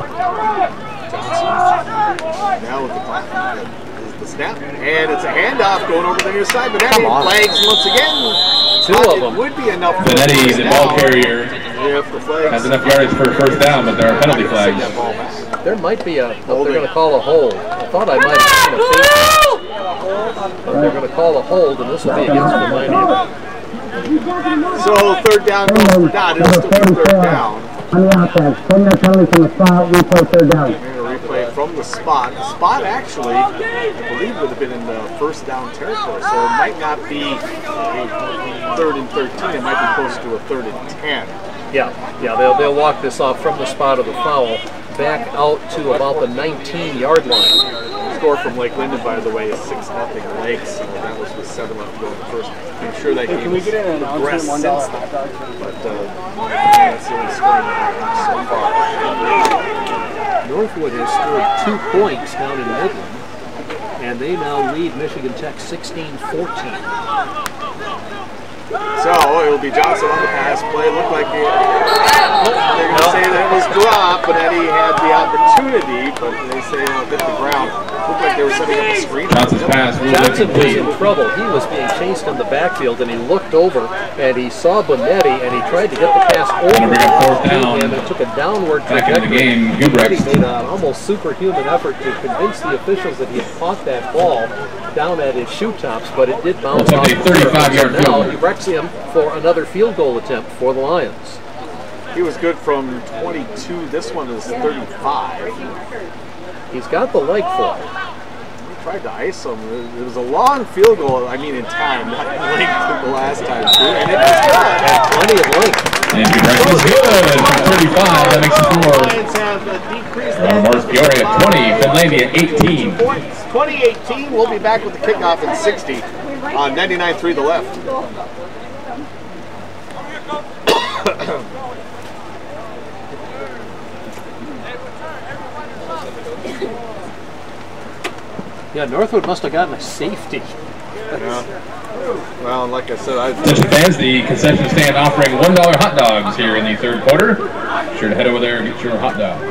Now with the clock. The snap, and it's a handoff going over the near side. Benetti flags once again. Two but of it them. would be enough. Benetti, the ball carrier, if the flags has enough yardage for a first down, but there are penalty flags. There might be a, oh, they're going to call a hold. I thought I might have seen a face, but they're going to call a hold, and this will be against Finlandia. So third down goes for Dodd. It'll still be third down. On the outside, ten yard penalty from the spot, replay third down. Replay from the spot. The spot actually, I believe, would have been in the first down territory, so it might not be a third and thirteen. It might be close to a third and ten. Yeah, yeah, they'll, they'll walk this off from the spot of the foul back out to about the nineteen yard line. The score from Lake Linden, by the way, is six nothing Lakes. So that was with seven up going the first. I'm sure that game has progressed since then. But uh, that's the only scoring so far. Northwood has scored two points down in Midland, and they now lead Michigan Tech sixteen fourteen. So it'll be Johnson on the pass play. Looked like he, they're going to say that it was dropped, but Eddie had the opportunity, but they say it hit the ground. Looked like they were setting up a screen. Johnson's pass. Johnson was in trouble. He was being chased in the backfield, and he looked over, and he saw Bonetti, and he tried to get the pass over, fourth down. and it took a downward Back trajectory. into the game, Bonetti made an almost superhuman effort to convince the officials that he had caught that ball down at his shoe tops, but it did bounce We'll off. take a thirty-five yard field Now goal. he wrecks him for another field goal attempt for the Lions. He was good from twenty-two. This one is thirty-five. He's got the leg for it. He tried to ice him. It was a long field goal. I mean, in time, not in length the last time too. And it was good. Had plenty of length. And he was good from thirty-five. That makes the score. Lions have uh, decreased R M U-Peoria twenty, Finlandia eighteen. twenty eighteen. We'll be back with the kickoff in sixty on ninety-nine three the left. Yeah, Northwood must have gotten a safety. Yeah. Well, like I said, I. Attention fans, the concession stand offering one dollar hot dogs here in the third quarter. Be sure to head over there and get your hot dog.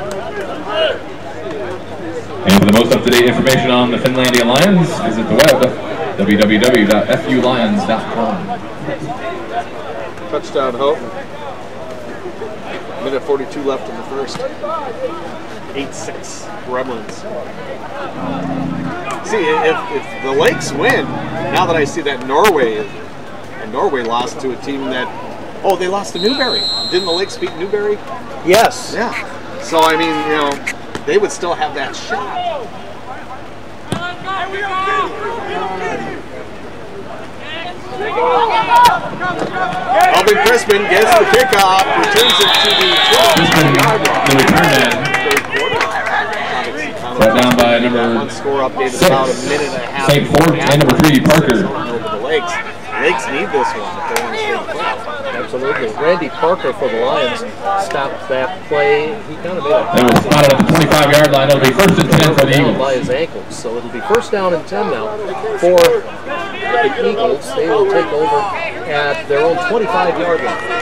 And for the most up-to-date information on the Finlandia Lions, visit the web, w w w dot f u lions dot com. Touchdown, Hope. Minute forty-two left in the first. eight six, Gremlins. See, if, if the Lakes win, now that I see that Norway, and Norway lost to a team that, oh, they lost to Newberry. Didn't the Lakes beat Newberry? Yes. Yeah. So, I mean, you know, they would still have that shot. Alvin Crispin gets the kickoff, returns it to the twenty-yard line. The return man. Brought down by number One score updated six, about a minute and a half. Saint Ford, and number three, Parker. Over the Lakes. Lakes need this one if they want to stay playoff. Absolutely. Randy Parker for the Lions stopped that play. He kind of made a That was spotted at the twenty-five yard line. It'll be first and ten for the down Eagles. by his ankles. So it'll be first down and ten now for the Eagles. They will take over at their own twenty-five yard line.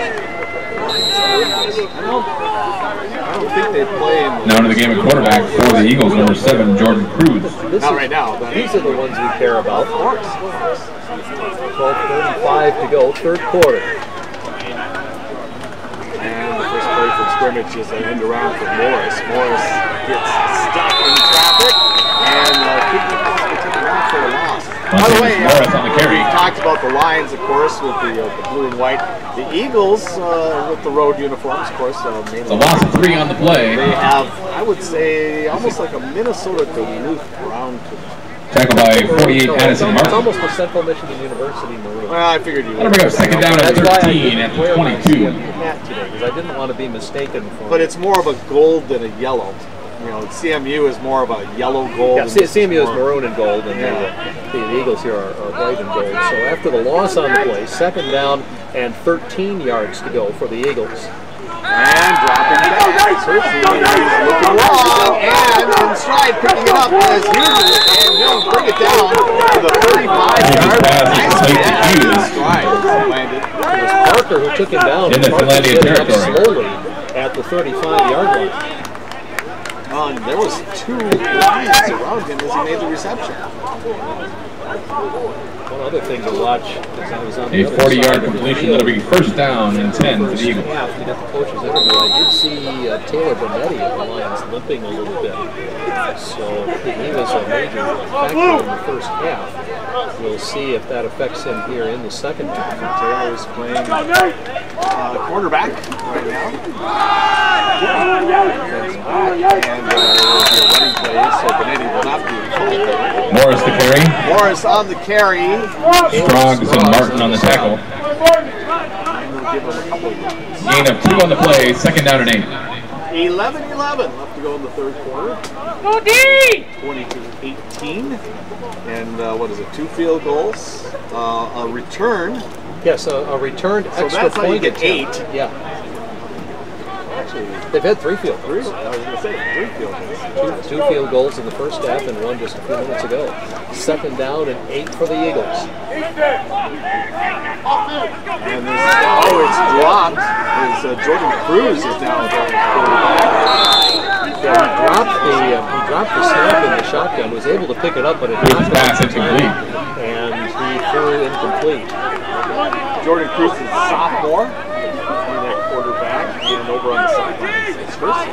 I don't think they play in the Now into the game of quarterback for the Eagles, number seven, Jordan Cruz. This Not is, right now. But these are the ones we care about. Of course. twelve thirty-five to go, third quarter. And the first play for scrimmage is an end around for Morris. Morris gets stuck in traffic and uh, keeps the possibly taken around for a loss. By the way, Morris on the carry. we talked about the Lions, of course, with the, uh, the blue and white. The Eagles uh, with the road uniforms, of course, uh, mainly. It's a loss of three on the play. They have, I would say, almost like a Minnesota Duluth brown to them. Tackled by forty-eight, No, Addison it's, Martin. almost a Central Michigan University maroon. Well, I figured you would. That'll bring up second down at That's why I thirteen didn't at wear my twenty-two. C M U hat today, because I didn't want to be mistaken for. But it's more of a gold than a yellow. You know, C M U is more of a yellow gold. Yeah, and C- this CMU is more- maroon and gold, and Yeah. the, the, the Eagles here are, are white and gold. So after the loss on the play, second down and thirteen yards to go for the Eagles. And dropping it back. Looking long and in stride, picking it up as usual, and he'll bring it down to the thirty-five yard line. Nice catch in stride. Landed. It was Parker who took him down. In the Parker Finlandia getting up territory. slowly at the thirty-five yard line. Uh, there was two lines around him as he made the reception. One other thing to watch is I was on the A other forty yard side of the completion. field. That'll be first down and ten for the First Eagles. half, we got the coach's interview. I did see uh, Taylor Bonetti of the Lions limping a little bit. So he was a major factor in the first half. We'll see if that affects him here in the second half. Taylor is playing uh, quarterback right now. And uh, there will be a running play, so Benetti will not be involved. Morris the carry. Morris on the carry. Stroggs and Martin on the tackle. We'll give him a couple of yards. Gain gain of two on the play, second down and eight. eleven eleven left to go in the third quarter. Go D! twenty-two eighteen. And uh, what is it? Two field goals, uh, a return. Yes, a, a returned So extra that's how you point get attempt. eight. Yeah. Actually, They've had three field three. goals. I was going to say three field goals. Two, two field goals in the first half and one just a few minutes ago. Second down and eight for the Eagles. And there's, oh, it's dropped. There's, uh, Jordan Cruz is now the quarterback. Yeah, he dropped the uh, he dropped the snap in the shotgun. Was able to pick it up, but it Cruz's knocked pass off the time, incomplete. and he threw incomplete. Jordan Cruz is a sophomore. That quarterback, and over on the sideline is Chris.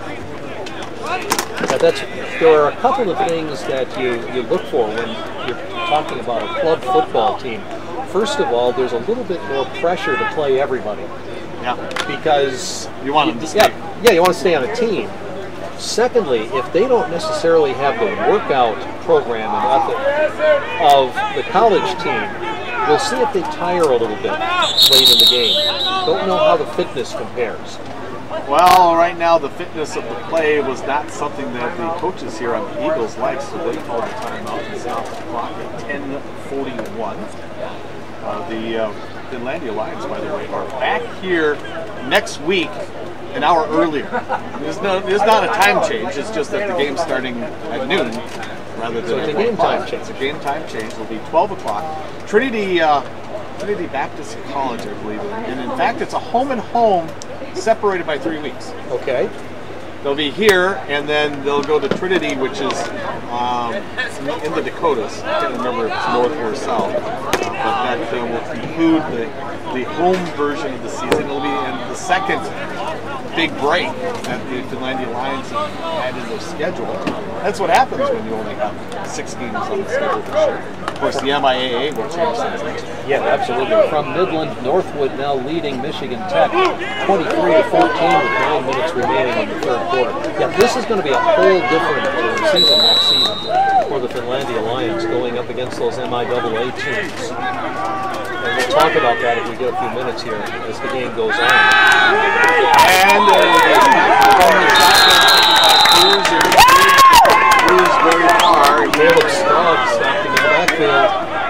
Now that's, there are a couple of things that you, you look for when you're talking about a club football team. First of all, there's a little bit more pressure to play everybody. Yeah. Because you want them to stay. Yeah, yeah, you want to stay on a team. Secondly, if they don't necessarily have the workout program and ethic of the college team, we'll see if they tire a little bit late in the game. Don't know how the fitness compares. Well, right now the fitness of the play was not something that the coaches here on the Eagles like, so they called the timeout and stopped the clock at ten forty-one. Uh, the uh, Finlandia Lions, by the way, are back here next week an hour earlier. There's, no, there's not a time change, it's just that the game's starting at noon rather than So it's at a game one time o'clock. change. It's a game time change. It'll be twelve o'clock. Trinity, uh, Trinity Baptist College, I believe. And in fact, it's a home and home separated by three weeks. Okay. They'll be here, and then they'll go to Trinity, which is um, in the Dakotas. I can't remember if it's north or south. Uh, but that uh, will conclude the, the home version of the season. It'll be in the second big break that the Finlandia Lions have had in their schedule. That's what happens when you only have six games on the schedule this year. Of course, the M I A A will change things next year. Yeah, absolutely. From Midland, Northwood now leading Michigan Tech twenty-three to fourteen with nine minutes remaining in the third quarter. Yeah, this is going to be a whole different uh, season next season for the Finlandia Lions going up against those M I A A teams. And we'll talk about that if we get a few minutes here as the game goes on. And there will be a Cruz very far. Caleb Strong snapped him in the backfield.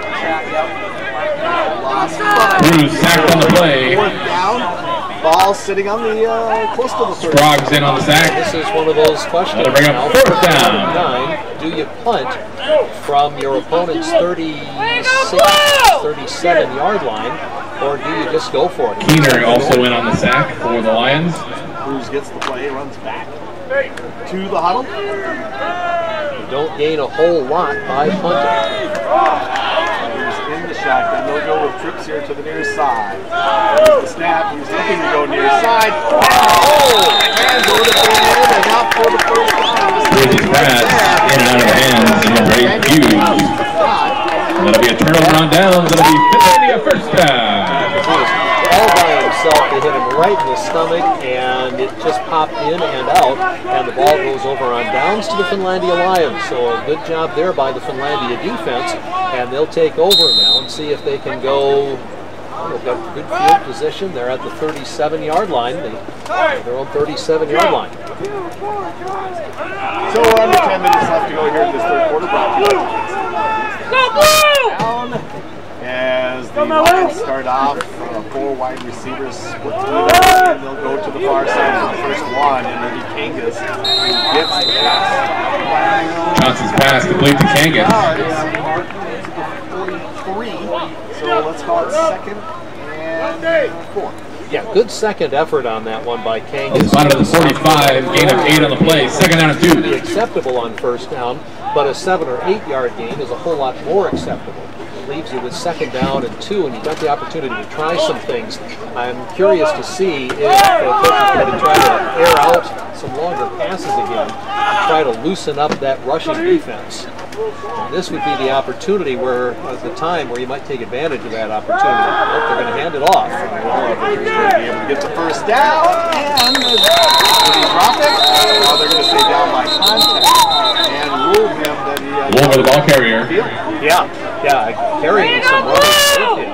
Cruz sacked on the play. Fourth down. Ball sitting on the uh, close to the third. Strog's in on the sack. This is one of those questions. That'll bring up fourth down. Nine. Do you punt from your opponent's thirty-six, thirty-seven yard line, or do you just go for it? Keener also in on the sack for the Lions. Cruz gets the play, runs back to the huddle. You don't gain a whole lot by punting. He's in the shotgun. They'll go with trips here to the near side. There's the snap. He's looking to go near side. Oh! Hands over the field and out for the first down. Cruz's pass in and out of the hands of number eight, Hughes. That'll be a turnover on downs. That'll be Finlandia first down. All by himself, they hit him right in the stomach, and it just popped in and out, and the ball goes over on downs to the Finlandia Lions. So a good job there by the Finlandia defense, and they'll take over now and see if they can go. Well, they've got good field position. They're at the thirty-seven yard line. They have their own thirty-seven yard line. So under ten minutes left to go here in this third quarter. Go blue! Down as the Lions start off, uh, four wide receivers split to the middle, and they'll go to the far side for the first one, and it'll be Kangas who gets the pass. Johnson's pass complete to Kangas. forty-three, so let's call it second and four. Yeah, good second effort on that one by Kangas. Spotted at the forty-five, gain of eight on the play, second down and two. Be acceptable on first down, but a seven or eight yard gain is a whole lot more acceptable. Leaves you with second down and two, and you've got the opportunity to try some things. I'm curious to see if the coach is going to try to air out some longer passes again and try to loosen up that rushing defense. And this would be the opportunity where, at the time, where you might take advantage of that opportunity. But they're going to hand it off. Well, they're going to be able to get the first down, and did he drop it? Well, they're going to stay down by contact and rule him that he. Uh, Over the ball carrier. Yeah, yeah, carrying some runners with him, and we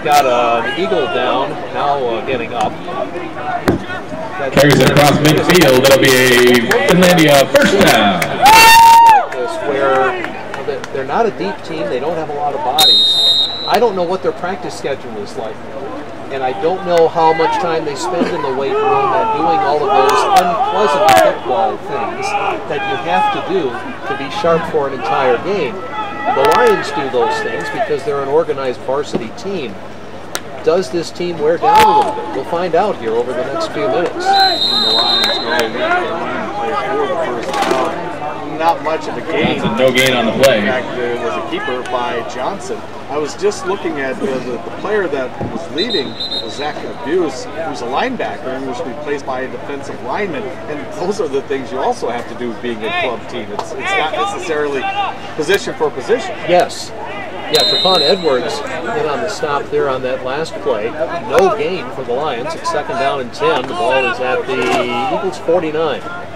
They've got uh, the Eagle down, now uh, getting up. Carries it across midfield. That'll be a Finlandia first down. This where they're not a deep team. They don't have a lot of bodies. I don't know what their practice schedule is like. And I don't know how much time they spend in the weight room and doing all of those unpleasant football things that you have to do to be sharp for an entire game. The Lions do those things because they're an organized varsity team. Does this team wear down a little bit? We'll find out here over the next few minutes. And the Lions go in play for the first down. Not much of a gain. Johnson, no gain on the play. In fact, there was a keeper by Johnson. I was just looking at the, the, the player that was leading, Zach Abuse, who's a linebacker and was replaced by a defensive lineman. And those are the things you also have to do being a club team. It's, it's not necessarily position for position. Yes. Yeah, Trapon Edwards in on the stop there on that last play. No gain for the Lions. It's second down and ten. The ball is at the Eagles forty-nine.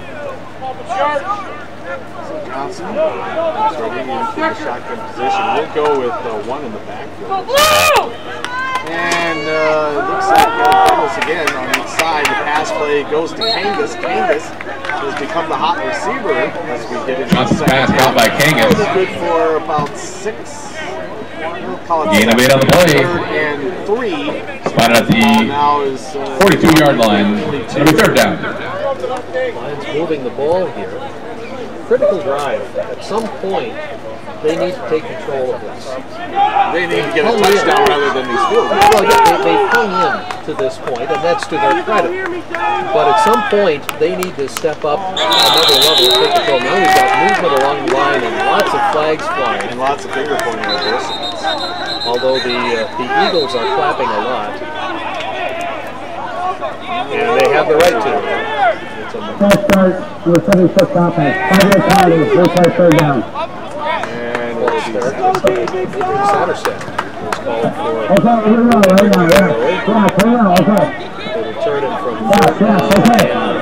Johnson is ready into the shotgun position. We'll go with uh, one in the backfield. And uh, it looks like uh, Douglas again on each side. The pass play goes to Kangas. Kangas has become the hot receiver as we get into the second pass caught by Kangas. Good for about six. Gain of eight on the play. Third and three. Spotted at the forty-two yard line. It'll be third down. Lions moving the ball here. Critical drive. At some point, they need to take control of this. They need to get a touchdown rather than these field goals. Well, yeah, they, they've hung in to this point, and that's to their credit. But at some point, they need to step up another level and take control. Now we've got movement along the line and lots of flags flying. And lots of finger pointing reversals. Although the, uh, the Eagles are clapping a lot. And they have the right to. It's a False start, we're setting foot offense. Five-yard penalty, we'll play third down. And false start. Satterstep was called for. Okay, here we go, right now, yeah. Yeah, play now, okay. They return it from Yeah, yeah, okay.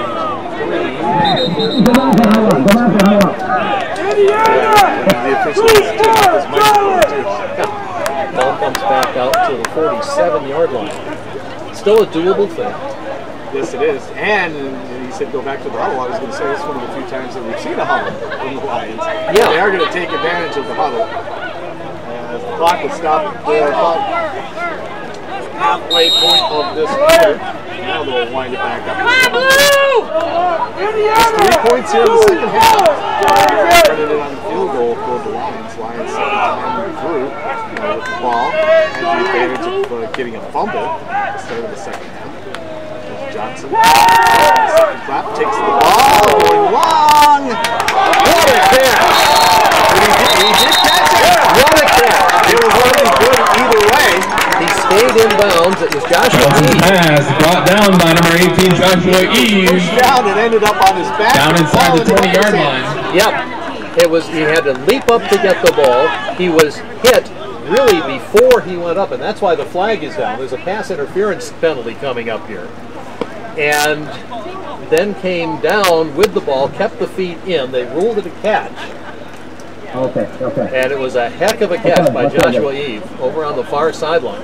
Go back to high up, go back to high up. the officials took off his microphone too. Ball comes back out to the forty-seven yard line. Still a doable thing. Yes, it is. And he said go back to the huddle. I was going to say this is one of the few times that we've seen a huddle from the Lions. Yeah. They are going to take advantage of the huddle. As the clock will stop there about halfway point of this quarter. Now they'll wind it back up. There's three points here in the second half. Credited on the field goal for the Lions. Lions second time through uh, with the ball. Had the advantage of uh, getting a fumble at the start of the second half. Johnson, second clap, takes the ball, going long. What a catch! He did, he did catch it. What a catch! It was really good either way. He stayed in bounds. It was Joshua Johnson pass brought down by number eighteen, Joshua Eves. Pushed down and ended up on his back. Down inside the twenty yard line. Yep. It was. He had to leap up to get the ball. He was hit really before he went up, and that's why the flag is down. There's a pass interference penalty coming up here. And then came down with the ball, kept the feet in. They ruled it a catch. Okay, okay. And it was a heck of a catch okay, by Joshua okay. Eve over on the far sideline.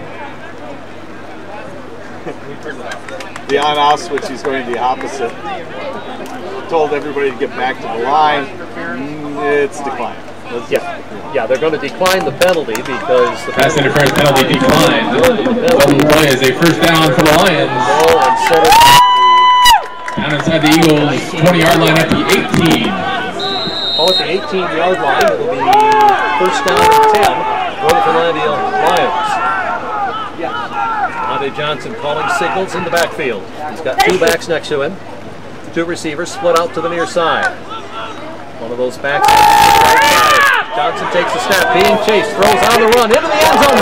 The on-off switch is going the opposite. Told everybody to get back to the line. It's declined. Let's yeah, yeah, they're going to decline the penalty because the pass interference penalty declined. The play is a first down for the Lions. Down inside the Eagles' twenty yard line at the eighteen. Oh, at the eighteen yard line, it'll be first down and ten for the Finlandia Lions. Andre Johnson calling signals in the backfield. He's got two backs next to him. Two receivers split out to the near side. One of those backs. Johnson takes a snap, being chased, throws on the run, into the end zone,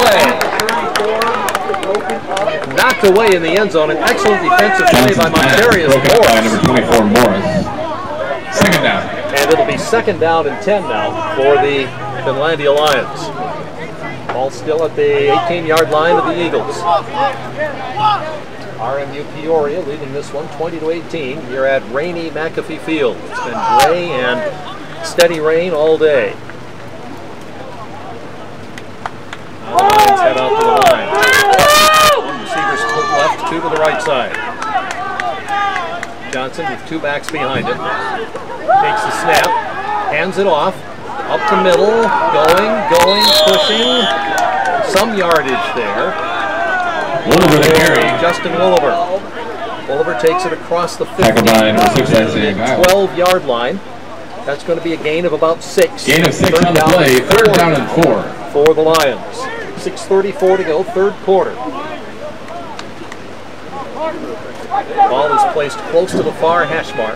knocked away. Knocked away in the end zone. An excellent defensive play by Montarius Morris. By number twenty-four, Morris. Second down. And it'll be second down and ten now for the Finlandia Lions. Ball still at the eighteen yard line of the Eagles. R M U-Peoria leading this one twenty to eighteen here at rainy McAfee Field. It's been gray and steady rain all day. Lions head out to the line. Receivers split left, two to the right side. Johnson with two backs behind him. Takes the snap, hands it off, up the middle, going, going, pushing. Some yardage there. Wolliver the carry. Justin Wolliver. Wolliver takes it across the fifteen, twelve yard line. That's going to be a gain of about six. Gain of six on the play, third down and four. For the Lions. six thirty-four to go, third quarter. Ball is placed close to the far hash mark.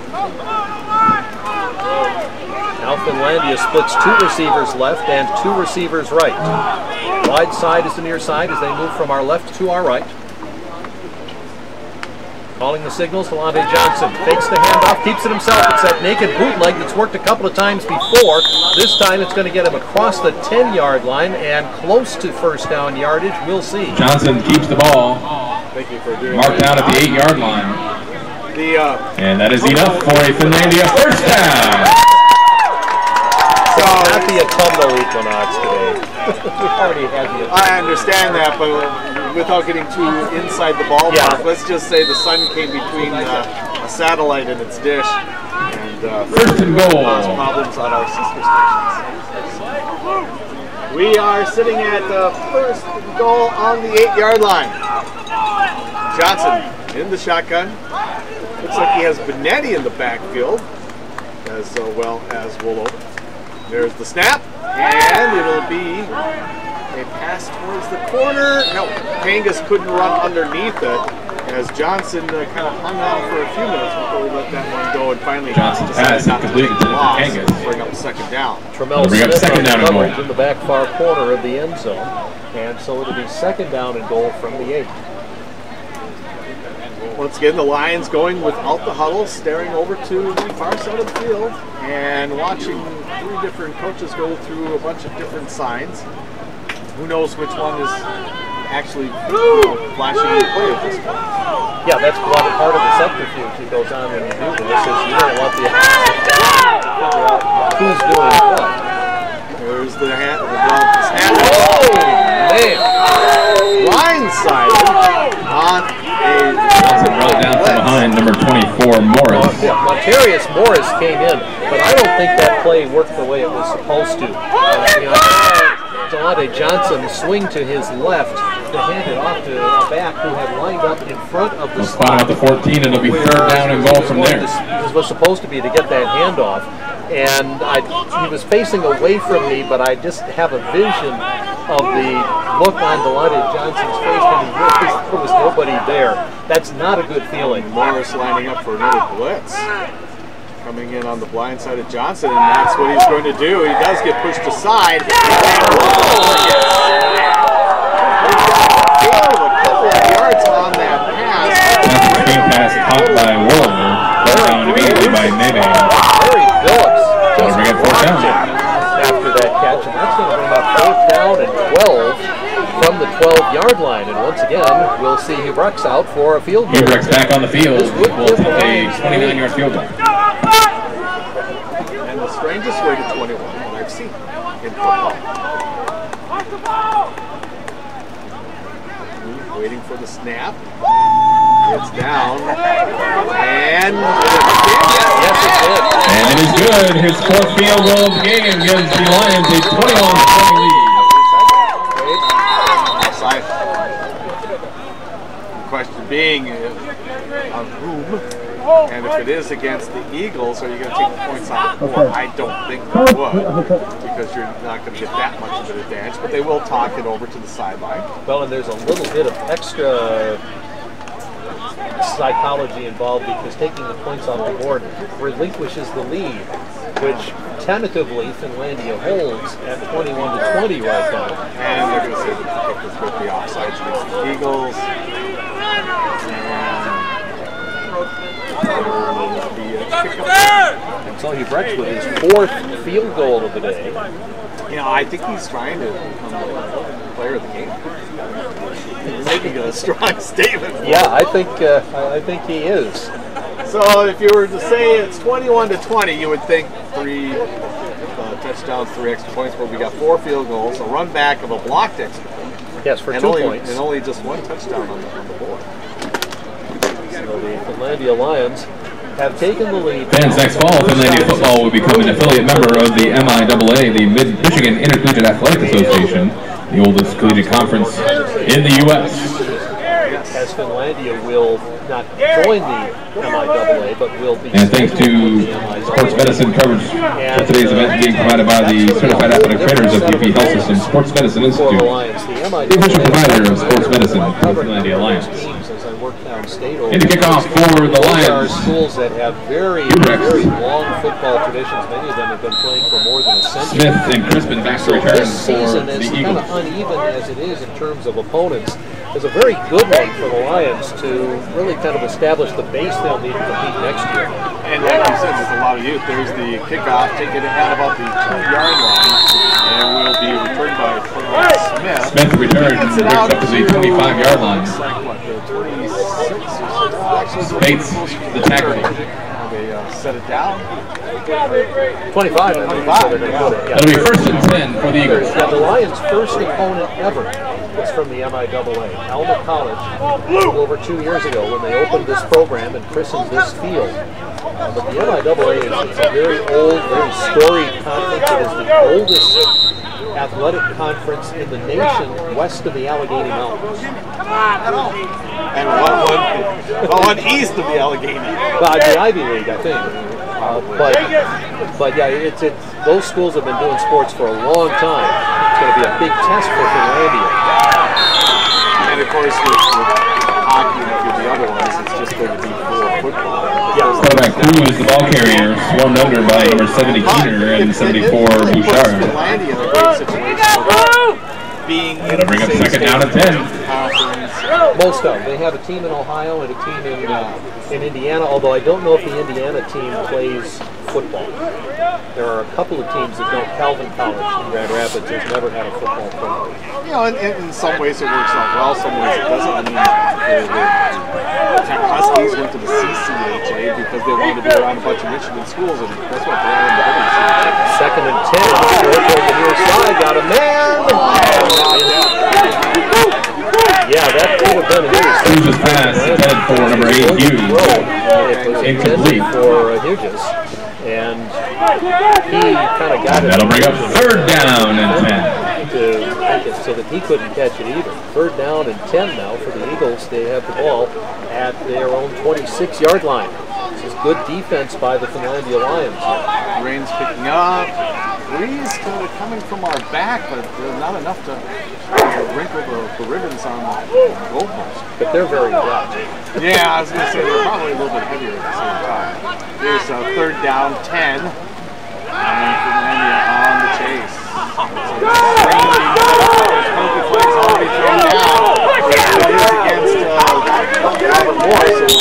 Now Finlandia splits two receivers left and two receivers right. Wide side is the near side as they move from our left to our right. Calling the signals, Delonte Johnson fakes the handoff, keeps it himself. It's that naked bootleg that's worked a couple of times before. This time it's going to get him across the ten yard line and close to first down yardage. We'll see. Johnson keeps the ball. Thank you for doing Marked down at the eight yard line. The, uh, and that is enough for a Finlandia first down. So, not the autumnal equinox today. We already had the autumnal. I understand that, but without getting too inside the ballpark, yeah. let's just say the sun came between uh, a satellite and its dish, and uh, first and goal. caused problems on our sister stations. We are sitting at uh, first and goal on the eight yard line. Johnson in the shotgun. Looks like he has Benetti in the backfield, as uh, well as Wolliver. There's the snap, and it'll be a pass towards the corner. No, Kangas couldn't run underneath it, as Johnson uh, kind of hung on for a few minutes before we let that one go, and finally Johnson's pass not completed to Kangas. Bring up second down. Tremel Bring up Smith second on down and coverage goal. in the back far corner of the end zone, and so it'll be second down and goal from the eight. Once again, the Lions going without the huddle, staring over to the far side of the field and watching three different coaches go through a bunch of different signs. Who knows which one is actually you know, flashing in play at this point. Yeah, that's one part of the subterfuge that goes on when you do this, is you don't want the figure out who's doing what. There's the hand, the snap. Oh, man! Blindsided on a Johnson brought down from behind, number twenty-four, Morris. Uh, yeah, Montarius Morris came in, but I don't think that play worked the way it was supposed to. Uh, you know, Delonte Johnson swing to his left to hand it off to a back who had lined up in front of the We'll spot out the fourteen, and it'll be third down and goal from there. This was supposed to be to get that handoff, and I, he was facing away from me, but I just have a vision of the look on Delonte Johnson's face when he realized there was nobody there. That's not a good feeling. Morris lining up for another blitz. Coming in on the blind side of Johnson, and that's what he's going to do. He does get pushed aside. Yards on that pass. That's a screen pass caught by Wolliver. Down immediately by Nene. Larry Phillips That'll bring it fourth down. after that catch, and that's going to bring up fourth down and twelve from the twelve yard line. And once again, we'll see Hubrex out for a field goal. Hubrex back on the field. We'll take a twenty-nine yard field goal. And the strangest way to twenty-one I've seen in football. Waiting for the snap. It's down. And Yes, it did. And it is good. His fourth field goal of the game gives the Lions a twenty-one twenty lead. Outside. The question being uh, on whom, and if it is against the Eagles, are you going to take the points on the board? I don't think they would, because you're not going to get that much of an advantage, but they will talk it over to the sideline. Well, and there's a little bit of extra psychology involved, because taking the points off the board relinquishes the lead, which tentatively Finlandia holds at twenty-one to twenty right now. And they're going to say that the kick is with the offsides against the Eagles. And so Hubrex with his fourth field goal of the day. You know, I think he's trying to become the player of the game. He's making a strong statement. Yeah, I think uh, I think he is. So if you were to say it's twenty-one to twenty, you would think three uh, touchdowns, three extra points, but we got four field goals, a run back of a blocked extra point. Yes, for and two only, points. And only just one touchdown on the, on the board. So the Finlandia Lions have taken the lead. Fans, next fall, Finlandia football will become an affiliate member of the M I A A, the Mid-Michigan Intercollegiate Athletic Association, the oldest collegiate conference in the U S As Finlandia will not join the M I A A, but will be. And thanks to sports medicine coverage for today's event being provided by the Certified Athletic Trainers of U P Health System Sports Medicine Institute, the official provider of sports medicine for the Finlandia Alliance. And to kick off for the Lions, there are schools that have very, very long football traditions. Many of them have been playing for more than a century. Smith and Crispin back to return this season, for the as Eagles. kind of uneven as it is in terms of opponents, is a very good one for the Lions to really kind of establish the base they'll need to compete next year. And like you said, with a lot of youth, there's the kickoff, taking it out about the two-yard line, and will be returned by Smith. Smith returned and brings up to the twenty-five-yard line. Bates, the tackle. They uh, set it down. twenty-five. twenty-five. Yeah. It'll be first and ten for the Eagles. Yeah, the Lions' first opponent ever was from the M I A A. Alma College, over two years ago when they opened this program and christened this field. Uh, but the M I A A is it's a very old, very storied conference. It is the oldest athletic conference in the nation west of the Allegheny Mountains. And one, one, well, one east of the Allegheny. Well, the Ivy League, I think. Uh, but, but yeah, it's, it's, those schools have been doing sports for a long time. It's going to be a big test for Finlandia. And of course, with, with hockey and a few of the other ones, it's just going to be for football. Yeah. Quarterback Cruz, the ball carrier, swarmed under by number seventy Keener and seventy-four Bouchard. Finlandia in a great situation. Being in It'll bring up second down and ten. Most of them. They have a team in Ohio and a team in uh, in Indiana, although I don't know if the Indiana team plays football. There are a couple of teams that don't. Calvin College in Grand Rapids has never had a football program. You know, in, in some ways it works out well, some ways it doesn't. I mean, the, the Huskies went to the C C H A because they wanted to be around a bunch of Michigan schools, and that's what they're in the W C H A. Second and ten. Short on the near side. Got a man. Yeah, that could have been Hughes. Hughes' pass intended for number eight, Hughes. It was incomplete for uh, Hughes. And he kind of got and it. That'll bring up third down and ten. To make it so that he couldn't catch it either. Third down and ten now for the Eagles. They have the ball at their own twenty-six-yard line. This is good defense by the Finlandia Lions. Rain's picking up. Breeze kind of coming from our back, but uh, not enough to, to wrinkle the, the ribbons on the goalpost. But they're very wet. Yeah, I was going to say they're probably a little bit heavier at the same time. Here's a third down, ten. And Finlandia on the chase. So Poker flags already thrown down. It is against uh, Robert Morris. So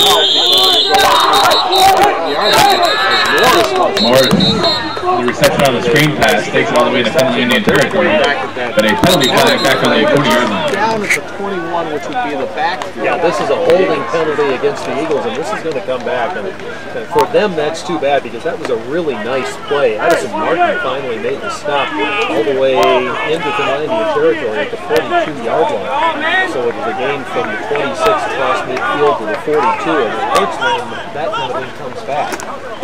Morris, the reception on the screen pass takes it all the way to Finlandia territory, but a penalty flag back on the twenty-yard line. Down at the twenty-one, which would be the backfield. Yeah, this is a holding penalty against the Eagles, and this is going to come back. And for them, that's too bad because that was a really nice play. Addison Martin finally made the stop all the way into Finlandia territory at the forty-two-yard line. So it was a gain from the twenty-six across midfield to the forty-two, and it hurts when that kind of thing comes back.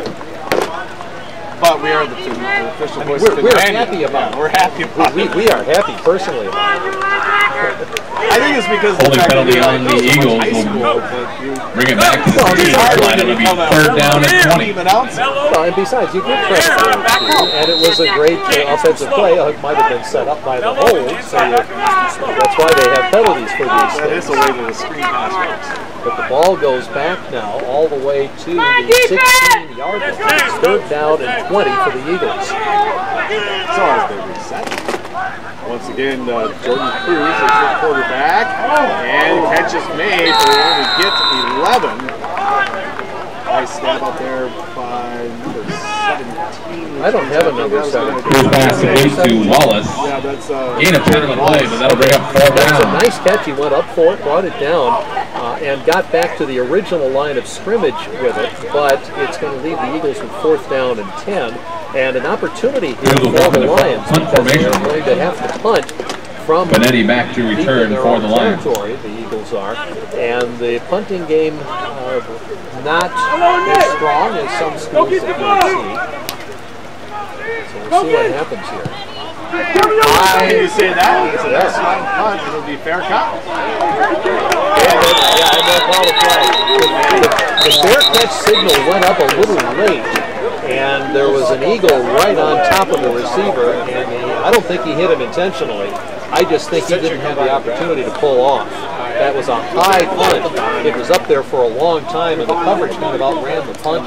But we are the, the official I mean, voice we're, of we're Finlandia. happy about yeah, We're happy about we, it. We, we are happy personally about it. I think it's because holding penalty on the Eagles will bring it back to the three-yard line. It'll be third down and twenty. Well, and besides, you give credit for it, and it was a great uh, offensive play. It might have been set up by the hold, so you, that's why they have penalties for these things. That is the way that the screen pass works. But the ball goes back now all the way to the sixteen-yard line. It's third down and twenty for the Eagles. So as they reset, once again, uh, Jordan Cruz is the quarterback, and catch is made, but they only get eleven. Nice stab out there by number seventeen. I don't have a number seventeen. Cruz pass complete to Wallace. Yeah, that's uh, Gain of ten on the play, but that'll bring up fourth That's a down. nice catch. He went up for it, brought it down, uh, and got back to the original line of scrimmage with it, but it's going to leave the Eagles with fourth down and ten. And an opportunity here for the Lions because they're going to have to punt from Benetti back to return for the Lions. Territory, the Eagles are. And the punting game uh, not as strong as some schools that you would see. So we'll see what happens here. I you say that. It's a nice line punt. It'll be fair count. Yeah, I know call the play. The, the fair catch signal went up a little late, and there was an eagle right on top of the receiver, and he, I don't think he hit him intentionally. I just think he didn't have the opportunity to pull off. That was a high punt. It was up there for a long time, and the coverage kind of outran the punt.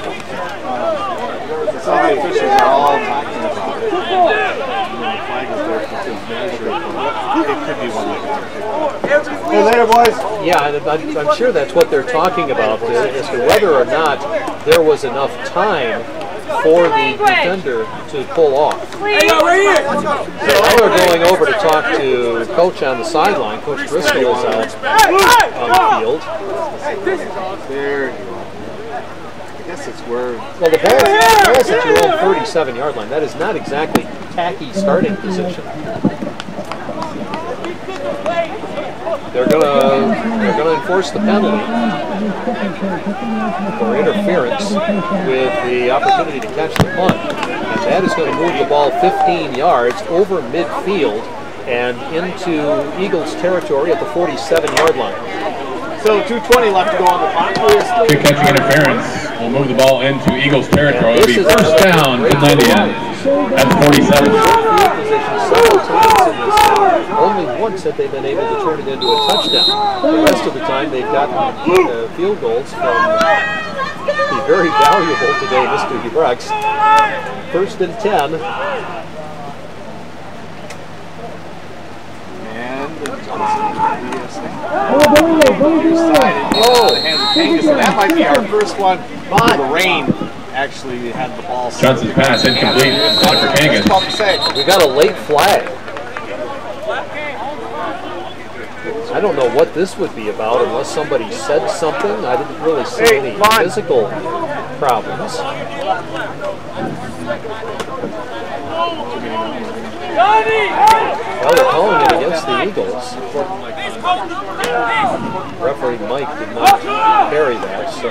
Some of the officials are all talking about it. The flag is there for good measure, but it could be one like that. Hey, later, boys. Yeah, and I'm, I'm sure that's what they're talking about, uh, as to whether or not there was enough time for the defender to pull off. Hey, right here. So now we're going over to talk to Coach on the sideline. Coach Driscoll is out on the field. There you go. I guess it's where... Well, the ball, the ball's at your own thirty-seven yard line. That is not exactly tacky starting position. They're gonna they're gonna enforce the penalty for interference with the opportunity to catch the punt, and that is going to move the ball fifteen yards over midfield and into Eagles territory at the forty-seven yard line. So two twenty left to go on the clock. Good catching interference will move the ball into Eagles territory. It'll be first down, Finlandia at forty-seven. Only once have they been able to turn it into a touchdown. The rest of the time they've gotten uh, field goals from the very valuable today Mister Hebrex. First and ten. Oh, the hands of Kangas, and that might be our first one. But the rain actually had the ball. Johnson's pass incomplete. For Kangas. We got a late flag. I don't know what this would be about unless somebody said something. I didn't really see hey, any fine. physical problems. Well, they're calling it against the Eagles. Referee Mike did not carry that, so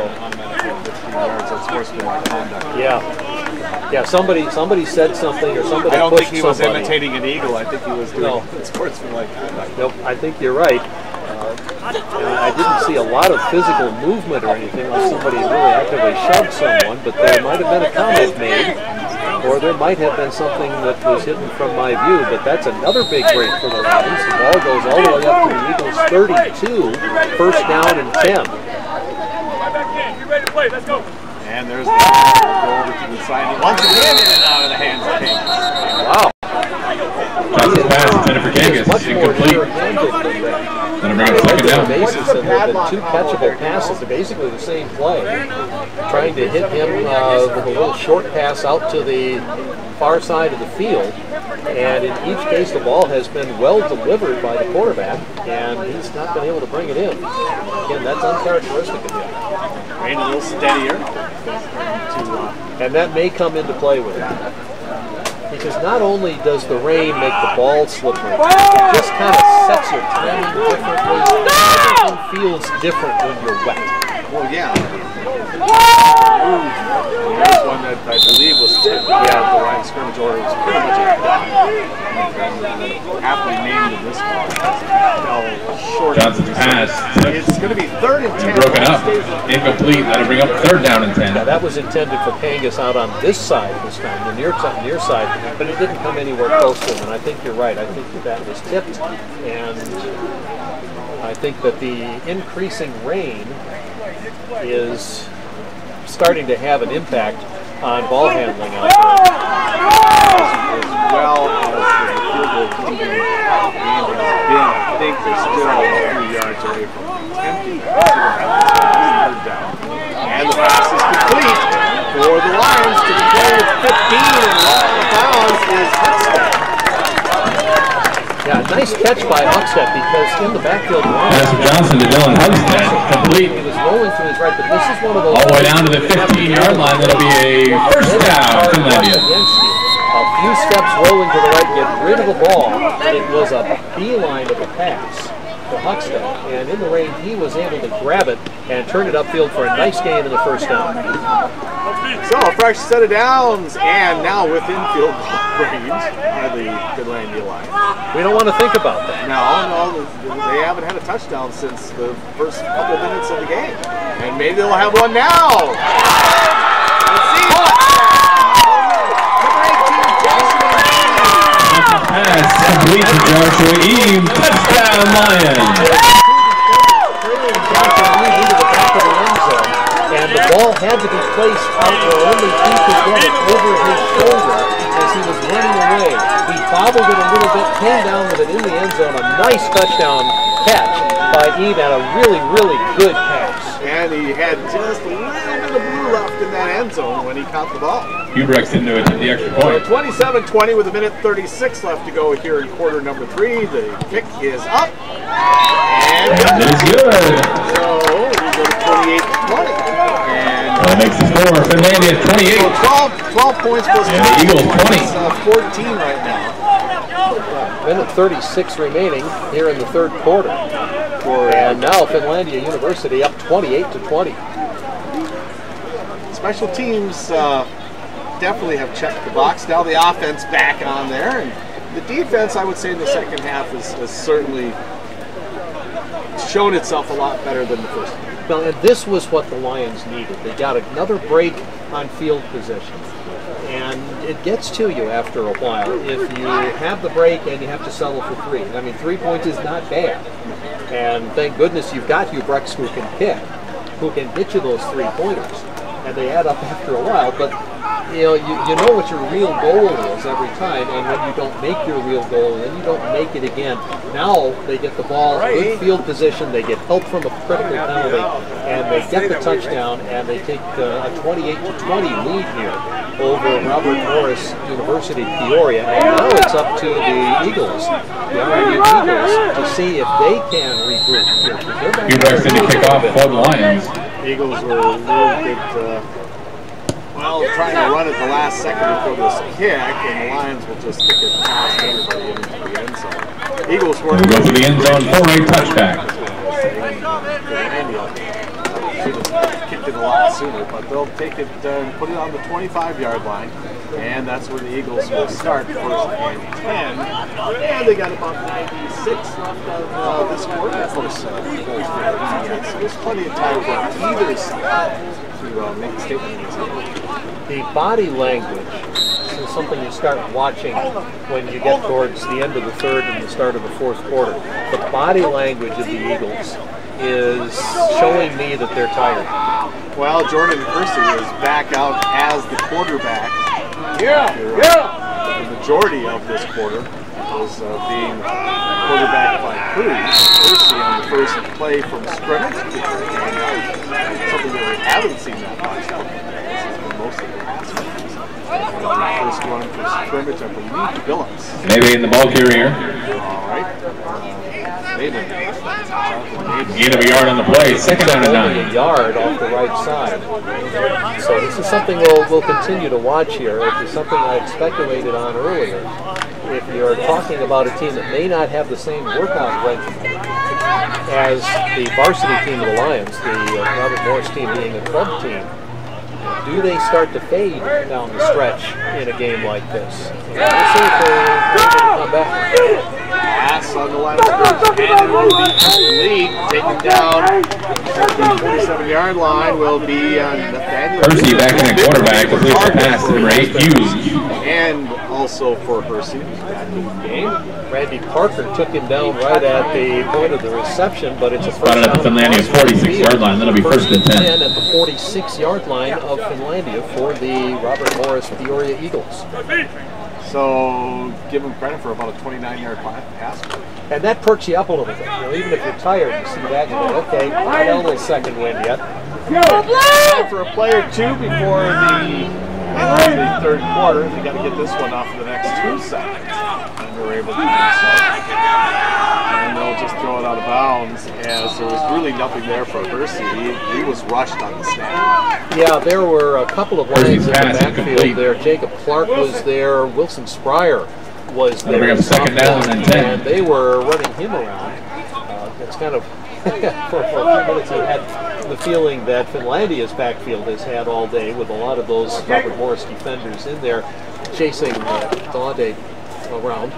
yeah, yeah. Somebody, somebody said something, or somebody. I don't pushed think he was somebody. imitating an eagle. I think he was doing no. sportsmanlike conduct. Nope. I think you're right. Uh, and I didn't see a lot of physical movement or anything like somebody really actively shoved someone, but there might have been a comment made. Or there might have been something that was hidden from my view, but that's another big break for the Lions. The ball goes all the way up to the Eagles thirty-two, first down and ten. And there's the go over to the side. Once again, in and out of the hands of Kangas. Wow. Johnson's pass intended for Kangas, incomplete. And around second down. Basis and the two catchable passes are basically the same play. Trying to hit him uh, with a little short pass out to the far side of the field. And in each case, the ball has been well delivered by the quarterback, and he's not been able to bring it in. Again, that's uncharacteristic of him. Rain a little steadier. To, uh, and that may come into play with it. Because not only does the rain make the ball slippery, it just kind of sets your timing differently. Everything feels different when you're wet. Well, yeah. There's one that I believe was tipped. Yeah, the line of scrimmage, or it was pretty much a dot. Aptly named in this one. Short Johnson's pass. It's going to be third and ten. Broken up. Incomplete. That'll bring up third down and ten. Yeah, that was intended for Kangas out on this side this time, the near, near side, but it didn't come anywhere close to him. And I think you're right. I think that that was tipped, and I think that the increasing rain is starting to have an impact on ball handling out there. As well as the field goal team has been, I think they're still a few yards away from attempting third down. And the pass is complete for the Lions to the play with fifteen, and right on the bounds is Huckstead. Yeah, nice catch by Huckstead, because in the backfield, Pass from Johnson to Dylan Huckstead, complete. He was going to his right, but this is one of those... All the way down to the fifteen-yard line. That'll be a first down, Finlandia. A few steps rolling to the right, get rid of the ball. It was a beeline of a pass to Huxton, and in the rain he was able to grab it and turn it upfield for a nice gain in the first down. So a fresh set of downs, and now within field goal range are the Finlandia line. We don't want to think about that. No, no, they haven't had a touchdown since the first couple minutes of the game, and maybe they'll have one now. Let's see. Pass complete to Joshua Eve. Touchdown, Lions. And the ball had to be placed out where only he could get it over his shoulder as he was running away. He bobbled it a little bit, came down with it in the end zone. A nice touchdown catch by Eve and a really, really good pass. And he had just a little bit of blue left in that end zone when he caught the ball. Hubrecht's into it, the extra point. twenty-seven twenty with a minute thirty-six left to go here in quarter number three. The kick is up. And it is good. So we go to twenty-eight twenty. And that makes the score. Finlandia twenty-eight. So twelve, twelve points plus and the Eagles twenty. It's, uh, fourteen right now. Minute thirty-six remaining here in the third quarter. And now Finlandia University up twenty-eight to twenty. Special teams uh, definitely have checked the box. Now the offense back on there, and the defense, I would say, in the second half has, has certainly shown itself a lot better than the first half. Well, and this was what the Lions needed. They got another break on field position. And it gets to you after a while if you have the break and you have to settle for three. I mean, three points is not bad. And thank goodness you've got Hubrechts who can kick, who can get you those three pointers. And they add up after a while, but you know, you, you know what your real goal is every time, and when you don't make your real goal, then you don't make it again. Now they get the ball, good field position, they get help from a critical penalty, and they get the touchdown, and they take uh, a twenty-eight to twenty lead here over Robert Morris University Peoria, and now it's up to the Eagles, the R M U Eagles, to see if they can regroup here. Hubrechts in to kick off for the Lions. Eagles were a little bit, uh, well, trying to run at the last second before this kick, and the Lions will just kick it past everybody into the end zone. Eagles were go to the end zone for a touchback. Should have kicked it a lot sooner, but they'll take it uh, and put it on the twenty-five-yard line, and that's where the Eagles will start first and ten. And they got about ninety-six left of uh, this quarter. Of course, uh, so there's plenty of time for either side to uh, make a statement. The body language is something you start watching when you get towards the end of the third and the start of the fourth quarter. The body language of the Eagles is showing me that they're tired. Well, Jordan Kersey is back out as the quarterback. Yeah, Here, yeah. The majority of this quarter was uh, being quarterbacked by Cruz. Kersey on the first play from scrimmage. And something that we haven't seen that much. This has been mostly the pass games. The first one for scrimmage, I believe, Billups. Maybe in the ball carrier. All right. Uh, Maybe. Gain of a yard on the play, second down and nine. A yard off the right side. So this is something we'll, we'll continue to watch here. It is something I speculated on earlier. If you're talking about a team that may not have the same workout regimen as the varsity team of the Lions, the uh, Robert Morris team being a club team, do they start to fade down the stretch in a game like this? We'll see if they come back. Pass on the line of scrimmage, and it will be complete. Taken down the forty-seven-yard line will be uh, Nathaniel. Kersey back in the quarterback, completes the pass to number eight, Hughes. And also for Kersey, game. Randy Parker took him down right at the point of the reception, but it's a first down. Brought it up to Finlandia's forty-six-yard line. That'll be first and ten. At the forty-six-yard line of Finlandia for the Robert Morris Peoria Eagles. So give them credit for about a twenty-nine-yard pass. And that perks you up a little bit. You know, even if you're tired, you see that, you go, okay, I got a little second wind yet. Time for a play or two before the end of the third quarter. They got to get this one off the next two seconds. And were able to do so. And they'll just throw it out of bounds as there was really nothing there for Hersey. He, he was rushed on the snap. Yeah, there were a couple of lines in the backfield there. Jacob Clark was there. Wilson Spryer was there. Bring up second down and ten. And they were running him around. Uh, it's kind of, for, for a few minutes, he had the feeling that Finlandia's backfield has had all day with a lot of those Robert Morris defenders in there chasing uh, Dante around.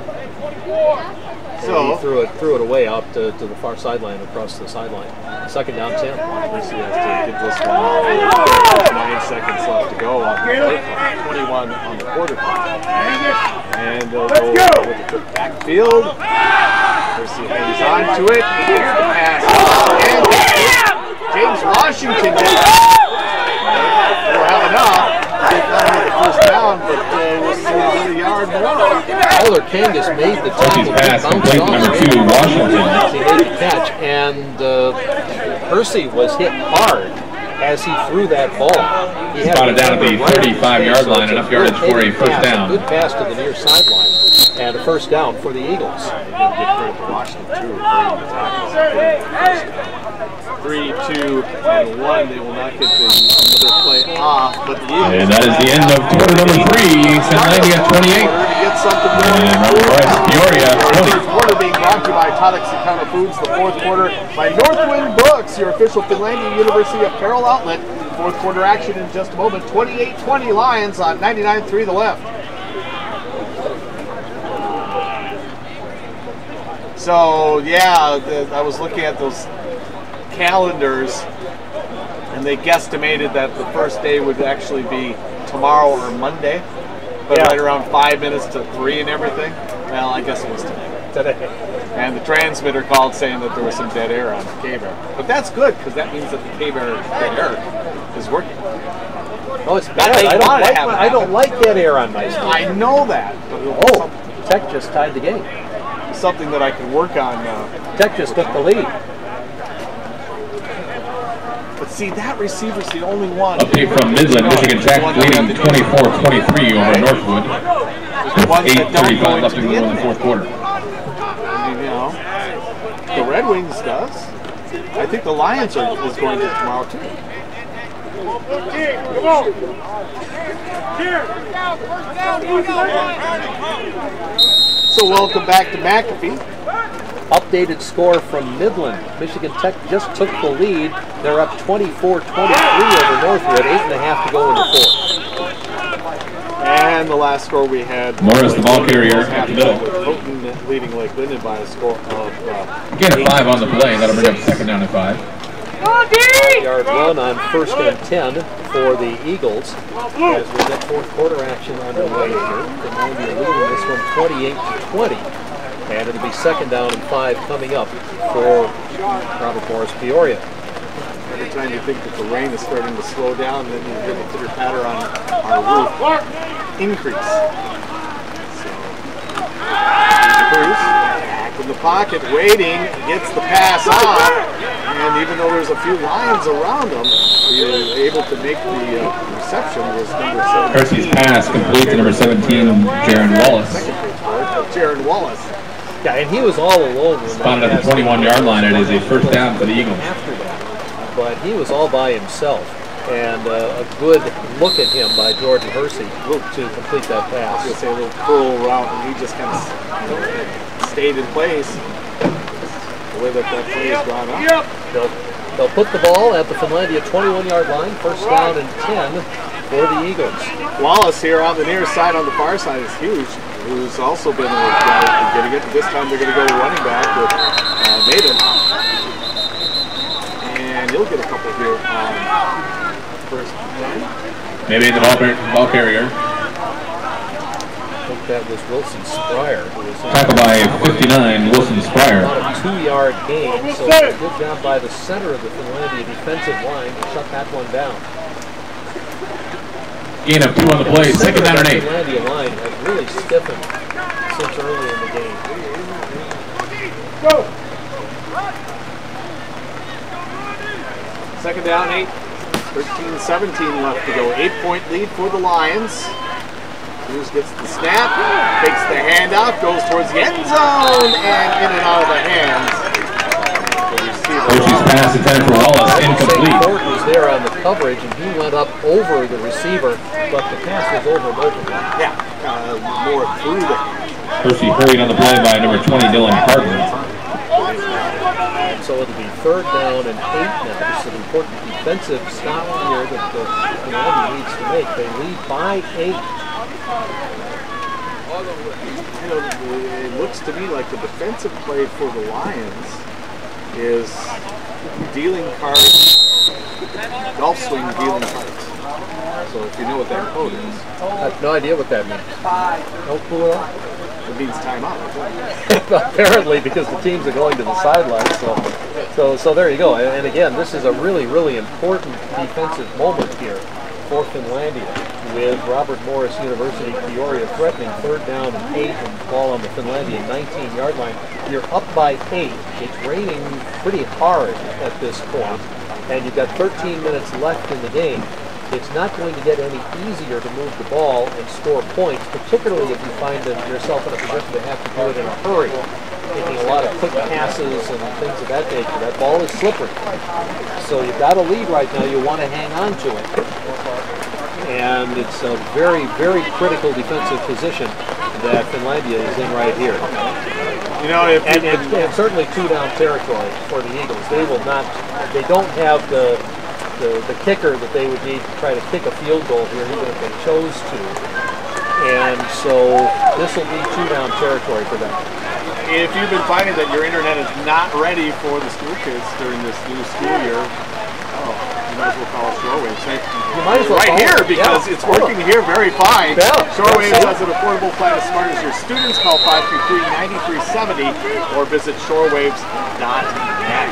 So he threw it, threw it away out to, to the far sideline, across the sideline. Second down, ten. Mercy has to give this one nine seconds left to go on the play clock. twenty-one on the quarter clock. And they'll go with the quick backfield. Mercy hangs on to it. He gets the pass. And James Washington did We'll have enough. Not only the first down, but uh, we'll see another yard more. Tyler Kangas made the tackle. Pass complete, number two, Washington. He made the catch, and uh, Hersey was hit hard as he threw that ball. He had spotted down at the thirty-five yard line, enough yardage for a first down. A good pass to the near sideline, and a first down for the Eagles. They're going to get credit to Washington, too, for the tackles. Three, two, and one. They will not get the, another play off, but the Eagles. And that is the end of quarter number three. Finlandia twenty-eight. And Robert Morris, Peoria twenty. Third quarter being brought to you by Tonic Counter Foods. The fourth quarter by Northwind Books, your official Finlandia University apparel outlet. Fourth quarter action in just a moment. twenty-eight twenty Lions on ninety-nine three the left. So yeah, the, I was looking at those calendars, and they guesstimated that the first day would actually be tomorrow or Monday, but yeah. Right around five minutes to three and everything. Well, I guess it was today. Today. And the transmitter called saying that there was some dead air on the K-Bear. But that's good, because that means that the K-Bear dead air is working. Oh, it's bad. I don't, like my, I don't like dead air on my screen. I know that. But oh, Tech just tied the game. Something that I can work on now. Tech just took the lead. But see, that receiver's the only one. Update from Midland, Michigan Tech leading twenty-four twenty-three over Northwood. With eight thirty-five left to go in the fourth quarter. You know, the Red Wings does. I think the Lions are is going to tomorrow too. Come on. So welcome back to McAfee. Updated score from Midland. Michigan Tech just took the lead. They're up twenty-four twenty-three over Northwood. Eight and a half to go in the fourth. And the last score we had. Morris, the ball carrier, at the middle. Houghton leading Lake Linden by a score of. Uh, Get a five on the play. That'll bring up second down and five. Yard run on first and ten for the Eagles as we get fourth quarter action underway here. Finlandia leading this one twenty-eight to twenty. And it'll be second down and five coming up for Robert Morris Peoria. Every time you think that the rain is starting to slow down, then you get a pitter patter on our roof. Increase. So, Bruce, back in the pocket, waiting, gets the pass off, and even though there's a few Lions around him, he was able to make the uh, reception. Was number seventeen. Hersey's pass complete to number seventeen, Jaron Wallace. Jaron Wallace. Yeah, and he was all alone. Spotted at the twenty-one yard line. It is a first down for the Eagles. After that, but he was all by himself, and uh, a good look at him by Jordan Hersey to complete that pass. I was going to say a little curl route, and he just kind of you know, stayed in place. The way that that play has gone up. They'll, they'll put the ball at the Finlandia twenty-one yard line. First down and ten for the Eagles. Wallace here on the near side, on the far side, is huge. Who's also been a guy getting it. This time they're going to go running back with uh, Maiden. And he'll get a couple here on first down. Maybe the ball, ball carrier. I think that was Wilson Spryer. Tackled by fifty-nine, Wilson Spryer. About a two-yard gain, so a good job by the center of the Finlandia defensive line to shut that one down. Gain of two on the play, second down and eight. The Finlandia line has really stiffened since early in the game. Go! Second down, eight. thirteen seventeen left to go. Eight-point lead for the Lions. Hughes gets the snap, takes the handoff, goes towards the end zone, and in and out of the hands. Hershey's pass intended for Wallace, incomplete. Ford was there on the coverage, and he went up over the receiver, but the pass was over both of them. Yeah, uh, more through the hands. Hershey hurried on the play by number twenty, Dylan Carton. So it'll be third down and eight now. This is an important defensive stop here that the Finlandia needs to make. They lead by eight. You know, it looks to me like the defensive play for the Lions is dealing cards, golf swing dealing cards. So if you know what that code is. I have no idea what that means. No clue at all. It means timeout. Apparently, because the teams are going to the sidelines. So, so, so there you go. And again, this is a really, really important defensive moment here for Finlandia, with Robert Morris University Peoria threatening third down and eight and ball on the Finlandia nineteen yard line. You're up by eight. It's raining pretty hard at this point, and you've got thirteen minutes left in the game. It's not going to get any easier to move the ball and score points, particularly if you find yourself in a position to have to do it in a hurry, taking a lot of quick passes and things of that nature. That ball is slippery. So you've got a lead right now. You want to hang on to it. And it's a very, very critical defensive position that Finlandia is in right here. You know, if and, and, and certainly two-down territory for the Eagles. They will not, they don't have the The, the kicker that they would need to try to kick a field goal here, even if they chose to. And so this will be two-down territory for them. If you've been finding that your internet is not ready for the school kids during this new school year, oh, you might as well call Shorewave. You might as well right here, because yeah. it's working here very fine. Yeah. Shorewave has an affordable plan as smart as your students. Call five three three, nine three seven zero or visit shorewaves dot net.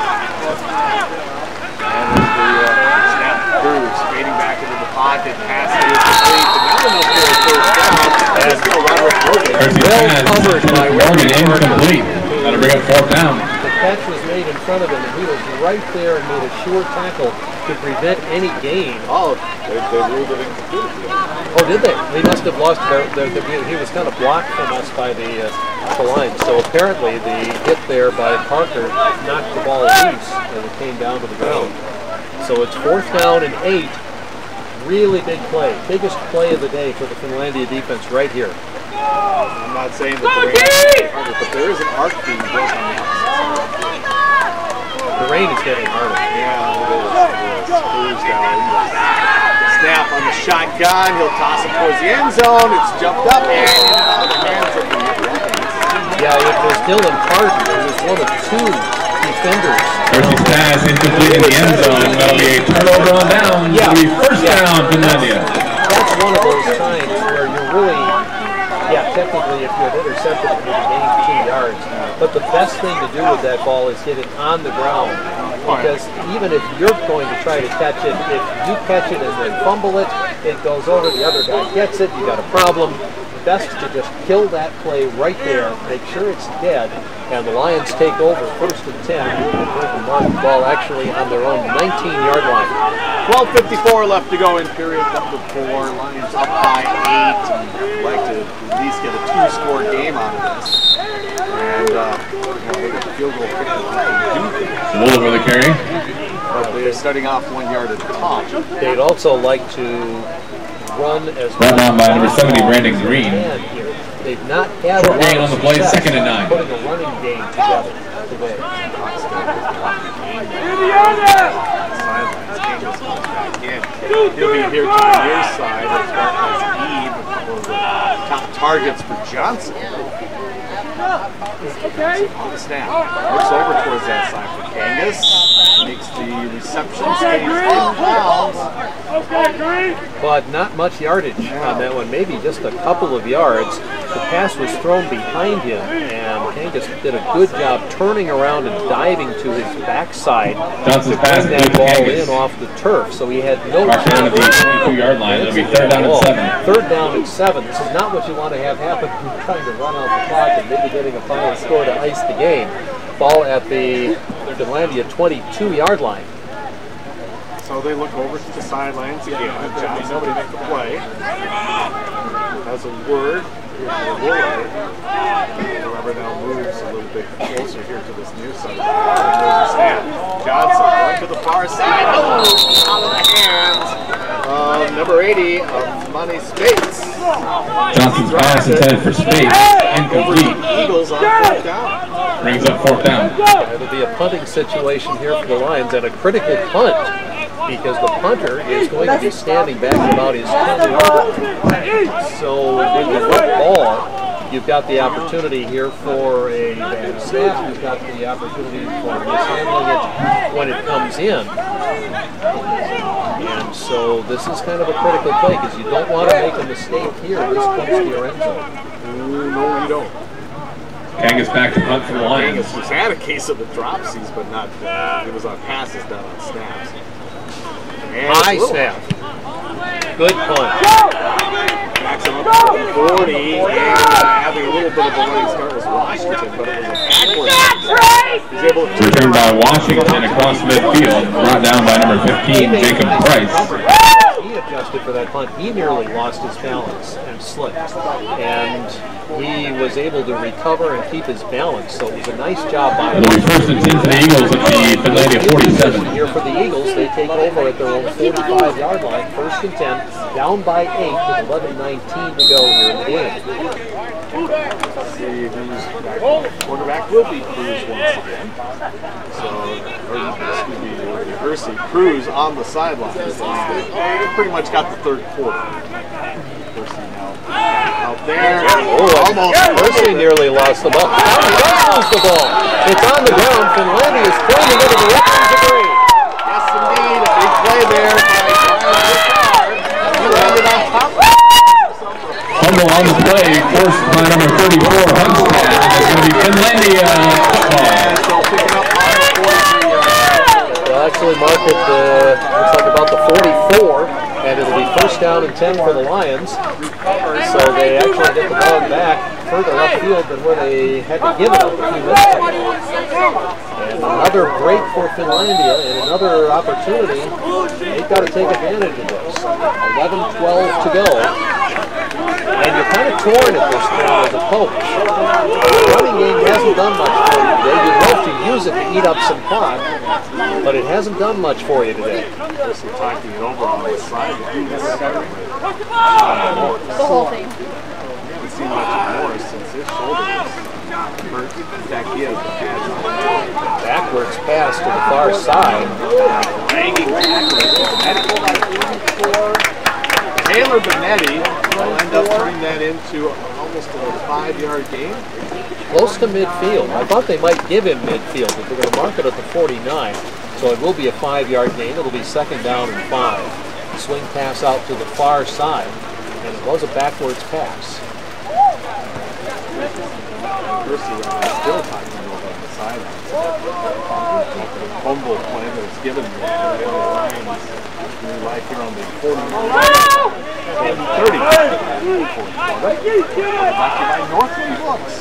And the uh, snap Cruz fading back into the pocket, pass is complete, but not enough for a first down. Let's go, Robert Morgan. Well covered by Morgan, incomplete. That'll bring up fourth down. The catch was made in front of him, and he was right there and made a sure tackle to prevent any gain. Oh, they, they ruled it incomplete. Oh, did they? They must have lost their, their, their he was kind of blocked from us by the, uh, the line. So apparently the hit there by Parker knocked the ball loose as it came down to the ground. So it's fourth down and eight. Really big play. Biggest play of the day for the Finlandia defense right here. I'm not saying that the rain is harder, but there is an arc being built on the outside. The rain is getting harder. Yeah, it is. It is. Cruz down. Snap on the shotgun. He'll toss it towards the end zone. It's jumped up and in and out of the hands of the Yeah, it was Dylan Carton, who was one of two defenders. Hershey's pass incomplete in the end zone. That'll be a turnover on down. Yeah. It'll be first yeah. down, Finlandia. That's one of those times where you're really, yeah, technically if you had intercepted it, you'd gain two yards. But the best thing to do with that ball is get it on the ground. Because even if you're going to try to catch it, if you catch it and then fumble it, it goes over, the other guy gets it, you got a problem. Best to just kill that play right there, make sure it's dead, and the Lions take over first and ten. And mark the ball actually on their own nineteen yard line. twelve fifty-four left to go in period number four. Lions up by eight. And like to at least get a two-score game out of this. And uh, you know, they got the field goal kicker. Wool over the carry. But they're starting off one yard at the top. They'd also like to run as Brought down by number seventy, Brandon Green. They've not had Short gain on the play, second and nine. Putting a running game together today. He'll be here to the near side as well as Eve, one of the top targets for Johnson. Okay. On the snap. Looks over towards that side for Kangas. Makes the reception, stays in bounds. But not much yardage on that one, maybe just a couple of yards. The pass was thrown behind him, and Kangas did a good job turning around and diving to his backside Johnson's to pass bring that ball in off the turf, so he had no chance. At the twenty-two yard line. It'll be third down and seven. Third down and seven. This is not what you want to have happen when you're trying to run out the clock and maybe getting a final score to ice the game. Ball at the Finlandia twenty-two yard line. So they look over to the sidelines again. Johnson to make the play. has a word. Whoever now moves a little bit closer here to this near side. There's a snap. Johnson going to the far side. Oh, out of the hands of number eighty of Money Spates. Johnson's pass intended for Spates. Incomplete. Eagles on fourth down. Brings up fourth down. It'll be a punting situation here for the Lions and a critical punt, because the punter is going to be standing back about his ten. So with the wet ball, you've got the opportunity here for a bad snap. You've got the opportunity for mishandling it when it comes in. And so this is kind of a critical play, because you don't want to make a mistake here this close to your end zone. No, you don't. Kangas back to punt for the Lions. Kangas has had a case of the dropsies, but not, uh, it was on passes, not on snaps. And high snap. Good punt. Backs him up to forty, and uh, having a little bit of a running start was Washington, but it was a backward. He's able to returned by Washington across midfield, brought down by number fifteen, Jacob Price. He adjusted for that punt. He nearly lost his balance and slipped, and he was able to recover and keep his balance. So it was a nice job by him. It'll be first and ten for the Eagles at the Finlandia forty-seven. Here for the Eagles, they take over at their own forty-five yard line, first and ten, down by eight with eleven nineteen to go here in the game. Let's see who's quarterback will be Cruz once again. So, or, excuse me, Ursi Cruz on the sideline. They pretty much got the third quarter. Ursi now out there. Oh, almost. Ursi nearly lost the ball. He lost the ball. It's on the ground. Finlandia is claiming it in the extra degree. Yes, indeed. A big play there by Brian Ricard. He landed on top of it. Fumble on the play, forced by number thirty-four, Hunstad. It's going to be Finlandia football. They'll actually mark it, uh, looks like about the forty-four, and it'll be first down and ten for the Lions. So they actually get the ball back further upfield than where they had to give it up a few minutes ago. And another break for Finlandia and another opportunity. They've got to take advantage of this. eleven twelve to go. And you're kind of torn at this point as a coach. The running game hasn't done much for you today. You'd love to use it to eat up some clock, but it hasn't done much for you today. Just talking it over on the sideline. The whole thing. We haven't seen much of Morris since his shoulder was hurt. In fact, he has the pads on. Backwards pass to the far side. Hanging backwards. Taylor Benetti will end up turning that into almost a five-yard gain. Close to midfield. I thought they might give him midfield, but they're going to mark it at the forty-nine. So it will be a five-yard gain. It'll be second down and five. Swing pass out to the far side, and it was a backwards pass. Still talking over on the sideline. Fumble play that is given the Lions new life here on the forty-nine and thirty. Back by Northland Books.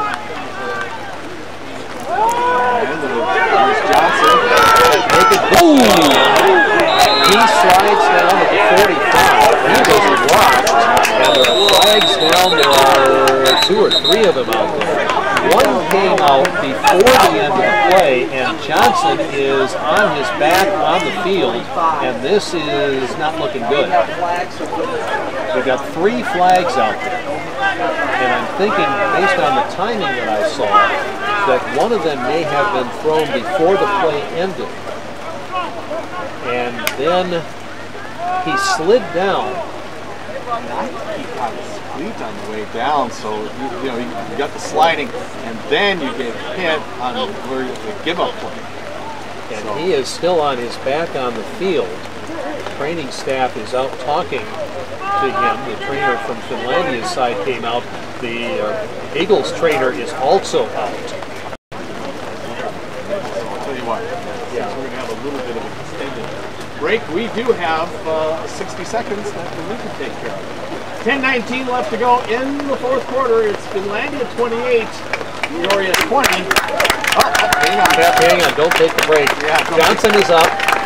And there's Johnson. Make it boom! He slides down at the forty-five. He was blocked, and there are flags down. There are two or three of them out there. One came out before the end of the play, and Johnson is on his back on the field, and this is not looking good. We've got three flags out there, and I'm thinking, based on the timing that I saw, that one of them may have been thrown before the play ended. And then he slid down. He got his cleat on the way down, so you, you know you, you got the sliding, and then you get hit on where the give-up play. And so he is still on his back on the field. The training staff is out talking to him. The trainer from Finlandia's side came out. The uh, Eagles trainer is also out. So I'll tell you what, yeah. We're going to have a little bit of an extended break. We do have uh, sixty seconds that we can take care of. ten nineteen left to go in the fourth quarter. It's Finlandia twenty-eight, Peoria twenty. Oh, oh, hang on. Hang on, don't take the break. Yeah, Johnson is up.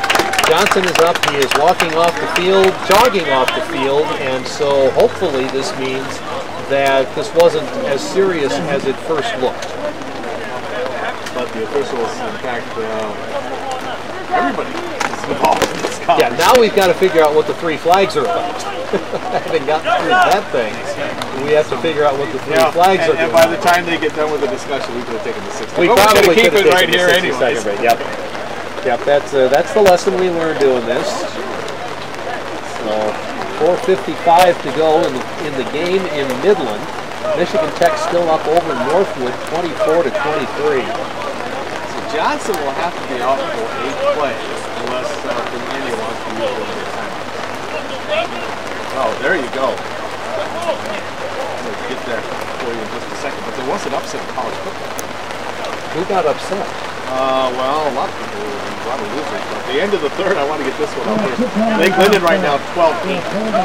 Johnson is up. He is walking off the field, jogging off the field, and so hopefully this means that this wasn't as serious as it first looked. But the officials, in fact, uh, everybody is involved in this conversation. Yeah, now we've got to figure out what the three flags are about. Having gotten through that thing, we have to figure out what the three yeah, flags and, are. And by the time they get done with the discussion, we could have taken the sixty. We but probably we're going to keep could it have right taken here the anyways. Break. Yep. Yep, that's uh, that's the lesson we learned doing this. So four fifty-five to go in the, in the game in Midland. Michigan Tech still up over Northwood, twenty-four to twenty-three. So Johnson will have to be out for eight plays unless uh, Finlandia wants to use it time. Oh, there you go. I'm going to get that for you in just a second. But there was an upset in college football. Who got upset? Uh, well, a lot of people, a lot of losers. But at the end of the third, I want to get this one up first. Lake Linden right now, twelve eight.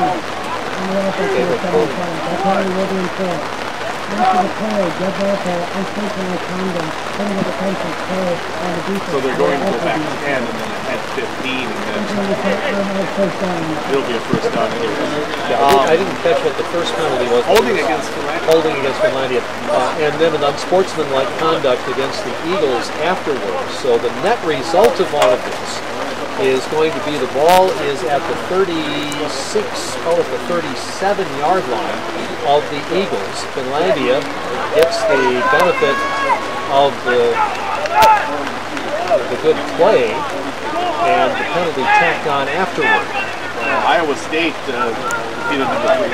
So they're going to go back ten and then ahead fifteen, and then it'll be a first down anyway. Yeah, um, I didn't catch what the first penalty was. Holding against Finlandia. Holding against Finlandia. Uh, and then an unsportsmanlike conduct against the Eagles afterwards. So the net result of all of this is going to be the ball is at the thirty-six, oh, at the thirty-seven yard line of the Eagles. Finlandia gets the benefit of the, the good play and the penalty tacked on afterward. Uh, Iowa State uh, defeated number three.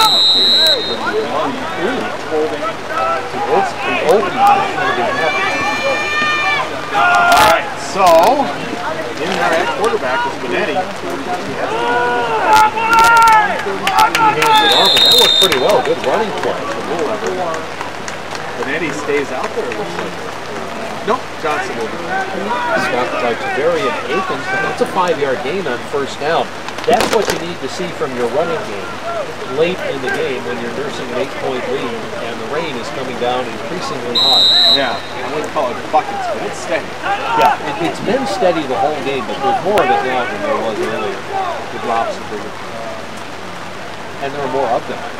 All right, so in there at quarterback is Benetti. That worked pretty well. Good running play. Benetti stays out there, it looks like. Nope, Johnson will be back. Stopped by Taveri and Aikens, but that's a five-yard gain on first down. That's what you need to see from your running game late in the game when you're nursing an eight-point lead and the rain is coming down increasingly hard. Yeah, I wouldn't call it buckets, but it's steady. Yeah, it, it's been steady the whole game, but there's more of it now than there was earlier. The drops are bigger. And there are more of them.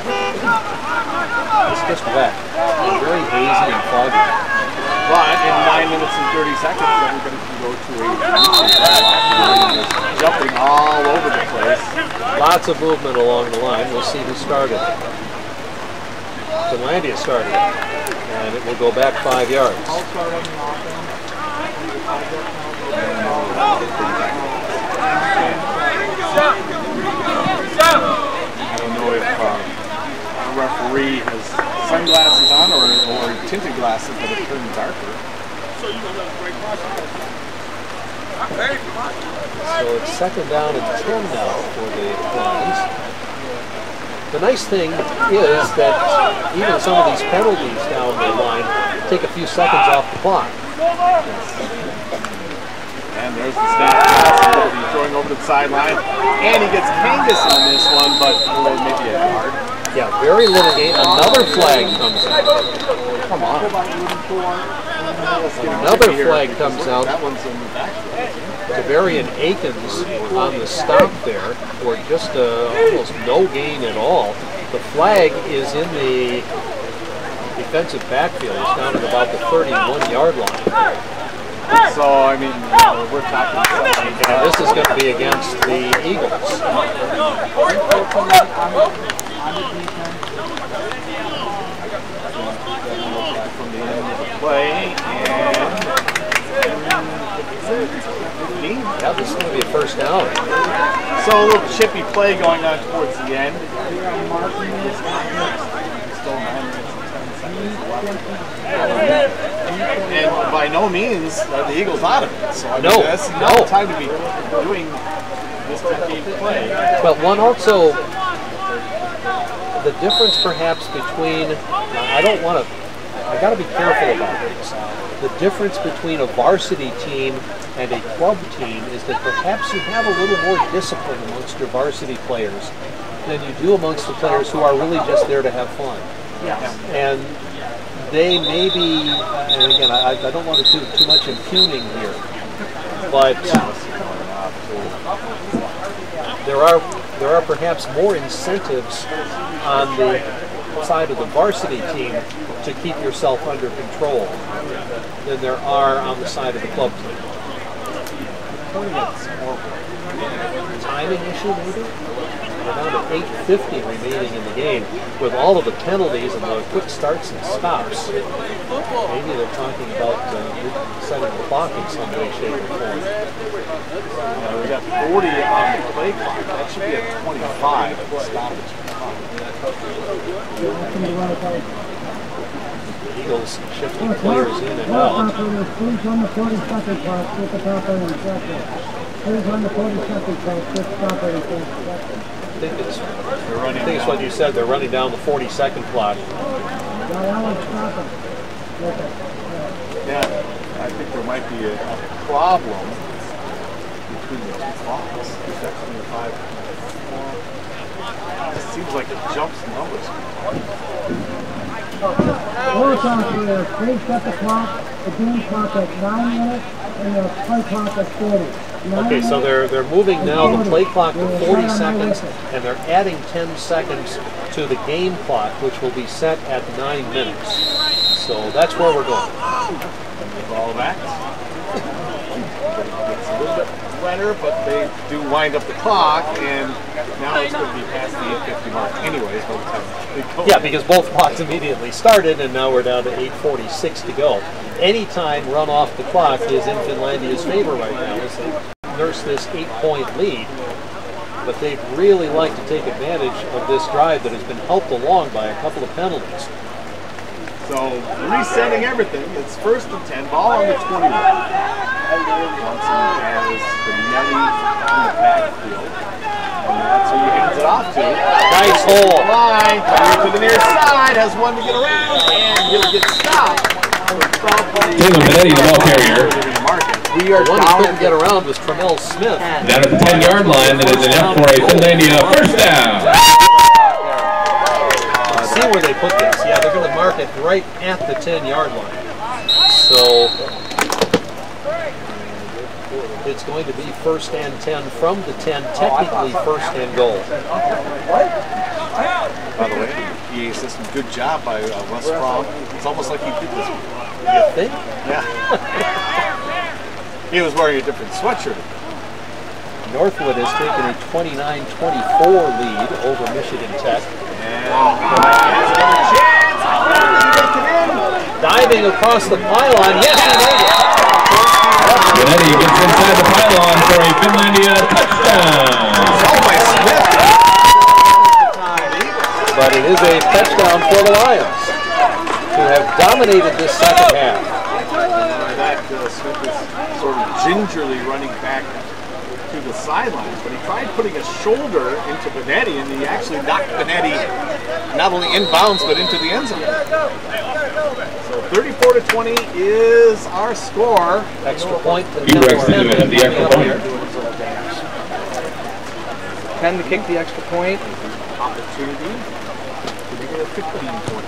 It's just wet. It's very hazy and foggy. But in nine minutes and thirty seconds, everybody can go to a just jumping all over the place. Lots of movement along the line. We'll see who started. Finlandia started it, and it will go back five yards. I don't know if uh, the referee has sunglasses on or, or tinted glasses that have turned darker. So it's second down and ten now for the Lions. The nice thing is that even some of these penalties down the line take a few seconds off the clock. And there's the snap pass. He's going to be throwing over to the sideline. And he gets Kangas on this one, but oh, maybe a yard. Yeah, very little gain. Another flag comes out. Come on. Another flag comes out. That one's in the back. Taveri and Aikens on the stop there for just uh, almost no gain at all. The flag is in the defensive backfield. It's down at about the thirty-one yard line. So, I mean, uh, we're talking something. And this is going to be against the Eagles. From the end of the play, and yeah, this is going to be a first down. So a little chippy play going on towards the end. And by no means are the Eagles out of it. So I mean, No, that's no. not the time to be doing this type of play. But one also, the difference perhaps between, I don't want to, I got to be careful about this. The difference between a varsity team and a club team is that perhaps you have a little more discipline amongst your varsity players than you do amongst the players who are really just there to have fun. Yes. And they may be, and again, I, I don't want to do too much impugning here, but have to. There are there are perhaps more incentives on the side of the varsity team to keep yourself under control than there are on the side of the club team. Timing issue, maybe? We're down to eight fifty remaining in the game with all of the penalties and the quick starts and stops. Maybe they're talking about uh, setting the clock in some way, shape, or form. Uh, we got forty on the play clock. That should be at twenty-five at the stoppage. The Eagles shifting players in and out. Please on the forty-second clock, get the proper instruction. Please on the forty-second clock, get the proper instruction. I think it's, they're running I think it's what you said, they're running down the forty-second clock. Yeah, I think there might be a, a problem between the two clocks. twenty-five. It seems like it jumps numbers. Four operators, please set the clock, the game clock at nine minutes and the play clock at thirty. Okay, so they're they're moving now the play clock to forty seconds, and they're adding ten seconds to the game clock, which will be set at nine minutes. So that's where we're going. Ball back. It's a little bit wetter, but they do wind up the clock, and now it's going to be past the eight fifty mark anyways by the time they go. Yeah, because both clocks immediately started, and now we're down to eight forty-six to go. Any time run off the clock is in Finlandia's favor right now as they nurse this eight-point lead. But they'd really like to take advantage of this drive that has been helped along by a couple of penalties. So resetting everything. It's first and ten. Ball on the twenty-one. Johnson has the netty in the backfield, and that's who he hands it off to. Nice hole. Line coming to the near side, has one to get around, and he'll get stopped. Taylor Benetti, the ball carrier. We are one who couldn't get around was Tremel Smith. Down at the ten-yard line, that is enough for a Finlandia first down. Let's see where they put this. Yeah, they're going to mark it right at the ten-yard line. So it's going to be first and ten from the ten, technically first and goal. By the way, the E A system, good job by uh, Russ Fromm. It's almost like he did this. You think? Yeah. He was wearing a different sweatshirt. Northwood has taken a twenty-nine twenty-four lead over Michigan Tech. And has another chance. Diving across the pylon. Yes, he made it. Benetti gets inside the pylon for a Finlandia touchdown. But it is a touchdown for the Lions, who have dominated this second half. That uh, Smith is sort of gingerly running back to the sidelines, but he tried putting a shoulder into Benetti, and he actually knocked Benetti not only inbounds but into the end zone. So thirty-four to twenty is our score. Extra point. B-Rex into it at the extra point. Ten to kick the extra point. Opportunity. fifteen point.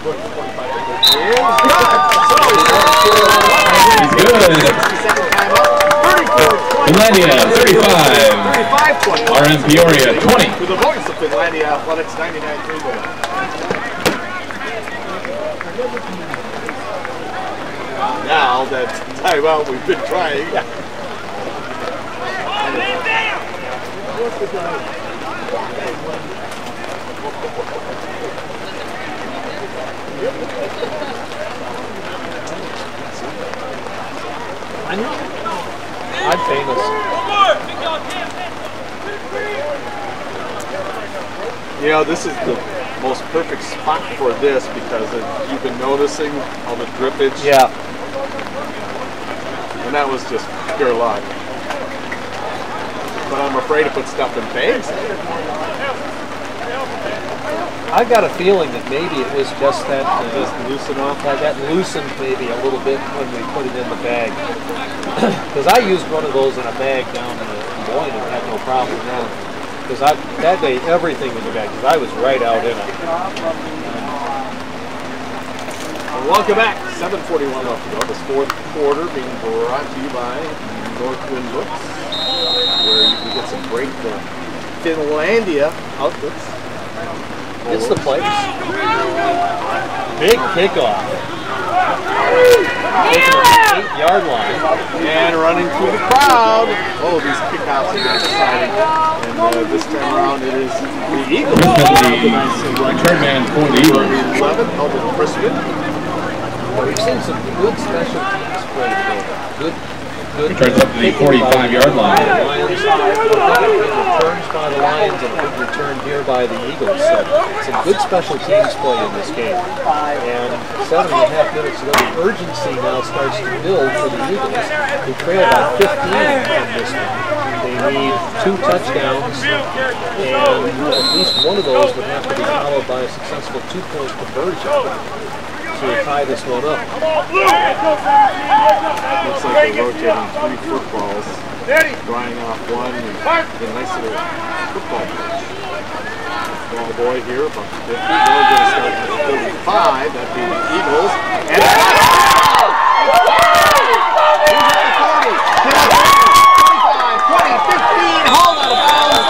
He's good. Finlandia thirty-five. thirty-five twenty. R M Peoria twenty. To the voice of Finlandia Athletics ninety-nine three. Now that timeout we've been trying. I know. I'm famous. You know, this is the most perfect spot for this because of, you've been noticing all the drippage. Yeah. And that was just pure luck. But I'm afraid to put stuff in bags. I've got a feeling that maybe it was just that uh, just loosen off. That, that loosened maybe a little bit when we put it in the bag. Because I used one of those in a bag down in Des Moines and had no problem now. Because that day everything was in the bag because I was right out in it. And welcome back. seven forty-one left to go. This fourth quarter being brought to you by Northwind Books. where we get some break for Finlandia outfits. It's the place. Big kickoff. Taking on the eight yard line. And running through the crowd. Oh, these kickoffs are exciting. And uh, this time around it is the Eagles. The return man for the Eagles. eleven, Elton Crispin. We've seen some good special teams play today. Good, good. Returns up to the forty-five yard line. Lions, returns by the Lions and a good return here by the Eagles. So some good special teams play in this game. And seven and a half minutes ago, the urgency now starts to build for the Eagles, who trail by fifteen in this one. They need two touchdowns, and at least one of those would have to be followed by a successful two-point conversion to tie this one up. Looks like they're rotating three footballs, drying off one, and a nice little football pitch. Ball boy here, about fifty. Now we're going to start at thirty-five. That'd be the Eagles. And twenty, fifteen, hauled out of bounds.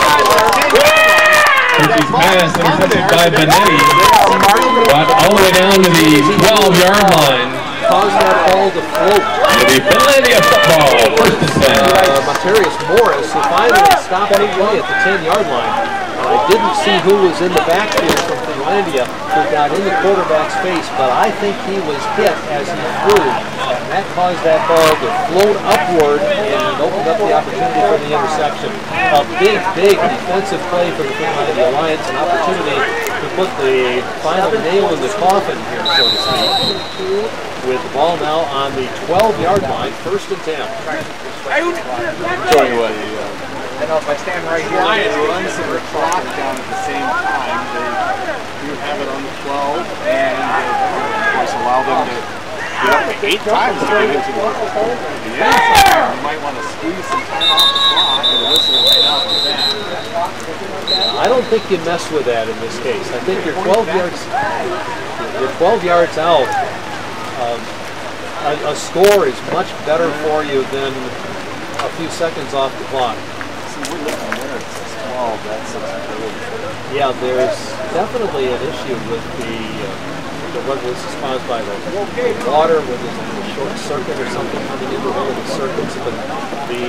He's passed, intercepted by Benetti. Brought all the way down to the twelve yard line. Cause that ball to float. It'll be Finlandia football, first and ten. Uh, Materius Morris, who finally stopped the play at the ten yard line. I didn't see who was in the backfield from Finlandia who got in the quarterback's face, but I think he was hit as he threw. And that caused that ball to float upward and opened up the opportunity for the interception. A big, big defensive play for the Finlandia Alliance, an opportunity to put the final nail in the coffin here, so to speak. With the ball now on the twelve yard line, first and ten. Showing what he, uh, I know if I stand right here, Lions runs the clock down at the same time. They do have it on the twelve, and uh, of course allow them to get up to eight times to get into the, the end zone. You might want to squeeze some time off the clock and whistle right out for that. I don't think you mess with that in this case. I think you're twelve yards, you're twelve yards out. Um, a, a score is much better for you than a few seconds off the clock. See, we're looking there. It says twelve. That's yeah, there's definitely an issue with the, uh, the what was caused by the water, whether there's a short circuit or something coming into one of the circuits. But the,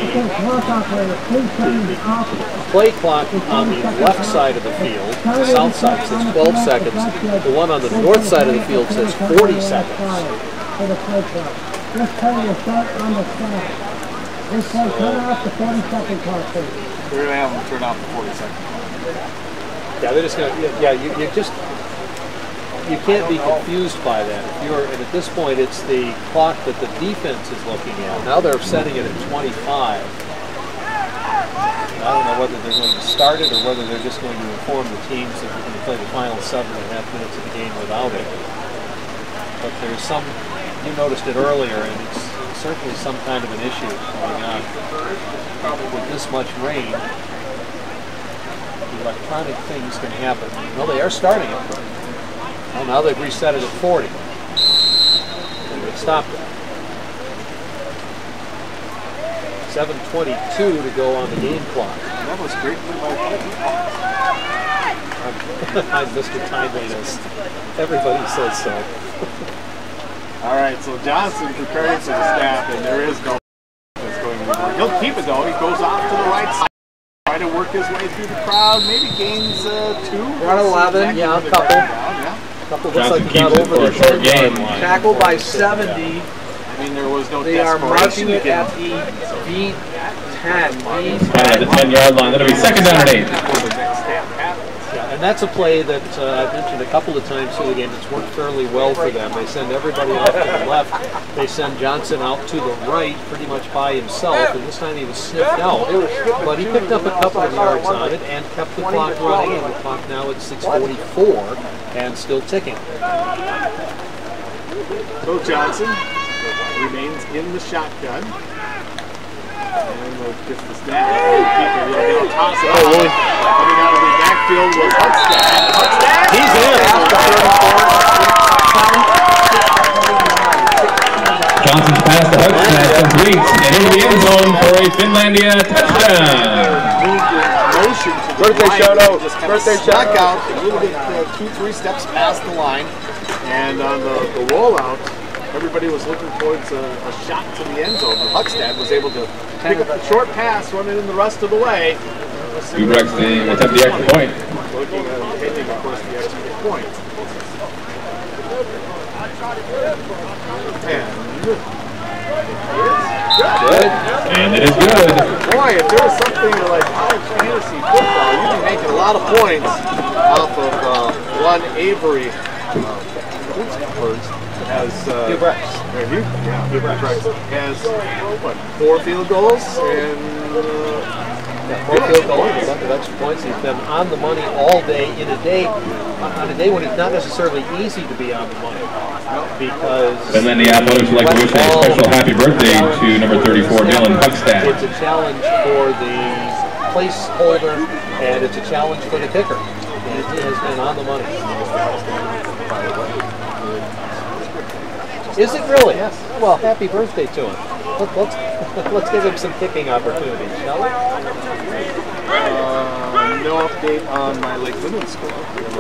the play clock on the left side of the field, the south side, says twelve seconds. The one on the north side of the field says forty seconds. For the play clock. Just tell you to start on the side. This play, turn off the forty second clock, please. They're going to have them turn off the forty seconds. Yeah, they're just going to, yeah, you, you just, you can't be confused by that. If you're, and at this point, it's the clock that the defense is looking at. Now they're setting it at twenty-five. I don't know whether they're going to start it or whether they're just going to inform the teams that we're going to play the final seven and a half minutes of the game without it. But there's some, you noticed it earlier, and it's certainly some kind of an issue going on. With this much rain, electronic things can happen. Well, they are starting it. Well, now they've reset it at forty. And they've stopped it. seven twenty-two to go on the game clock. That was great for my I'm Mister Timeliness. Everybody says so. All right, so Johnson preparing for the snap, and there is no that's going to work. He'll keep it though. He goes off to the right side, try to work his way through the crowd. Maybe gains uh, two. We're on eleven. Yeah, a couple. Yeah. Couple Johnson looks like keeps got it over for the a short game. Tackle by seventy. I mean, there was no They are desperation marking it to get at the V ten. At the ten yard line, that'll be second down and eight. Yeah, and that's a play that uh, I've mentioned a couple of times through the game that's worked fairly well for them. They send everybody off to the left. They send Johnson out to the right pretty much by himself, and this time he was sniffed out. But he picked up a couple of yards on it and kept the clock running, and the clock now at six forty-four and still ticking. So Johnson remains in the shotgun. And we'll get the snap. They'll toss it out. Coming out of the backfield was Huckstadt. Huckstadt! He's in. Johnson's pass to Hutchins completes and into the end zone for a Finlandia touchdown. Birthday shout out. Birthday shout out. A little bit, uh, two, three steps past the line, and on the, the rollout, everybody was looking towards a, a shot to the end zone. Huckstad was able to pick up the short pass, run it in the rest of the way. Dubrex to attempt the extra point. Looking at taking, of course, the extra point. And good. And it is good. Boy, if there was something like college fantasy football, you'd be making a lot of points off of uh, one Avery. Uh, has uh, Hugh Brex. Yeah, Hugh Brex has what, four field goals and uh, yeah, four field goals, a bunch of extra points. He's been on the money all day in a day, on a day when it's not necessarily easy to be on the money. Because and then the Athletics would like to wish a special happy birthday to number thirty-four, Dylan Huckstad. It's a challenge for the placeholder, and it's a challenge for the kicker. And he has been on the money. Is it really? Yes. Well, happy birthday to him. Let, let's let's give him some kicking opportunities, shall we? Uh, no update on my Lake Women's score.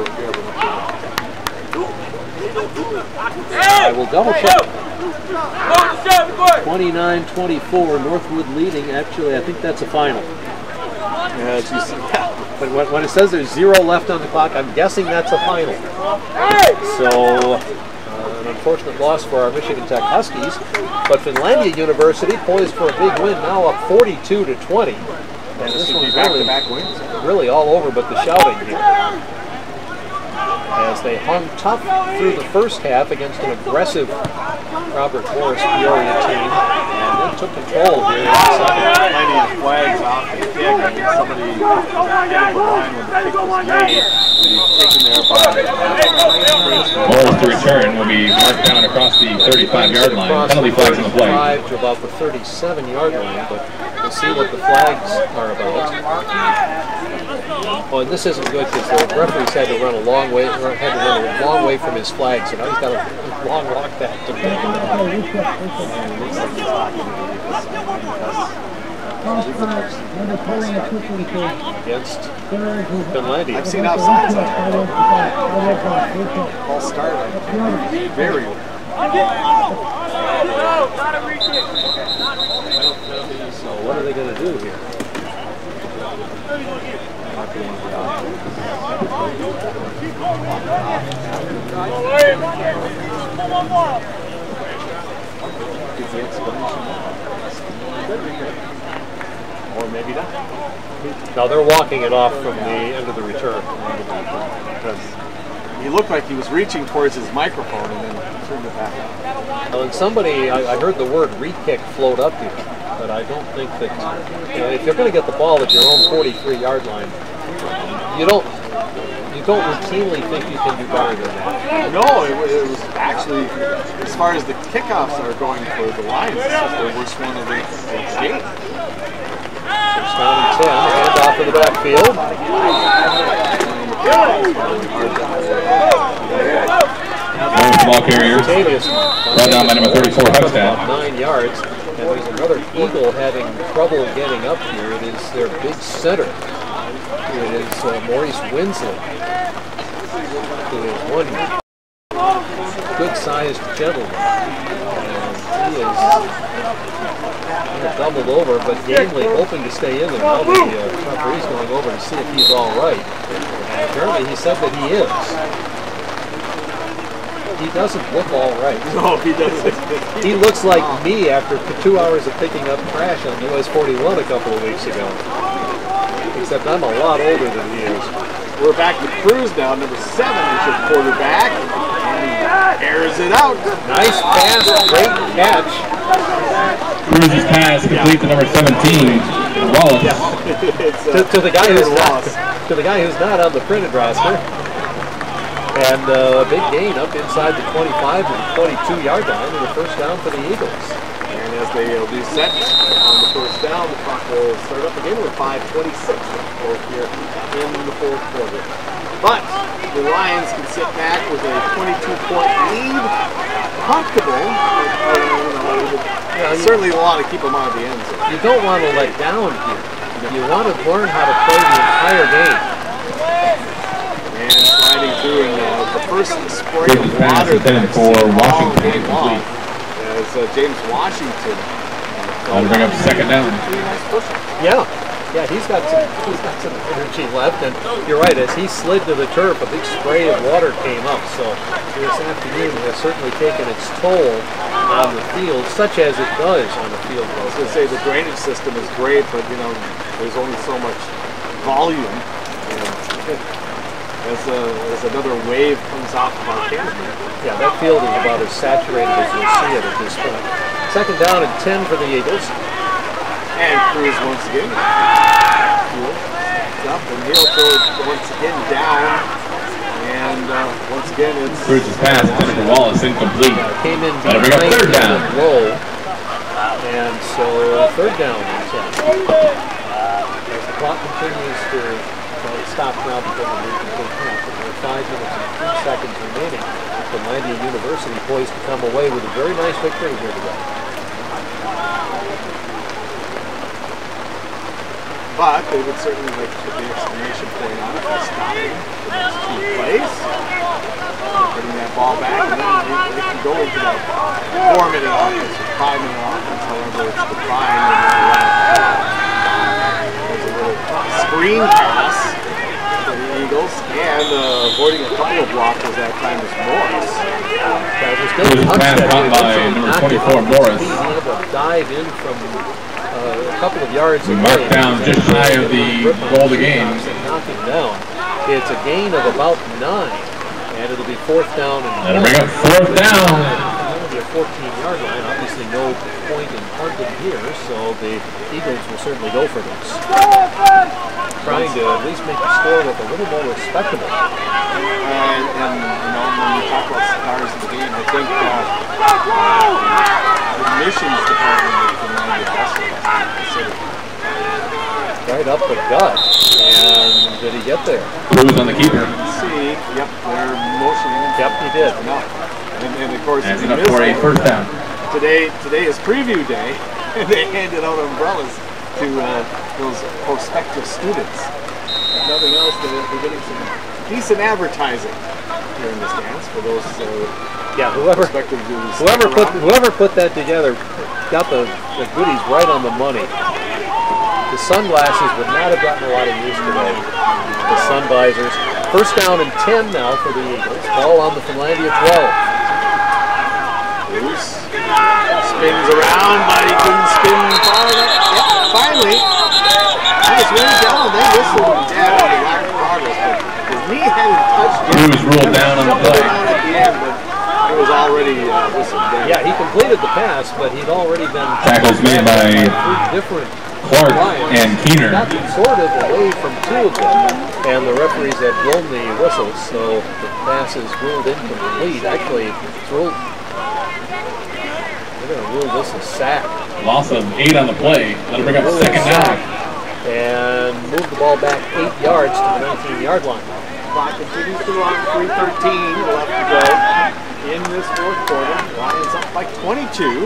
I will double check. twenty-nine twenty-four, Northwood leading. Actually, I think that's a final. Yeah, it's just, yeah. But when, when it says there's zero left on the clock, I'm guessing that's a final. So, uh, an unfortunate loss for our Michigan Tech Huskies. But Finlandia University poised for a big win, now up forty-two to twenty. And this one's really, really all over but the shouting here. As they hung tough through the first half against an aggressive Robert Morris Peoria team, and then took control here in the second. Plenty of flags off the kick. I mean, somebody getting the line when the kick was made, taken there by Morris to return will be marked down across the thirty-five yard line. Penalty flags on the play. To about the thirty-seven yard line, but we'll see what the flags are about. Oh, and this isn't good because the referees had to run a long way, had to run a long way from his flag, so now he's got a long walk back to make. Against Finlandia. I've seen outsides on that. All start very well. So what are they going to do here? Or maybe not. No, they're walking it off from the end of the return. Because he looked like he was reaching towards his microphone and then turned it back on. Well, and somebody, I, I heard the word re-kick float up here, but I don't think that, you know, if you're going to get the ball at your own forty-three yard line, you don't you don't routinely think you can do better than that. No, it, it was actually, as far as the kickoffs are going for the Lions, this is the worst one of the game. First down and ten, hand off in the backfield. Ball carriers. Run down by number thirty-four, Huckstad. Nine yards. And there's another Eagle having trouble getting up here. It is their big center. It is uh, Maurice Winslow. It is one good-sized gentleman. And he is doubled over, but gamely hoping to stay in there. Now the uh, referee's going over to see if he's all right. And apparently he said that he is. He doesn't look all right. No, he doesn't. He looks like me after two hours of picking up trash on U S forty-one a couple of weeks ago. Except I'm a lot older than he is. We're back to Cruz now, number seven is your quarterback. And he airs it out. Nice pass, great catch. Cruz's pass complete to number seventeen, Wallace. uh, to, to the guy who's not, to the guy who's not on the printed roster. And a uh, big gain up inside the twenty-five to the twenty-two yard line and a first down for the Eagles. And as they will be set on the first down, the clock will start up again with five twenty-six here in the fourth quarter. But the Lions can sit back with a twenty-two point lead. Comfortable. But, uh, you know, Yeah, certainly a lot to keep them out of the end zone. You don't want to let down here. You want to learn how to play the entire game. And sliding through in uh, the first spray of pass water intended that for Washington game long, complete. as uh, James Washington. That'll bring up second down. Yeah, yeah, he's got some, he's got some energy left, and you're right. As he slid to the turf, a big spray of water came up. So this afternoon has certainly taken its toll on the field, such as it does on the field. I was going to say the drainage system is great, but you know there's only so much volume. And as, uh, as another wave comes off of our canopy. Yeah, that field is about as saturated as you'll see it at this point. Second down and ten for the Eagles. And Cruz once again. It's up, and he'll throw it once again down. And uh, once again, it's Cruz's pass intended for Wallace, incomplete. Uh, came in That'll bring up third down. Low, and so third down. As the clock continues to well, stop now because of the incomplete pass. There are five minutes and three seconds remaining. Finlandia University poised to come away with a very nice victory here today. But they would certainly like to put the exclamation point on it by stopping the next two plays. Putting that ball back, and then they, they can go into that four-minute offense or five-minute offense, however it's defined. There's a little screen pass for the Eagles, and uh, avoiding a couple of blockers that time is Morris. That was It was a pass caught by number twenty-four, Morris. He had to dive in from uh, a couple of yards away. Marked down just shy of the goal of the game. And knock him down. It's a gain of about nine, and it'll be fourth down. And That'll bring up fourth down. It'll be a fourteen-yard line. Obviously, no point in punting here, so the Eagles will certainly go for this. Trying to at least make the score look a little more respectable. And, and you know, when you talk about stars in the game, I think uh, the admissions department of Finlandia also has to be considered. Right up the gut. And did he get there? Cruz on the keeper. See, yep, they're motioning. Yep, he did. No. And, and of course, That's enough for a first down. Today, today is preview day, and they handed out umbrellas to uh, those prospective students. If nothing else, they're, they're getting some decent advertising here in the stands for those uh, yeah, whoever, prospective students. Whoever put whoever put that together got the, the goodies right on the money. The sunglasses would not have gotten a lot of use today. The sun visors. First down and ten now for the Eagles. Ball on the Finlandia twelve. Bruce spins around, but he couldn't spin far enough. Yep, finally, he was way down. They whistled him down on the lack of progress, but his knee hadn't touched yet. He was ruled down on the play. At the end, but it was already uh, whistled down. Yeah, he completed the pass, but he'd already been Tackles made by three different Clark and Keener. Got sort of away from two of them, and the referees had blown the whistles, so the pass is ruled incomplete. Actually, it's ruled. They're going to rule this a sack. Loss of eight on the play. That'll bring up second down. And move the ball back eight yards to the nineteen-yard line. Clock continues to run. three thirteen left to go in this fourth quarter. Lions up by twenty-two.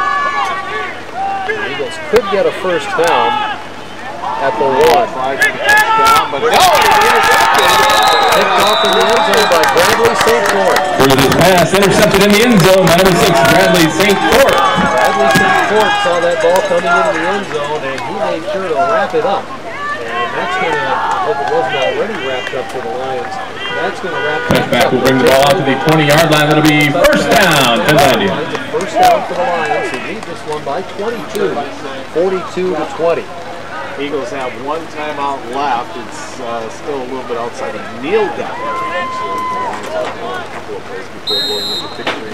The Eagles could get a first down at the one. Tried to touchdown, but no, it's intercepted. Picked off in the end zone by Bradley Saint Fort. Cruz's pass intercepted in the end zone by number six, Bradley Saint Fort. Bradley Saint Fort saw that ball coming into the end zone, and he made sure to wrap it up. And that's going to, if it wasn't already wrapped up for the Lions, that's going to wrap things up. Touchback will bring the ball out to the twenty-yard line. That'll be first down, Finlandia. First down for the Lions, who lead this one by twenty-two, forty-two to twenty. Eagles have one timeout left. It's uh, still a little bit outside of kneel down. So the Lions have a couple of plays before going into victory,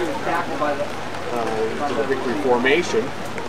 uh, into the victory formation.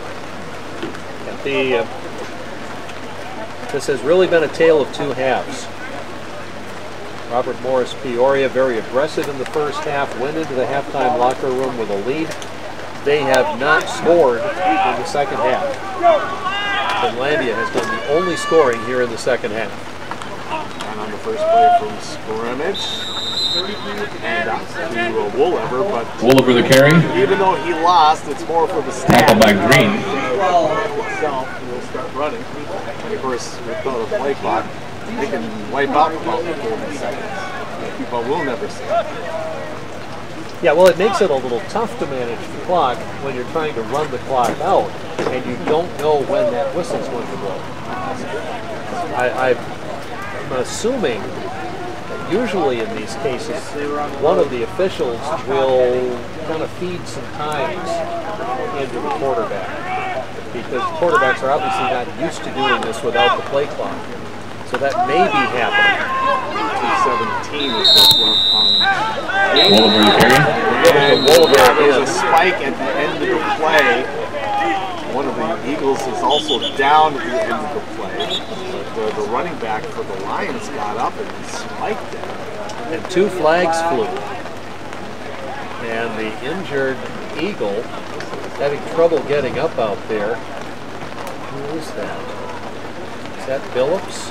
The, uh, this has really been a tale of two halves. Robert Morris Peoria, very aggressive in the first half, went into the halftime locker room with a lead. They have not scored in the second half. Finlandia has done the only scoring here in the second half. And on the first play from scrimmage, and out to uh, Woolover, but Woolover the carry. Even though he lost, it's more for the staff. Tackled by Green. Itself will start running. And of course, without a play clock, they can wipe out about forty seconds. But we'll never see it. Yeah, well, it makes it a little tough to manage the clock when you're trying to run the clock out and you don't know when that whistle's going to blow. I, I'm assuming that usually in these cases, one of the officials will kind of feed some times into the quarterback, because quarterbacks are obviously not used to doing this without the play clock. So that may be happening. two seventeen is what's left on Woolover the carry. And Woolover, there's a spike at the end of the play. One of the Eagles is also down at the end of the play. But the, the running back for the Lions got up and spiked it. And two flags flew. And the injured Eagle having trouble getting up out there. Who is that? Is that Billups?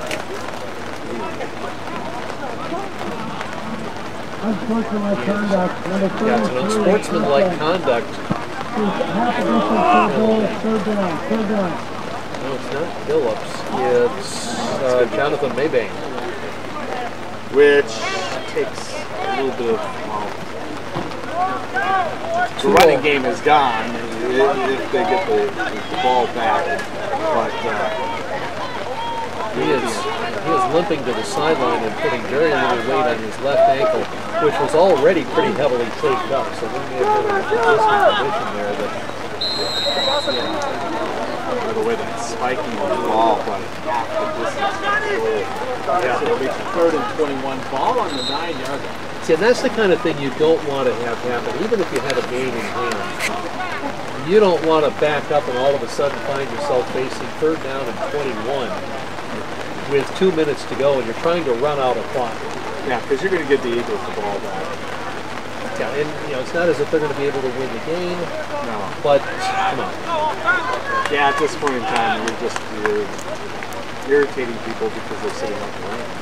Unsportsmanlike conduct. Number three. Yeah, it's an unsportsmanlike conduct. Third down. Third down. No, it's not Billups. It's uh, Jonathan Maybank. Which takes a little bit of, well, the running game is gone if they get the, the ball back. But uh, he is he is limping to the sideline and putting very little weight on his left ankle, which was already pretty heavily taped up. So we may have been in a risky position there. That, yeah. By the way, that spiking the ball by half the distance. Yeah, it'll be third and twenty-one, ball on the nine-yard line. See, and that's the kind of thing you don't want to have happen, even if you had a game in hand. You don't want to back up and all of a sudden find yourself facing third down and twenty-one with two minutes to go, and you're trying to run out of clock. Yeah, because you're going to get the Eagles the ball back. Yeah, and you know it's not as if they're going to be able to win the game. No. But come on. Yeah, at this point in time, you're just you're irritating people because they're sitting up and running.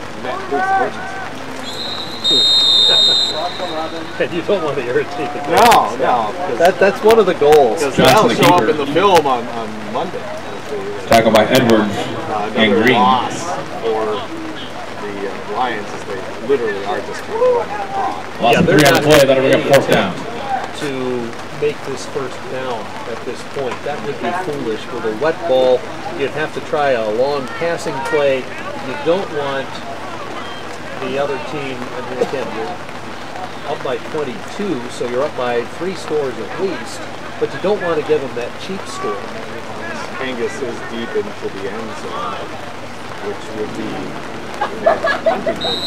And you don't want to irritate the players. No, no. That, that's one of the goals. Because that'll show up in the film on, on Monday. Tackled by Edwards uh, and Green. Loss for the uh, Lions as they literally are just trying to run the clock. Lost yeah, three on the play, that'll bring up fourth down. To make this first down at this point, that would be foolish. With a wet ball, you'd have to try a long passing play. You don't want the other team, I mean, again, you're up by twenty-two, so you're up by three scores at least, but you don't want to give them that cheap score. Angus is deep into the end zone, which would be that hunting uh,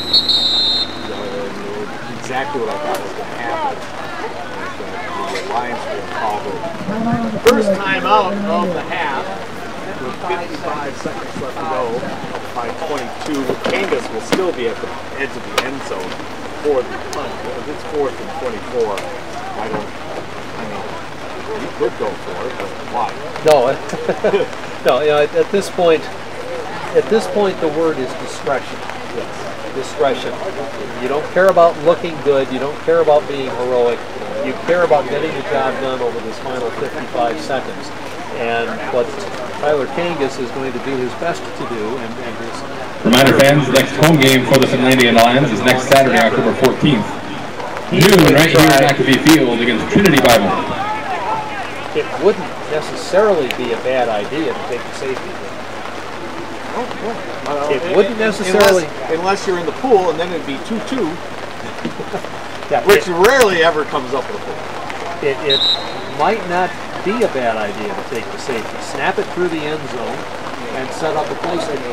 exactly what I thought was going to happen. The Lions will call the first time out of the half with fifty-five seconds left to go. By twenty-two, Kangas will still be at the edge of the end zone for the punt. If it's fourth and twenty-four, I don't, I mean, you could go for it, but why? No, no. You know, at, at this point, at this point, the word is discretion. Yes. Discretion. You don't care about looking good. You don't care about being heroic. You care about getting the job done over this final fifty-five seconds. And what Tyler Kangas is going to do his best to do, and, and his reminder fans, the next home game for the Finlandia Lions is next Saturday, October fourteenth. Noon, right here at McAfee Field against Trinity Bible. It wouldn't necessarily be a bad idea to take the safety. Oh, yeah. Uh, it wouldn't necessarily, unless, unless you're in the pool, and then it'd be two two, yeah, which it, rarely ever comes up in a pool. It, it might not be a bad idea to take the safety. Snap it through the end zone and set up a play station.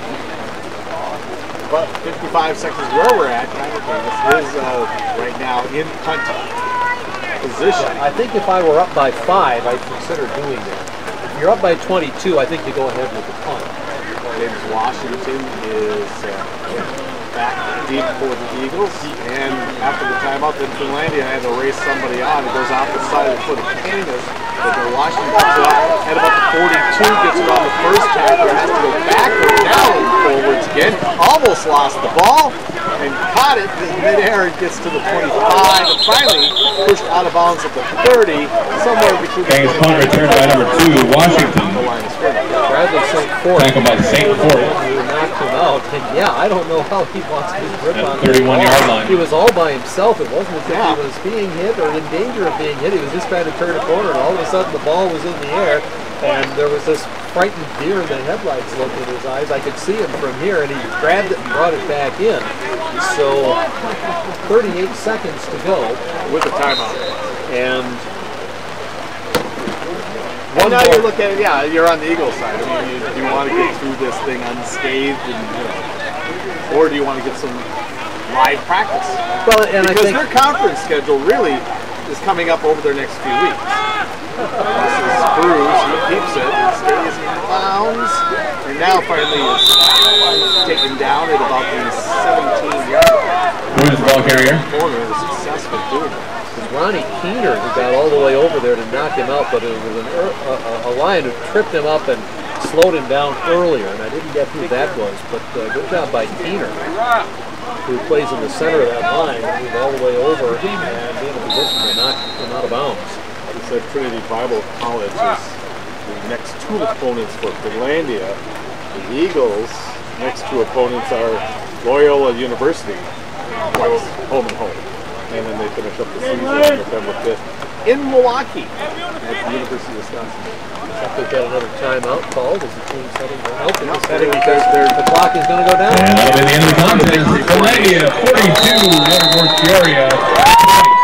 But fifty-five seconds where we're at, Kangas is uh, right now in punt position. I think if I were up by five, I'd consider doing that. If you're up by twenty-two, I think you go ahead with the punt. James Washington is uh, back deep for the Eagles, and after the timeout, then Finlandia had to race somebody on. It goes off the side of the foot of Canis, but then Washington picks it up at about the forty-two, gets around the first tackler, has to go backward, now and forwards again, almost lost the ball, and caught it in midair and gets to the twenty-five, and finally pushed out of bounds at the thirty, somewhere between the Thanks, punt return by number two, Washington. Bradley Saint Fort. Tackled by Saint Fort. Who knocked him out. And yeah, I don't know how he lost his grip At on the thirty-one yard line. He was all by himself. It wasn't as if Yeah. he was being hit or in danger of being hit. He was just trying to turn a corner, and all of a sudden the ball was in the air, and there was this frightened deer in the headlights look in his eyes. I could see him from here, and he grabbed it and brought it back in. So thirty-eight seconds to go with the timeout. And Well, now you look at it, yeah, you're on the Eagles side. I mean, you, do you want to get through this thing unscathed, and, you know, or do you want to get some live practice? Well, and because I think their conference schedule really is coming up over their next few weeks. This is Bruce, he keeps it, and stays in bounds, and now finally is taken down at about the seventeen yard line. Who is the ball carrier? Corner is successful doing that. Ronnie Keener, who got all the way over there to knock him out, but it was an, a, a line who tripped him up and slowed him down earlier, and I didn't get who that was, but uh, good job by Keener, who plays in the center of that line, move all the way over and be in a position to knock him out of bounds. He said Trinity Bible College is the next two opponents for Finlandia. The Eagles' next two opponents are Loyola University, twice, home and home. And then they finish up the season on November fifth in Milwaukee at the University of Wisconsin. They've got another timeout called as the team's heading down. Nope, Nope, it's heading because the clock is going to go down. And that'll be the end of the contest. Finlandia forty-two, R M U-Peoria twenty.